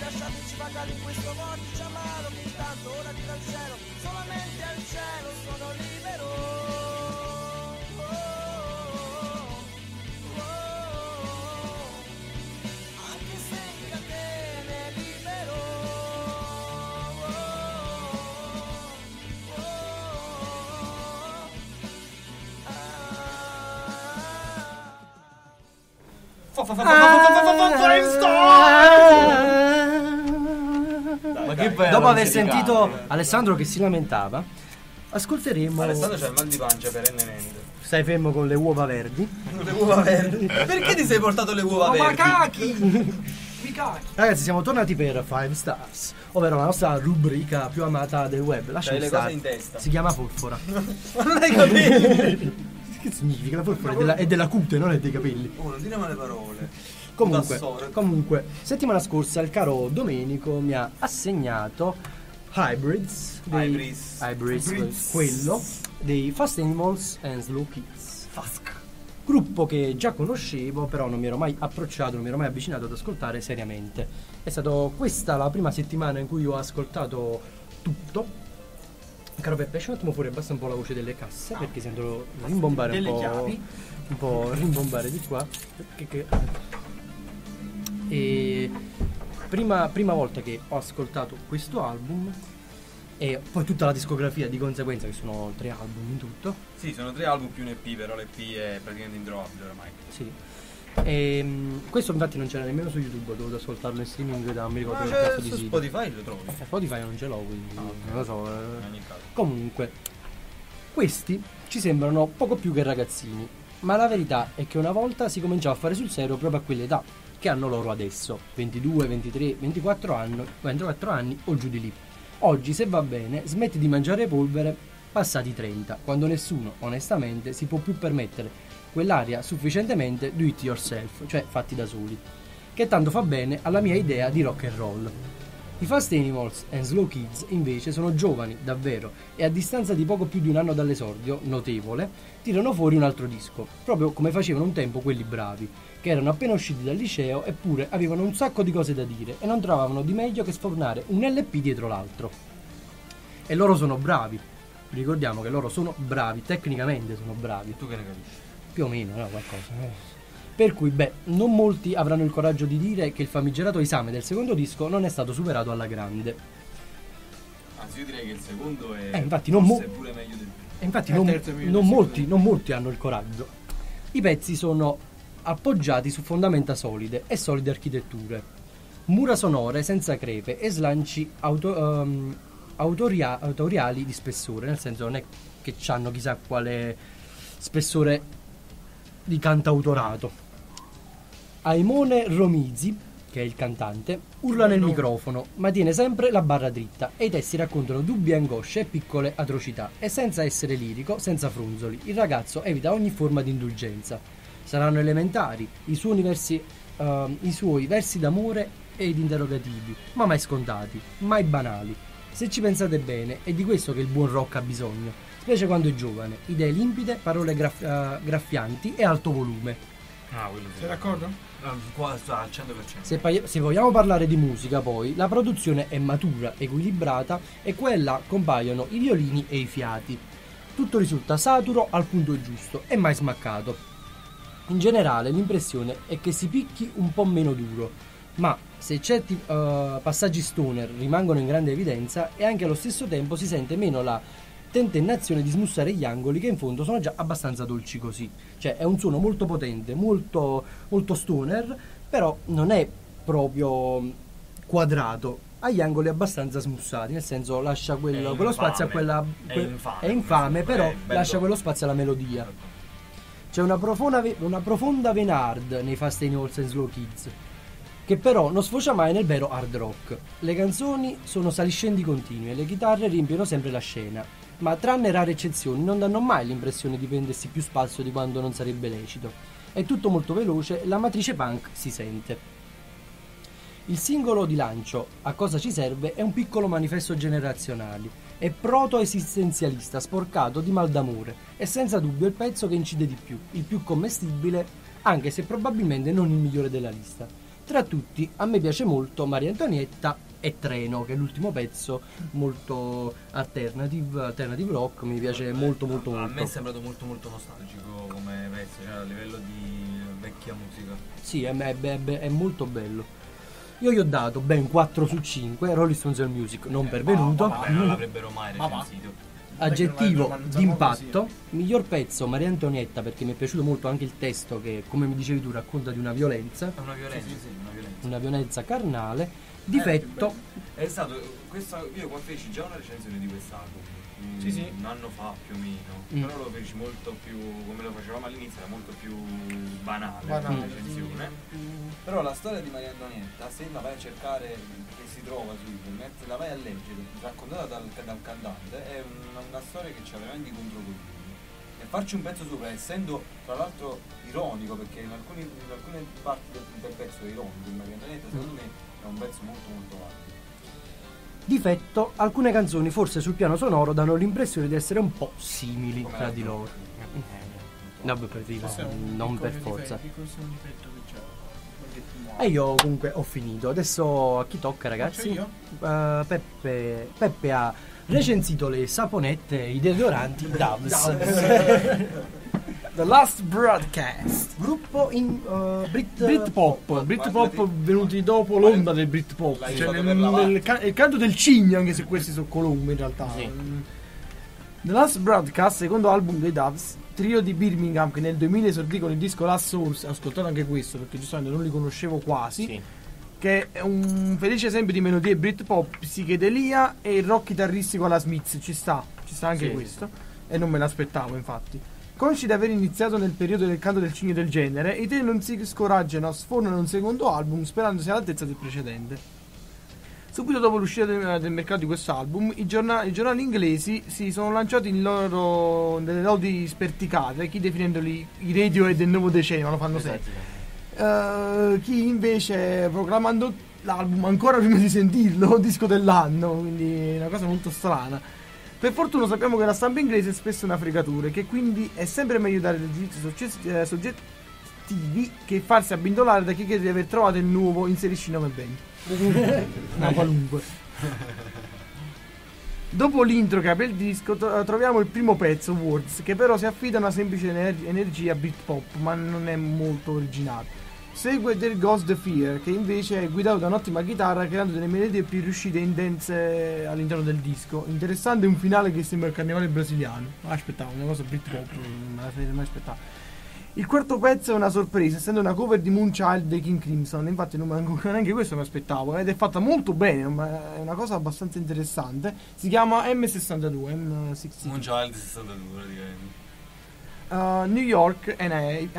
lasciateci vagare in questo vortice amaro, che intanto ora tira al cielo, solamente al cielo sono libero. Oh, oh, oh, anche se in catene libero. Oh, oh, ah. Fa, fa, fa, fa, fa, fa, fa, fa, fa, Ma che bello, Dopo aver non si sentito ricade. Alessandro che si lamentava, ascolteremo. Alessandro c'ha il mal di pancia perennemente. Stai fermo con le uova verdi. Le uova verdi. Perché ti sei portato le uova Oh, ma verdi? cacchi! Mi cacchi! Ragazzi, siamo tornati per five Stars, ovvero la nostra rubrica più amata del web. Lasciami C'hai le stare. cose in testa. Si chiama porfora. Ma non hai capito? Che significa? La porfora è della, è della cute, non è dei capelli. Oh, non dire male parole. Comunque, Bassore. comunque, settimana scorsa il caro Domenico mi ha assegnato Hybrids, dei, Hybrids. Hybrids, Hybrids. quello dei Fast Animals and Slow Kids. Gruppo che già conoscevo, però non mi ero mai approcciato, non mi ero mai avvicinato ad ascoltare seriamente. È stata questa la prima settimana in cui ho ascoltato tutto. Caro Peppe, esci un attimo fuori, abbassa un po' la voce delle casse, perché sento rimbombare un Delle po', chiavi. un po' rimbombare di qua. Che, che... E prima, prima volta che ho ascoltato questo album, e poi tutta la discografia di conseguenza, che sono tre album in tutto. Sì, sono tre album più un E P, però l'E P è praticamente introvabile ormai. Sì. E, mh, questo infatti non c'era nemmeno su YouTube, ho dovuto ascoltarlo in streaming da non mi ricordo Ma che c'è cazzo di su sito. Spotify lo trovi. Eh, Spotify non ce l'ho, quindi Ah, ok. non lo so. In eh. ogni caso. Comunque, questi ci sembrano poco più che ragazzini, ma la verità è che una volta si cominciava a fare sul serio proprio a quell'età che hanno loro adesso, ventidue, ventitré, ventiquattro anni, ventiquattro anni o giù di lì. Oggi, se va bene, smetti di mangiare polvere passati trenta, quando nessuno, onestamente, si può più permettere quell'aria sufficientemente do it yourself, cioè fatti da soli, che tanto fa bene alla mia idea di rock and roll. I Fast Animals and Slow Kids invece sono giovani, davvero, e a distanza di poco più di un anno dall'esordio, notevole, tirano fuori un altro disco, proprio come facevano un tempo quelli bravi, che erano appena usciti dal liceo eppure avevano un sacco di cose da dire e non trovavano di meglio che sfornare un L P dietro l'altro. E loro sono bravi, ricordiamo che loro sono bravi, tecnicamente sono bravi, Tu che ne capisci? più o meno, no, qualcosa. eh. Per cui, beh, non molti avranno il coraggio di dire che il famigerato esame del secondo disco non è stato superato alla grande. Anzi, io direi che il secondo è Eh, infatti non mo- forse pure meglio del primo. E infatti Eh, non, terzo e meglio non del molti, secondo. non molti hanno il coraggio. I pezzi sono appoggiati su fondamenta solide e solide architetture, mura sonore senza crepe e slanci auto, ehm, autoria- autoriali di spessore, nel senso non è che hanno chissà quale spessore di cantautorato. Aimone Romizi, che è il cantante, urla nel microfono, ma tiene sempre la barra dritta e i testi raccontano dubbi angosce e piccole atrocità. E senza essere lirico, senza fronzoli, il ragazzo evita ogni forma di indulgenza. Saranno elementari i suoi versi, eh, i suoi versi d'amore ed interrogativi, ma mai scontati, mai banali. Se ci pensate bene, è di questo che il buon rock ha bisogno, specie quando è giovane. Idee limpide, parole graff- eh, graffianti e alto volume. Ah, quello sì. Sei d'accordo? Ah, qua sta al cento per cento. Se, pa- se vogliamo parlare di musica, poi, la produzione è matura, equilibrata e quella compaiono i violini e i fiati. Tutto risulta saturo al punto giusto e mai smaccato. In generale l'impressione è che si picchi un po' meno duro, ma se certi eh, passaggi stoner rimangono in grande evidenza e anche allo stesso tempo si sente meno la tentennazione di smussare gli angoli, che in fondo sono già abbastanza dolci così. Cioè è un suono molto potente, molto, molto stoner, però non è proprio quadrato, ha gli angoli abbastanza smussati, nel senso lascia quello, È quello spazio a infame. quella È que- infame, è infame, questo, però è bello. lascia quello spazio alla melodia. C'è una profonda, ve- una profonda vena hard nei Fast Animals and Slow Kids, che però non sfocia mai nel vero hard rock. Le canzoni sono saliscendi continui e le chitarre riempiono sempre la scena, ma tranne rare eccezioni non danno mai l'impressione di prendersi più spazio di quando non sarebbe lecito. È tutto molto veloce e la matrice punk si sente. Il singolo di lancio, A cosa ci serve, è un piccolo manifesto generazionale. È proto-esistenzialista, sporcato di mal d'amore. È senza dubbio il pezzo che incide di più, il più commestibile, anche se probabilmente non il migliore della lista. Tra tutti a me piace molto Maria Antonietta e Treno, che è l'ultimo pezzo molto alternative, alternative rock, mi piace molto molto A molto. me è sembrato molto molto nostalgico come pezzo, cioè a livello di vecchia musica. Sì, è, è, è, è molto bello. Io gli ho dato ben quattro su cinque, Rolling Stones All Music non pervenuto. Vabbè, non l'avrebbero mai Ma va. recensito. Aggettivo Ma non so d'impatto, miglior pezzo Maria Antonietta, perché mi è piaciuto molto anche il testo che, come mi dicevi tu, racconta di una violenza, È una violenza, sì, una violenza. una violenza carnale. Difetto, È stato questa, io quando feci già una recensione di quest'album, mm, Sì, sì. un anno fa più o meno, Mm. però lo feci molto più, come lo facevamo all'inizio, era molto più banale, Banale. la recensione. Però la storia di Maria Antonietta, se la vai a cercare, che si trova su internet, la vai a leggere, raccontata dal, dal cantante, è una, una storia che c'ha veramente i controcolori. E farci un pezzo sopra, essendo tra l'altro ironico, perché in, alcuni, in alcune parti del, del pezzo è ironico, di Maria Antonietta, secondo me è un pezzo molto molto valido. difetto, alcune canzoni forse sul piano sonoro danno l'impressione di essere un po' simili Come tra la di tua. loro. Vabbè, per dire, Questo è un non piccolo per forza. difetto, Questo è un difetto che c'è. E io comunque ho finito. Adesso a chi tocca, ragazzi? Faccio Eh, Peppe, Peppe ha recensito le saponette, i deodoranti Doves. The Last Broadcast. Gruppo in uh, Brit Britpop, Britpop venuti dopo l'onda del Britpop, L'hai cioè usato nel, per lavare. nel ca- il canto del cigno, anche se questi sono colombi in realtà. Sì. Mm. The Last Broadcast, secondo album dei Doves, trio di Birmingham che nel duemila esordì con il disco Last Souls, ho ascoltato anche questo perché giustamente non li conoscevo quasi, Sì. che è un felice esempio di melodie Britpop, psichedelia e il rock chitarristico alla Smith, ci sta, ci sta anche Sì. questo, e non me l'aspettavo infatti. Consci di aver iniziato nel periodo del canto del cigno del genere, i tre non si scoraggiano, sfornano un secondo album sperando sia all'altezza del precedente. Subito dopo l'uscita del, del mercato di questo album, i, giorna- i giornali inglesi si sono lanciati in loro, nelle lodi sperticate, chi definendoli i Radiohead del nuovo decennio, ma lo fanno sempre. Eh, chi invece proclamando l'album ancora prima di sentirlo disco dell'anno, quindi una cosa molto strana. Per fortuna sappiamo che la stampa inglese è spesso una fregatura e che quindi è sempre meglio dare dei giudizi soggetti- eh, soggettivi che farsi abbindolare da chi crede di aver trovato il nuovo inserisci nome bene. Una qualunque. Dopo l'intro che apre il disco tro- troviamo il primo pezzo, Words, che però si affida a una semplice ener- energia Britpop, ma non è molto originale. Segue There Goes the Fear, che invece è guidato da un'ottima chitarra creando delle melodie più riuscite e intense all'interno del disco. Interessante un finale che sembra il carnevale brasiliano. Ma aspettavo, una cosa Britpop, non me la sarei mai aspettata. Il quarto pezzo è una sorpresa, essendo una cover di Moonchild dei King Crimson, infatti non me- neanche questo mi aspettavo, ed è fatta molto bene, ma è una cosa abbastanza interessante. Si chiama M sessantadue, M sessantadue. Moonchild sessantadue praticamente. Uh, New York N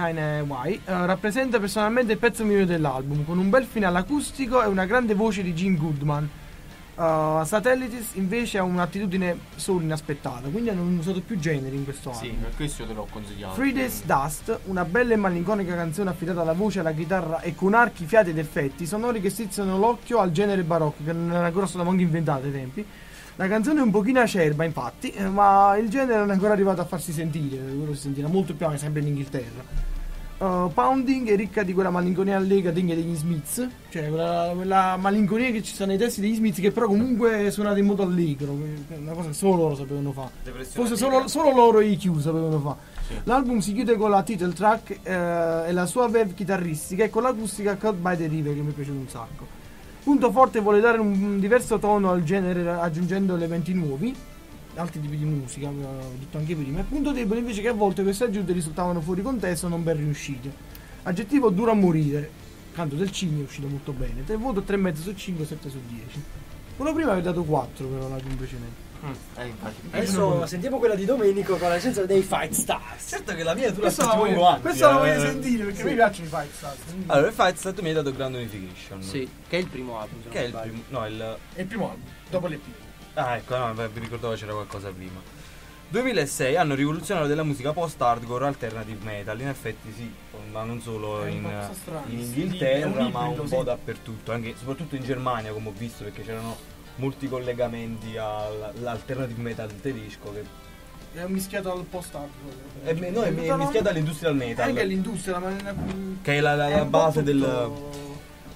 Y uh, rappresenta personalmente il pezzo migliore dell'album, con un bel finale acustico e una grande voce di Gene Goodman. Uh, Satellites invece ha un'attitudine solo inaspettata, quindi hanno usato più generi in questo Sì, album. per questo te l'ho consigliato. Three Days Dust, una bella e malinconica canzone affidata alla voce, alla chitarra e con archi, fiati ed effetti sonori che strizzano l'occhio al genere barocco, che non era ancora stato manco inventato ai tempi. La canzone è un pochino acerba, infatti, eh, ma il genere non è ancora arrivato a farsi sentire, quello si sentirà molto più avanti, sempre in Inghilterra. Uh, Pounding è ricca di quella malinconia allega degna degli Smiths, cioè quella, quella malinconia che ci sta nei testi degli Smiths, che però comunque è suonata in modo allegro, che è una cosa che solo loro sapevano fare. Forse solo, solo loro e i Q sapevano fare. Sì. L'album si chiude con la title track eh, e la sua verve chitarristica e con l'acustica Caught by the River, che mi è piaciuto un sacco. Punto forte vuole dare un, un diverso tono al genere aggiungendo elementi nuovi, altri tipi di musica, ho detto anche prima. E punto debole invece che a volte queste aggiunte risultavano fuori contesto o non ben riuscite. Aggettivo duro a morire. Canto del cigno è uscito molto bene. Te voto tre virgola cinque su cinque, sette su dieci. Quello prima aveva dato quattro però l'album precedente. Eh, infatti. Adesso sentiamo quella di Domenico con la licenza dei Fight Stars. Certo che la mia tu la Questa la aspetti voglio, quanti, questa la eh. voglio sentire perché mi piacciono i Fight Stars. quindi- Allora, il Fight Stars mi hai dato Grand Unification. Sì, che è il primo album. se Che è non il sbaglio. primo. No, il. È il primo album, dopo l'E P. Ah, ecco, no, beh, vi ricordavo c'era qualcosa prima. duemilasei hanno rivoluzionato della musica post-hardcore alternative metal, in effetti sì, ma non solo È in, una cosa strana. in Sì, è Inghilterra, un ma ibrido, un sì. po' dappertutto, anche, soprattutto in Germania come ho visto, perché c'erano molti collegamenti al- all'alternative metal tedesco che È mischiato al post-hardcore. è, me- no, è, è mischiato all'industrial metal, Anche all'industria, ma che è la, la- la base del...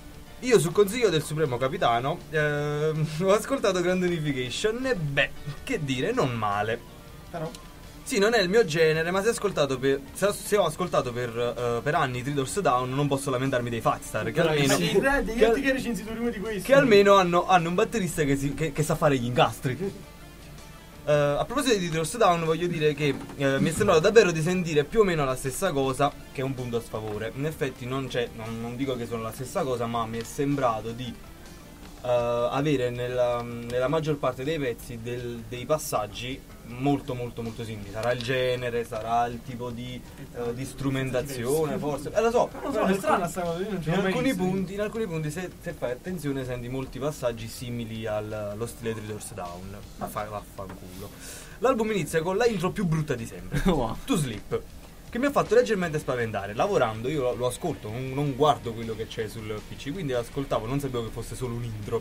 Io sul consiglio del Supremo Capitano eh, ho ascoltato Grand Unification e beh, che dire, non male. Però Sì, non è il mio genere, ma se, ascoltato per, se, se ho ascoltato per, uh, per anni Three Doors Down, non posso lamentarmi dei Fatstar, che almeno, sì, grandi, che, io al- ti che recensito uno di questi. che almeno hanno, hanno un batterista che, si, che, che sa fare gli incastri. Uh, a proposito di Three Doors Down, voglio dire che uh, mi è sembrato davvero di sentire più o meno la stessa cosa, che è un punto a sfavore. In effetti non c'è, non, non dico che sono la stessa cosa, ma mi è sembrato di uh, avere nella, nella maggior parte dei pezzi del, dei passaggi molto molto molto simili. Sarà il genere, sarà il tipo di, uh, di strumentazione, forse. Eh, lo so, Non lo so, è strana sta cosa, io non ce in l'ho mai alcuni, vista. punti, in alcuni punti se, se fai attenzione senti molti passaggi simili al- allo stile Three Doors Down. Ma fai vaffanculo. L'album inizia con la intro più brutta di sempre, Wow. To Sleep, che mi ha fatto leggermente spaventare. Lavorando io lo, lo ascolto, non, non guardo quello che c'è sul P C, quindi ascoltavo, non sapevo che fosse solo un intro.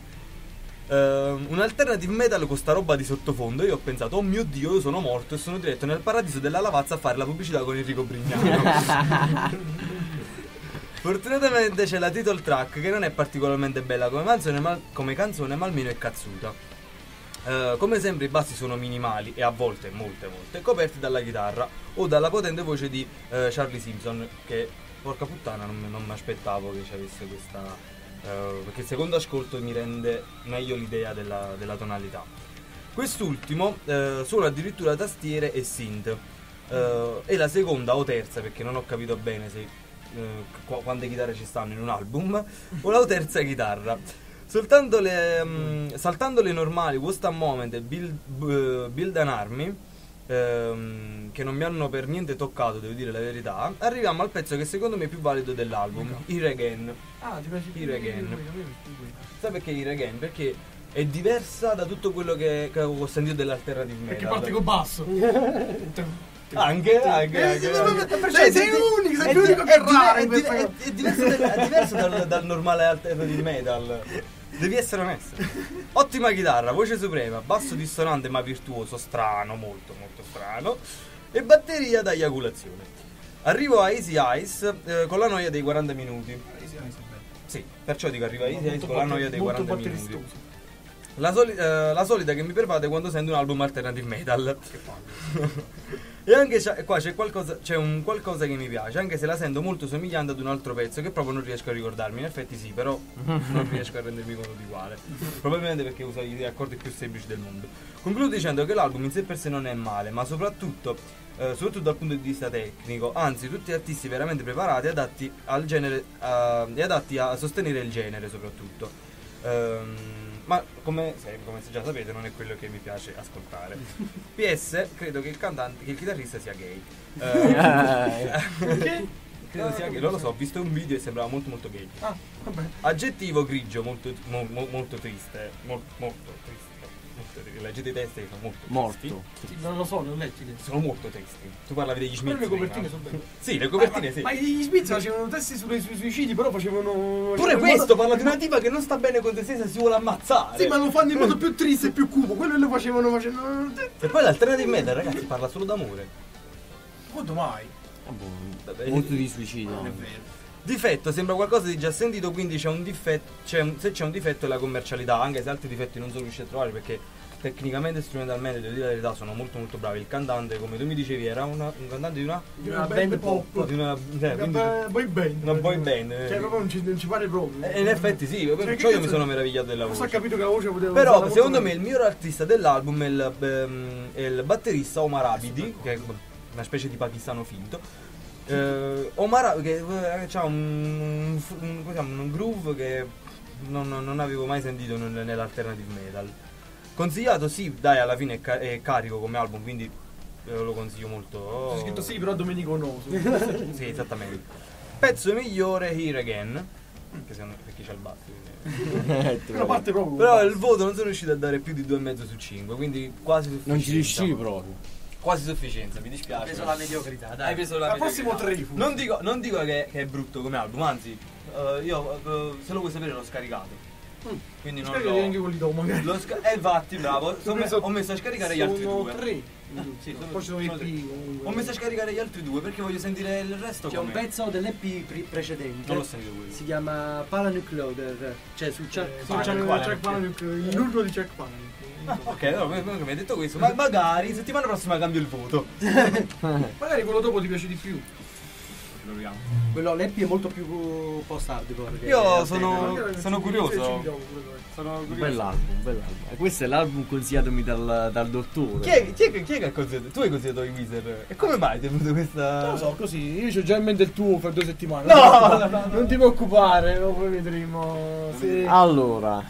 Uh, un alternative metal con sta roba di sottofondo. Io ho pensato, oh mio Dio, io sono morto e sono diretto nel paradiso della Lavazza a fare la pubblicità con Enrico Brignano. Fortunatamente c'è la title track, che non è particolarmente bella come canzone, ma, come canzone, ma almeno è cazzuta. Uh, come sempre i bassi sono minimali e a volte, molte volte, coperti dalla chitarra o dalla potente voce di uh, Charlie Simpson, che porca puttana non, non mi aspettavo che ci avesse questa... Uh, perché il secondo ascolto mi rende meglio l'idea della, della tonalità. Quest'ultimo uh, suona addirittura tastiere e synth, uh, e la seconda o terza, perché non ho capito bene se uh, qu- quante chitarre ci stanno in un album, o la terza chitarra. Soltanto le, um, saltando le normali What's That Moment e Build, uh, Build an Army, ehm, che non mi hanno per niente toccato, devo dire la verità, arriviamo al pezzo che secondo me è più valido dell'album, Here Again. Ah, ti piace più Here di- Again. di- di- di- di- Sai perché Here Again? Perché è diversa da tutto quello che, che ho sentito dell'alternative metal. Perché parte col basso. Anche, anche, Eh, anche, eh, anche. perché Cioè, sei di- unico, sei è più di- unico che è di- raro è in di- questa è- cosa. è diverso, dal- è diverso dal, dal normale alternative metal. Devi essere onesto. Ottima chitarra, voce suprema, basso dissonante ma virtuoso, strano, molto molto strano, e batteria da eiaculazione. Arrivo a Easy Eyes eh, con la noia dei quaranta minuti. Sì, perciò dico arrivo a Easy Eyes con la noia dei Molto quaranta minuti. batteristoso. La, soli- eh, la solita che mi pervade quando sento un album alternative metal. E anche c'è- qua c'è qualcosa, c'è un qualcosa che mi piace, anche se la sento molto somigliante ad un altro pezzo che proprio non riesco a ricordarmi. In effetti sì, però non riesco a rendermi conto di quale. Probabilmente perché uso gli accordi più semplici del mondo. Concludo dicendo che l'album in sé per sé non è male, ma soprattutto eh, soprattutto dal punto di vista tecnico, anzi tutti artisti veramente preparati, adatti al genere eh, e adatti a sostenere il genere soprattutto. Ehm, ma come, se, come se già sapete non è quello che mi piace ascoltare. P S credo che il cantante, che il chitarrista sia gay. Eh, credo sia gay, non lo so, ho visto un video e sembrava molto molto gay. Ah, vabbè. Aggettivo grigio, molto, mo- mo- molto triste, mol- molto triste. Molto triste. Leggete i testi che sono molto tristi. Morto. Sì, non lo so, non leggi. le- Sono molto tristi. Tu parlavi degli Però Smith. le copertine prima. sono belle. Sì, le copertine ma, sì. Ma gli Smith facevano testi sulle- sui suicidi, però facevano. Pure facevano in questo modo- parla di una tipa che non sta bene con te stessa e si vuole ammazzare. Sì, ma lo fanno in modo più triste e più cupo. Quello lo facevano facendo. E poi l'alternative metal, ragazzi, parla solo d'amore. Quando mai? Vabbè, Molto di suicidio. Non è vero. Difetto sembra qualcosa di già sentito, quindi c'è un difetto, c'è un- se c'è un difetto è la commercialità, anche se altri difetti non sono riuscito a trovare perché tecnicamente e strumentalmente, devo dire la verità, sono molto molto bravi. Il cantante, come tu mi dicevi, era una- un cantante di una Di una band pop. di una, eh, quindi- Una boy band. una boy band, eh. Cioè, proprio non ci, non ci pare proprio. e in effetti sì, Cioè, perciò che io mi cazzo- sono meravigliato della Forse ha voce. capito che la voce poteva Però usarla secondo molto me il miglior artista dell'album è il, ehm, è il batterista Omar Abidi, che è una specie di pakistano finto. Eh, Omar Ab- che eh, ha un, un, un- come si chiama, un groove che non, non avevo mai sentito nel- nell'alternative metal. Consigliato, sì, dai, alla fine è, ca- è carico come album, quindi eh, lo consiglio molto. bene. C'è scritto sì, però Domenico no. Sì, esattamente. Pezzo migliore, Here Again, che secondo me perché c'è il basso. quindi- Però parte proprio. Però il voto non sono riuscito a dare più di due e mezzo su cinque, quindi quasi sufficienza. Non ci riuscivi proprio. Quasi sufficienza, mi Hai dispiace. preso la mediocrità, Hai dai. preso la Al prossimo mediocrità. tre. Non dico, non dico che, che è brutto come album, anzi, eh, io eh, se lo vuoi sapere l'ho scaricato. Quindi non Scaricati l'ho... anche quelli dopo magari. Lo sca- eh, infatti, bravo. Ho, me- ho messo a scaricare gli altri Sono due. tre. Sì, sono- Poi ci sono i sono tre. P comunque. Ho messo a scaricare gli altri due perché voglio sentire il resto. C'è un com'è. pezzo dell'E P pre- precedente. Non l'ho sentito quello. Si chiama Paranuclear. Cioè sul chat. Eh, sul sì, channel- c'è quale? Jack Palahniuk, il nurlo di Jack Palahniuk. Ah, ok, allora come mi hai detto questo, ma magari settimana prossima cambio il voto. Magari quello dopo ti piace di più. Quello l'E P è molto più post hardcore. che Io alterne, sono- no? sono curioso. Sono Un curioso. bell'album, un bell'album. E questo è l'album consigliatomi dal, dal dottore. Chi è, chi, è, che- chi è che ha consigliato? Tu hai consigliato i Weezer. E come mai ti è venuto questa... Non lo so, così. Io ho già in mente il tuo per due settimane. No, non ti preoccupare. no, no, no. Non ti preoccupare, poi vedremo. Se... Allora,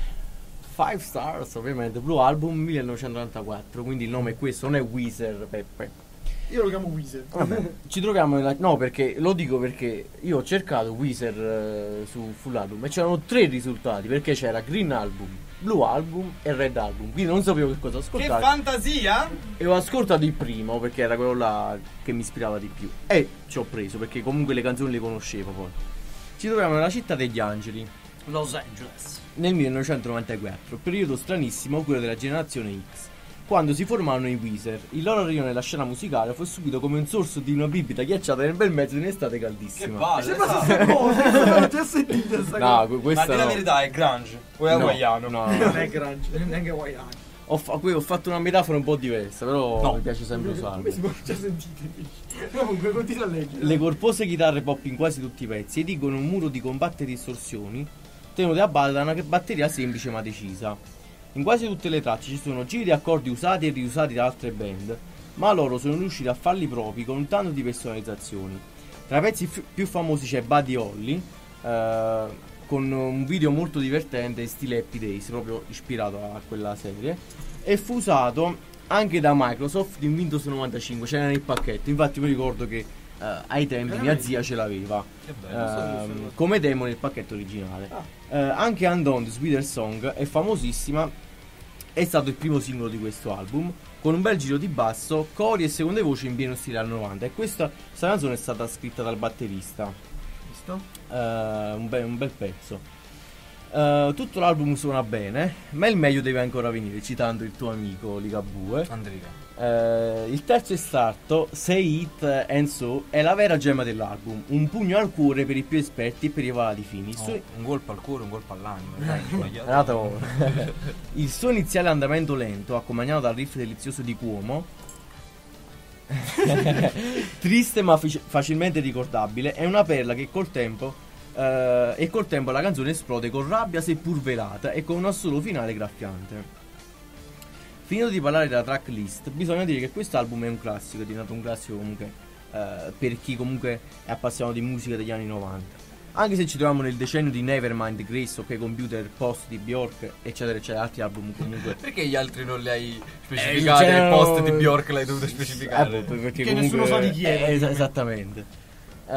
Five Stars ovviamente, Blue Album millenovecentonovantaquattro, quindi il nome è questo, non è Weezer, Peppe. Io lo chiamo Weezer. Vabbè, ci troviamo nella... No, perché lo dico perché io ho cercato Weezer eh, su Full Album e c'erano tre risultati, perché c'era Green Album, Blue Album e Red Album, quindi non sapevo che cosa Che ascoltare. fantasia! E ho ascoltato il primo perché era quello là che mi ispirava di più. E ci ho preso perché comunque le canzoni le conoscevo poi. Ci troviamo nella città degli angeli, Los Angeles. nel millenovecentonovantaquattro, periodo stranissimo, quello della generazione X. Quando si formarono i Weezer, il loro arrivo nella scena musicale fu subito come un sorso di una bibita ghiacciata nel bel mezzo di un'estate Che caldissima. palle! Non ti ho sentito questa No, cosa. que- Ma questa di la no. verità è grunge o è No, hawaiano? no, Non no. è grunge, neanche hawaiano. Ho, fa- qui ho fatto una metafora un po' diversa, però No. mi piace sempre Come usarla. si può già sentire? Comunque continua a leggere. Le corpose chitarre pop in quasi tutti i pezzi edicono un muro di compatte distorsioni tenute a base da una batteria semplice ma decisa. In quasi tutte le tracce ci sono giri di accordi usati e riusati da altre band, ma loro sono riusciti a farli propri con tanto di personalizzazioni. Tra i pezzi f- più famosi c'è Buddy Holly, eh, con un video molto divertente in stile Happy Days, proprio ispirato a quella serie, e fu usato anche da Microsoft in Windows novantacinque, c'era nel pacchetto. Infatti mi ricordo che eh, ai tempi mia zia ce l'aveva Che bello. ehm, come demo nel pacchetto originale. Eh, anche Undone Sweeter Song è famosissima, è stato il primo singolo di questo album, con un bel giro di basso, cori e seconde voci in pieno stile anni novanta, e questa, questa canzone è stata scritta dal batterista. Visto? Eh, un, be- un bel pezzo. Eh, tutto l'album suona bene, ma il meglio deve ancora venire, citando il tuo amico Ligabue. Andrea. Eh, il terzo estratto, Say It and So, è la vera gemma dell'album, un pugno al cuore per i più esperti e per i validi fini. Il suo, Oh, un colpo al cuore, un colpo all'anima. Dai, sbagliato. Renato, il suo iniziale andamento lento, accompagnato dal riff delizioso di Cuomo, triste ma fic- facilmente ricordabile, è una perla che col tempo eh, e col tempo la canzone esplode con rabbia seppur velata e con un assolo finale graffiante. Finito di parlare della tracklist, bisogna dire che questo album è un classico, è diventato un classico comunque eh, per chi comunque è appassionato di musica degli anni novanta. Anche se ci troviamo nel decennio di Nevermind, Grace, OK Computer, Post di Bjork, eccetera, eccetera, altri album comunque. Perché gli altri non li hai specificati? Eh, Il c'erano- post di Bjork l'hai dovuto specificare. Eh, perché Che comunque nessuno sa di chi è, eh, es- esattamente. Eh,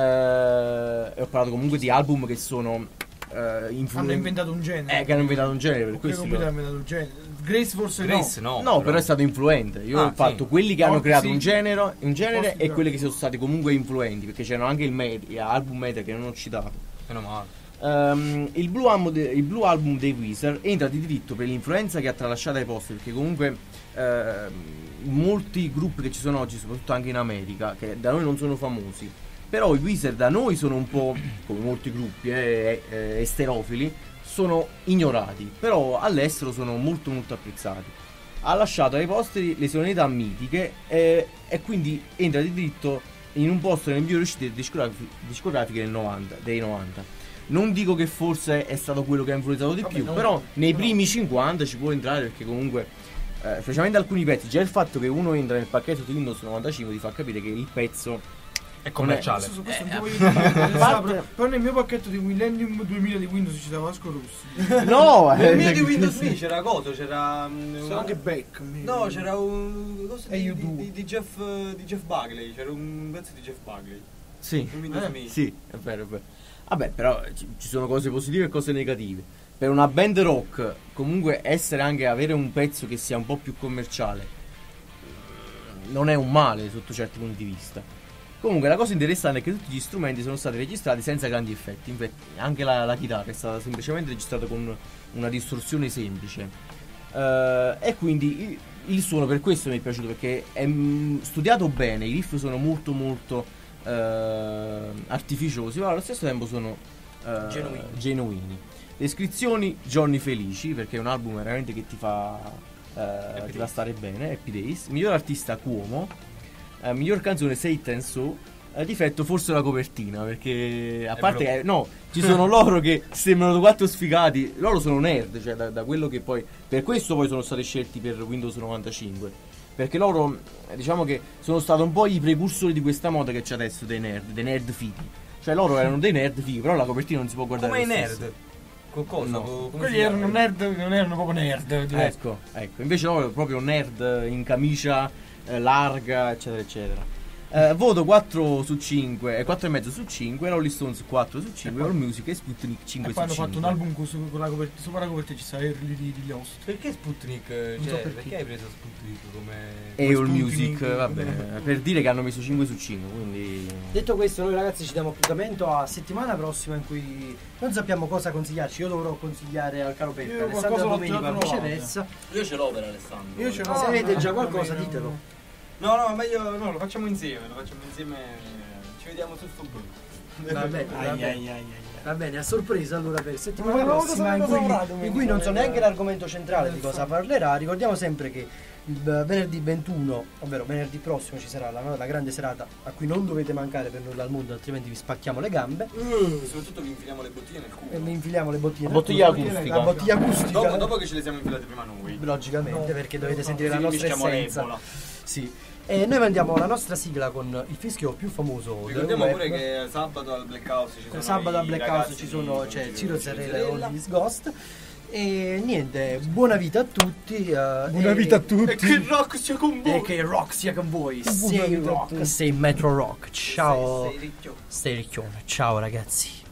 e ho parlato comunque di album che sono eh, influ- Hanno inventato un genere. eh, che hanno inventato un genere, per Ok, questo computer lo- hanno inventato un genere. Grace forse Grace no. No, però è stato influente. Io Ah, ho fatto sì. quelli che hanno Oh, creato sì. un genere, un genere Posti e no. quelli che sono stati comunque influenti, perché c'erano anche il media, album media che non ho citato. Meno male. Ehm, il, Blue Album de- il Blue Album dei Weezer entra di diritto per l'influenza che ha tralasciato ai posti, perché comunque ehm, molti gruppi che ci sono oggi, soprattutto anche in America, che da noi non sono famosi, però i Weezer da noi sono un po' come molti gruppi eh, eh, esterofili, sono ignorati, però all'estero sono molto molto apprezzati. Ha lasciato ai posteri le sonorità mitiche eh, e quindi entra di diritto in un posto nelle migliori uscite discografi- discografiche del novanta, dei novanta. Non dico che forse è stato quello che ha influenzato di Vabbè, più, no, però nei no. primi cinquanta ci può entrare, perché comunque eh, specialmente alcuni pezzi, già il fatto che uno entra nel pacchetto di Windows novantacinque ti fa capire che il pezzo È commerciale. Questo, questo Eh, non a ti voglio dire, parte- però, però nel mio pacchetto di Millennium duemila di Windows ci stava Vasco Rossi. no, Nel eh, mio di Windows Me c'era Goto, c'era. mm, C'era una- anche Beck. No, c'era un. Cosa E di, you di, do. di, di Jeff, di Jeff Buckley. C'era un pezzo di Jeff Buckley. sì, Nel Windows Eh, Me. sì, è vero, è vero. Vabbè, però ci, ci sono cose positive e cose negative. Per una band rock, comunque essere anche avere un pezzo che sia un po' più commerciale non è un male sotto certi punti di vista. Comunque la cosa interessante è che tutti gli strumenti sono stati registrati senza grandi effetti. Infatti anche la, la chitarra è stata semplicemente registrata con una distorsione semplice. Uh, e quindi il, il suono per questo mi è piaciuto, perché è mh, studiato bene, i riff sono molto molto uh, artificiosi, ma allo stesso tempo sono uh, Genuini. genuini. Descrizioni: giorni felici, perché è un album veramente che ti fa, uh, ti fa stare bene. Happy Days. Miglior artista Cuomo. Uh, miglior canzone Say and So. Uh, difetto forse la copertina, perché a È parte vero. eh, no, ci sono loro che sembrano quattro sfigati. Loro sono nerd, cioè da, da quello che poi, per questo poi sono stati scelti per Windows novantacinque, perché loro eh, diciamo che sono stati un po' i precursori di questa moda che c'è adesso dei nerd, dei nerd fighi. Cioè loro erano dei nerd fighi, però la copertina non si può guardare Come i lo stesso. nerd. Co- cosa? No. Co- come Quelli si erano chiama? nerd, non erano proprio nerd. diversi. Ecco, ecco, invece loro proprio nerd in camicia eh, larga, eccetera eccetera. Eh, voto quattro su cinque, eh, quattro e mezzo su cinque, Rolling Stones quattro su cinque, poi- All Music e Sputnik E cinque poi su hanno cinque. fatto un album con, su- con la copertina, sopra la copertina ci sta Early di, di Lost. Perché Sputnik? Cioè, Non so perché. perché. hai preso Sputnik come... E come All Sputnik? Music, vabbè, per dire che hanno messo cinque su cinque, quindi Detto questo, noi ragazzi ci diamo appuntamento a settimana prossima, in cui non sappiamo cosa consigliarci. Io dovrò consigliare al caro Pecca, Io Alessandro qualcosa l'ho Domenico, già trovato. viceversa. Io ce l'ho per Alessandro. Io ce l'ho. Se avete già no, qualcosa, no, no. ditelo. No, no, meglio no, lo facciamo insieme, lo facciamo insieme. Ci vediamo su sto blog. Va bene, va Ai, bene. ai, ai, ai. Va bene, a sorpresa allora per settimana Ma no, prossima, cosa- in cosa cui, avrà in domenica? cui non so neanche Eh, l'argomento centrale di eh, cosa so. parlerà. Ricordiamo sempre che il eh, venerdì ventuno, ovvero venerdì prossimo, ci sarà la, la grande serata a cui non dovete mancare per nulla al mondo, altrimenti vi spacchiamo le gambe E soprattutto vi infiliamo le bottiglie nel culo. e vi infiliamo le bottiglie. La nel bottiglia culo. acustica. La bottiglia acustica. Dopo, dopo che ce le siamo infilate prima noi. Logicamente, perché dovete sentire la Così nostra mischiamo essenza. l'Ebola. Sì. E noi mandiamo la nostra sigla con il fischio più famoso del Ricordiamo web. pure che sabato al Black House ci sono Sabato a i Black ragazzi House ci sono, di- c'è di- Ciro di- Zarella e Zarella. Ollis Ghost. E niente, buona vita a tutti. eh, Buona e- vita a tutti. E che il rock sia con voi. E che il rock sia con voi. Buona Sei vita a rock, tutti. sei Metro Rock. Ciao. Sei ricchio. Stai ricchione. Ciao ragazzi.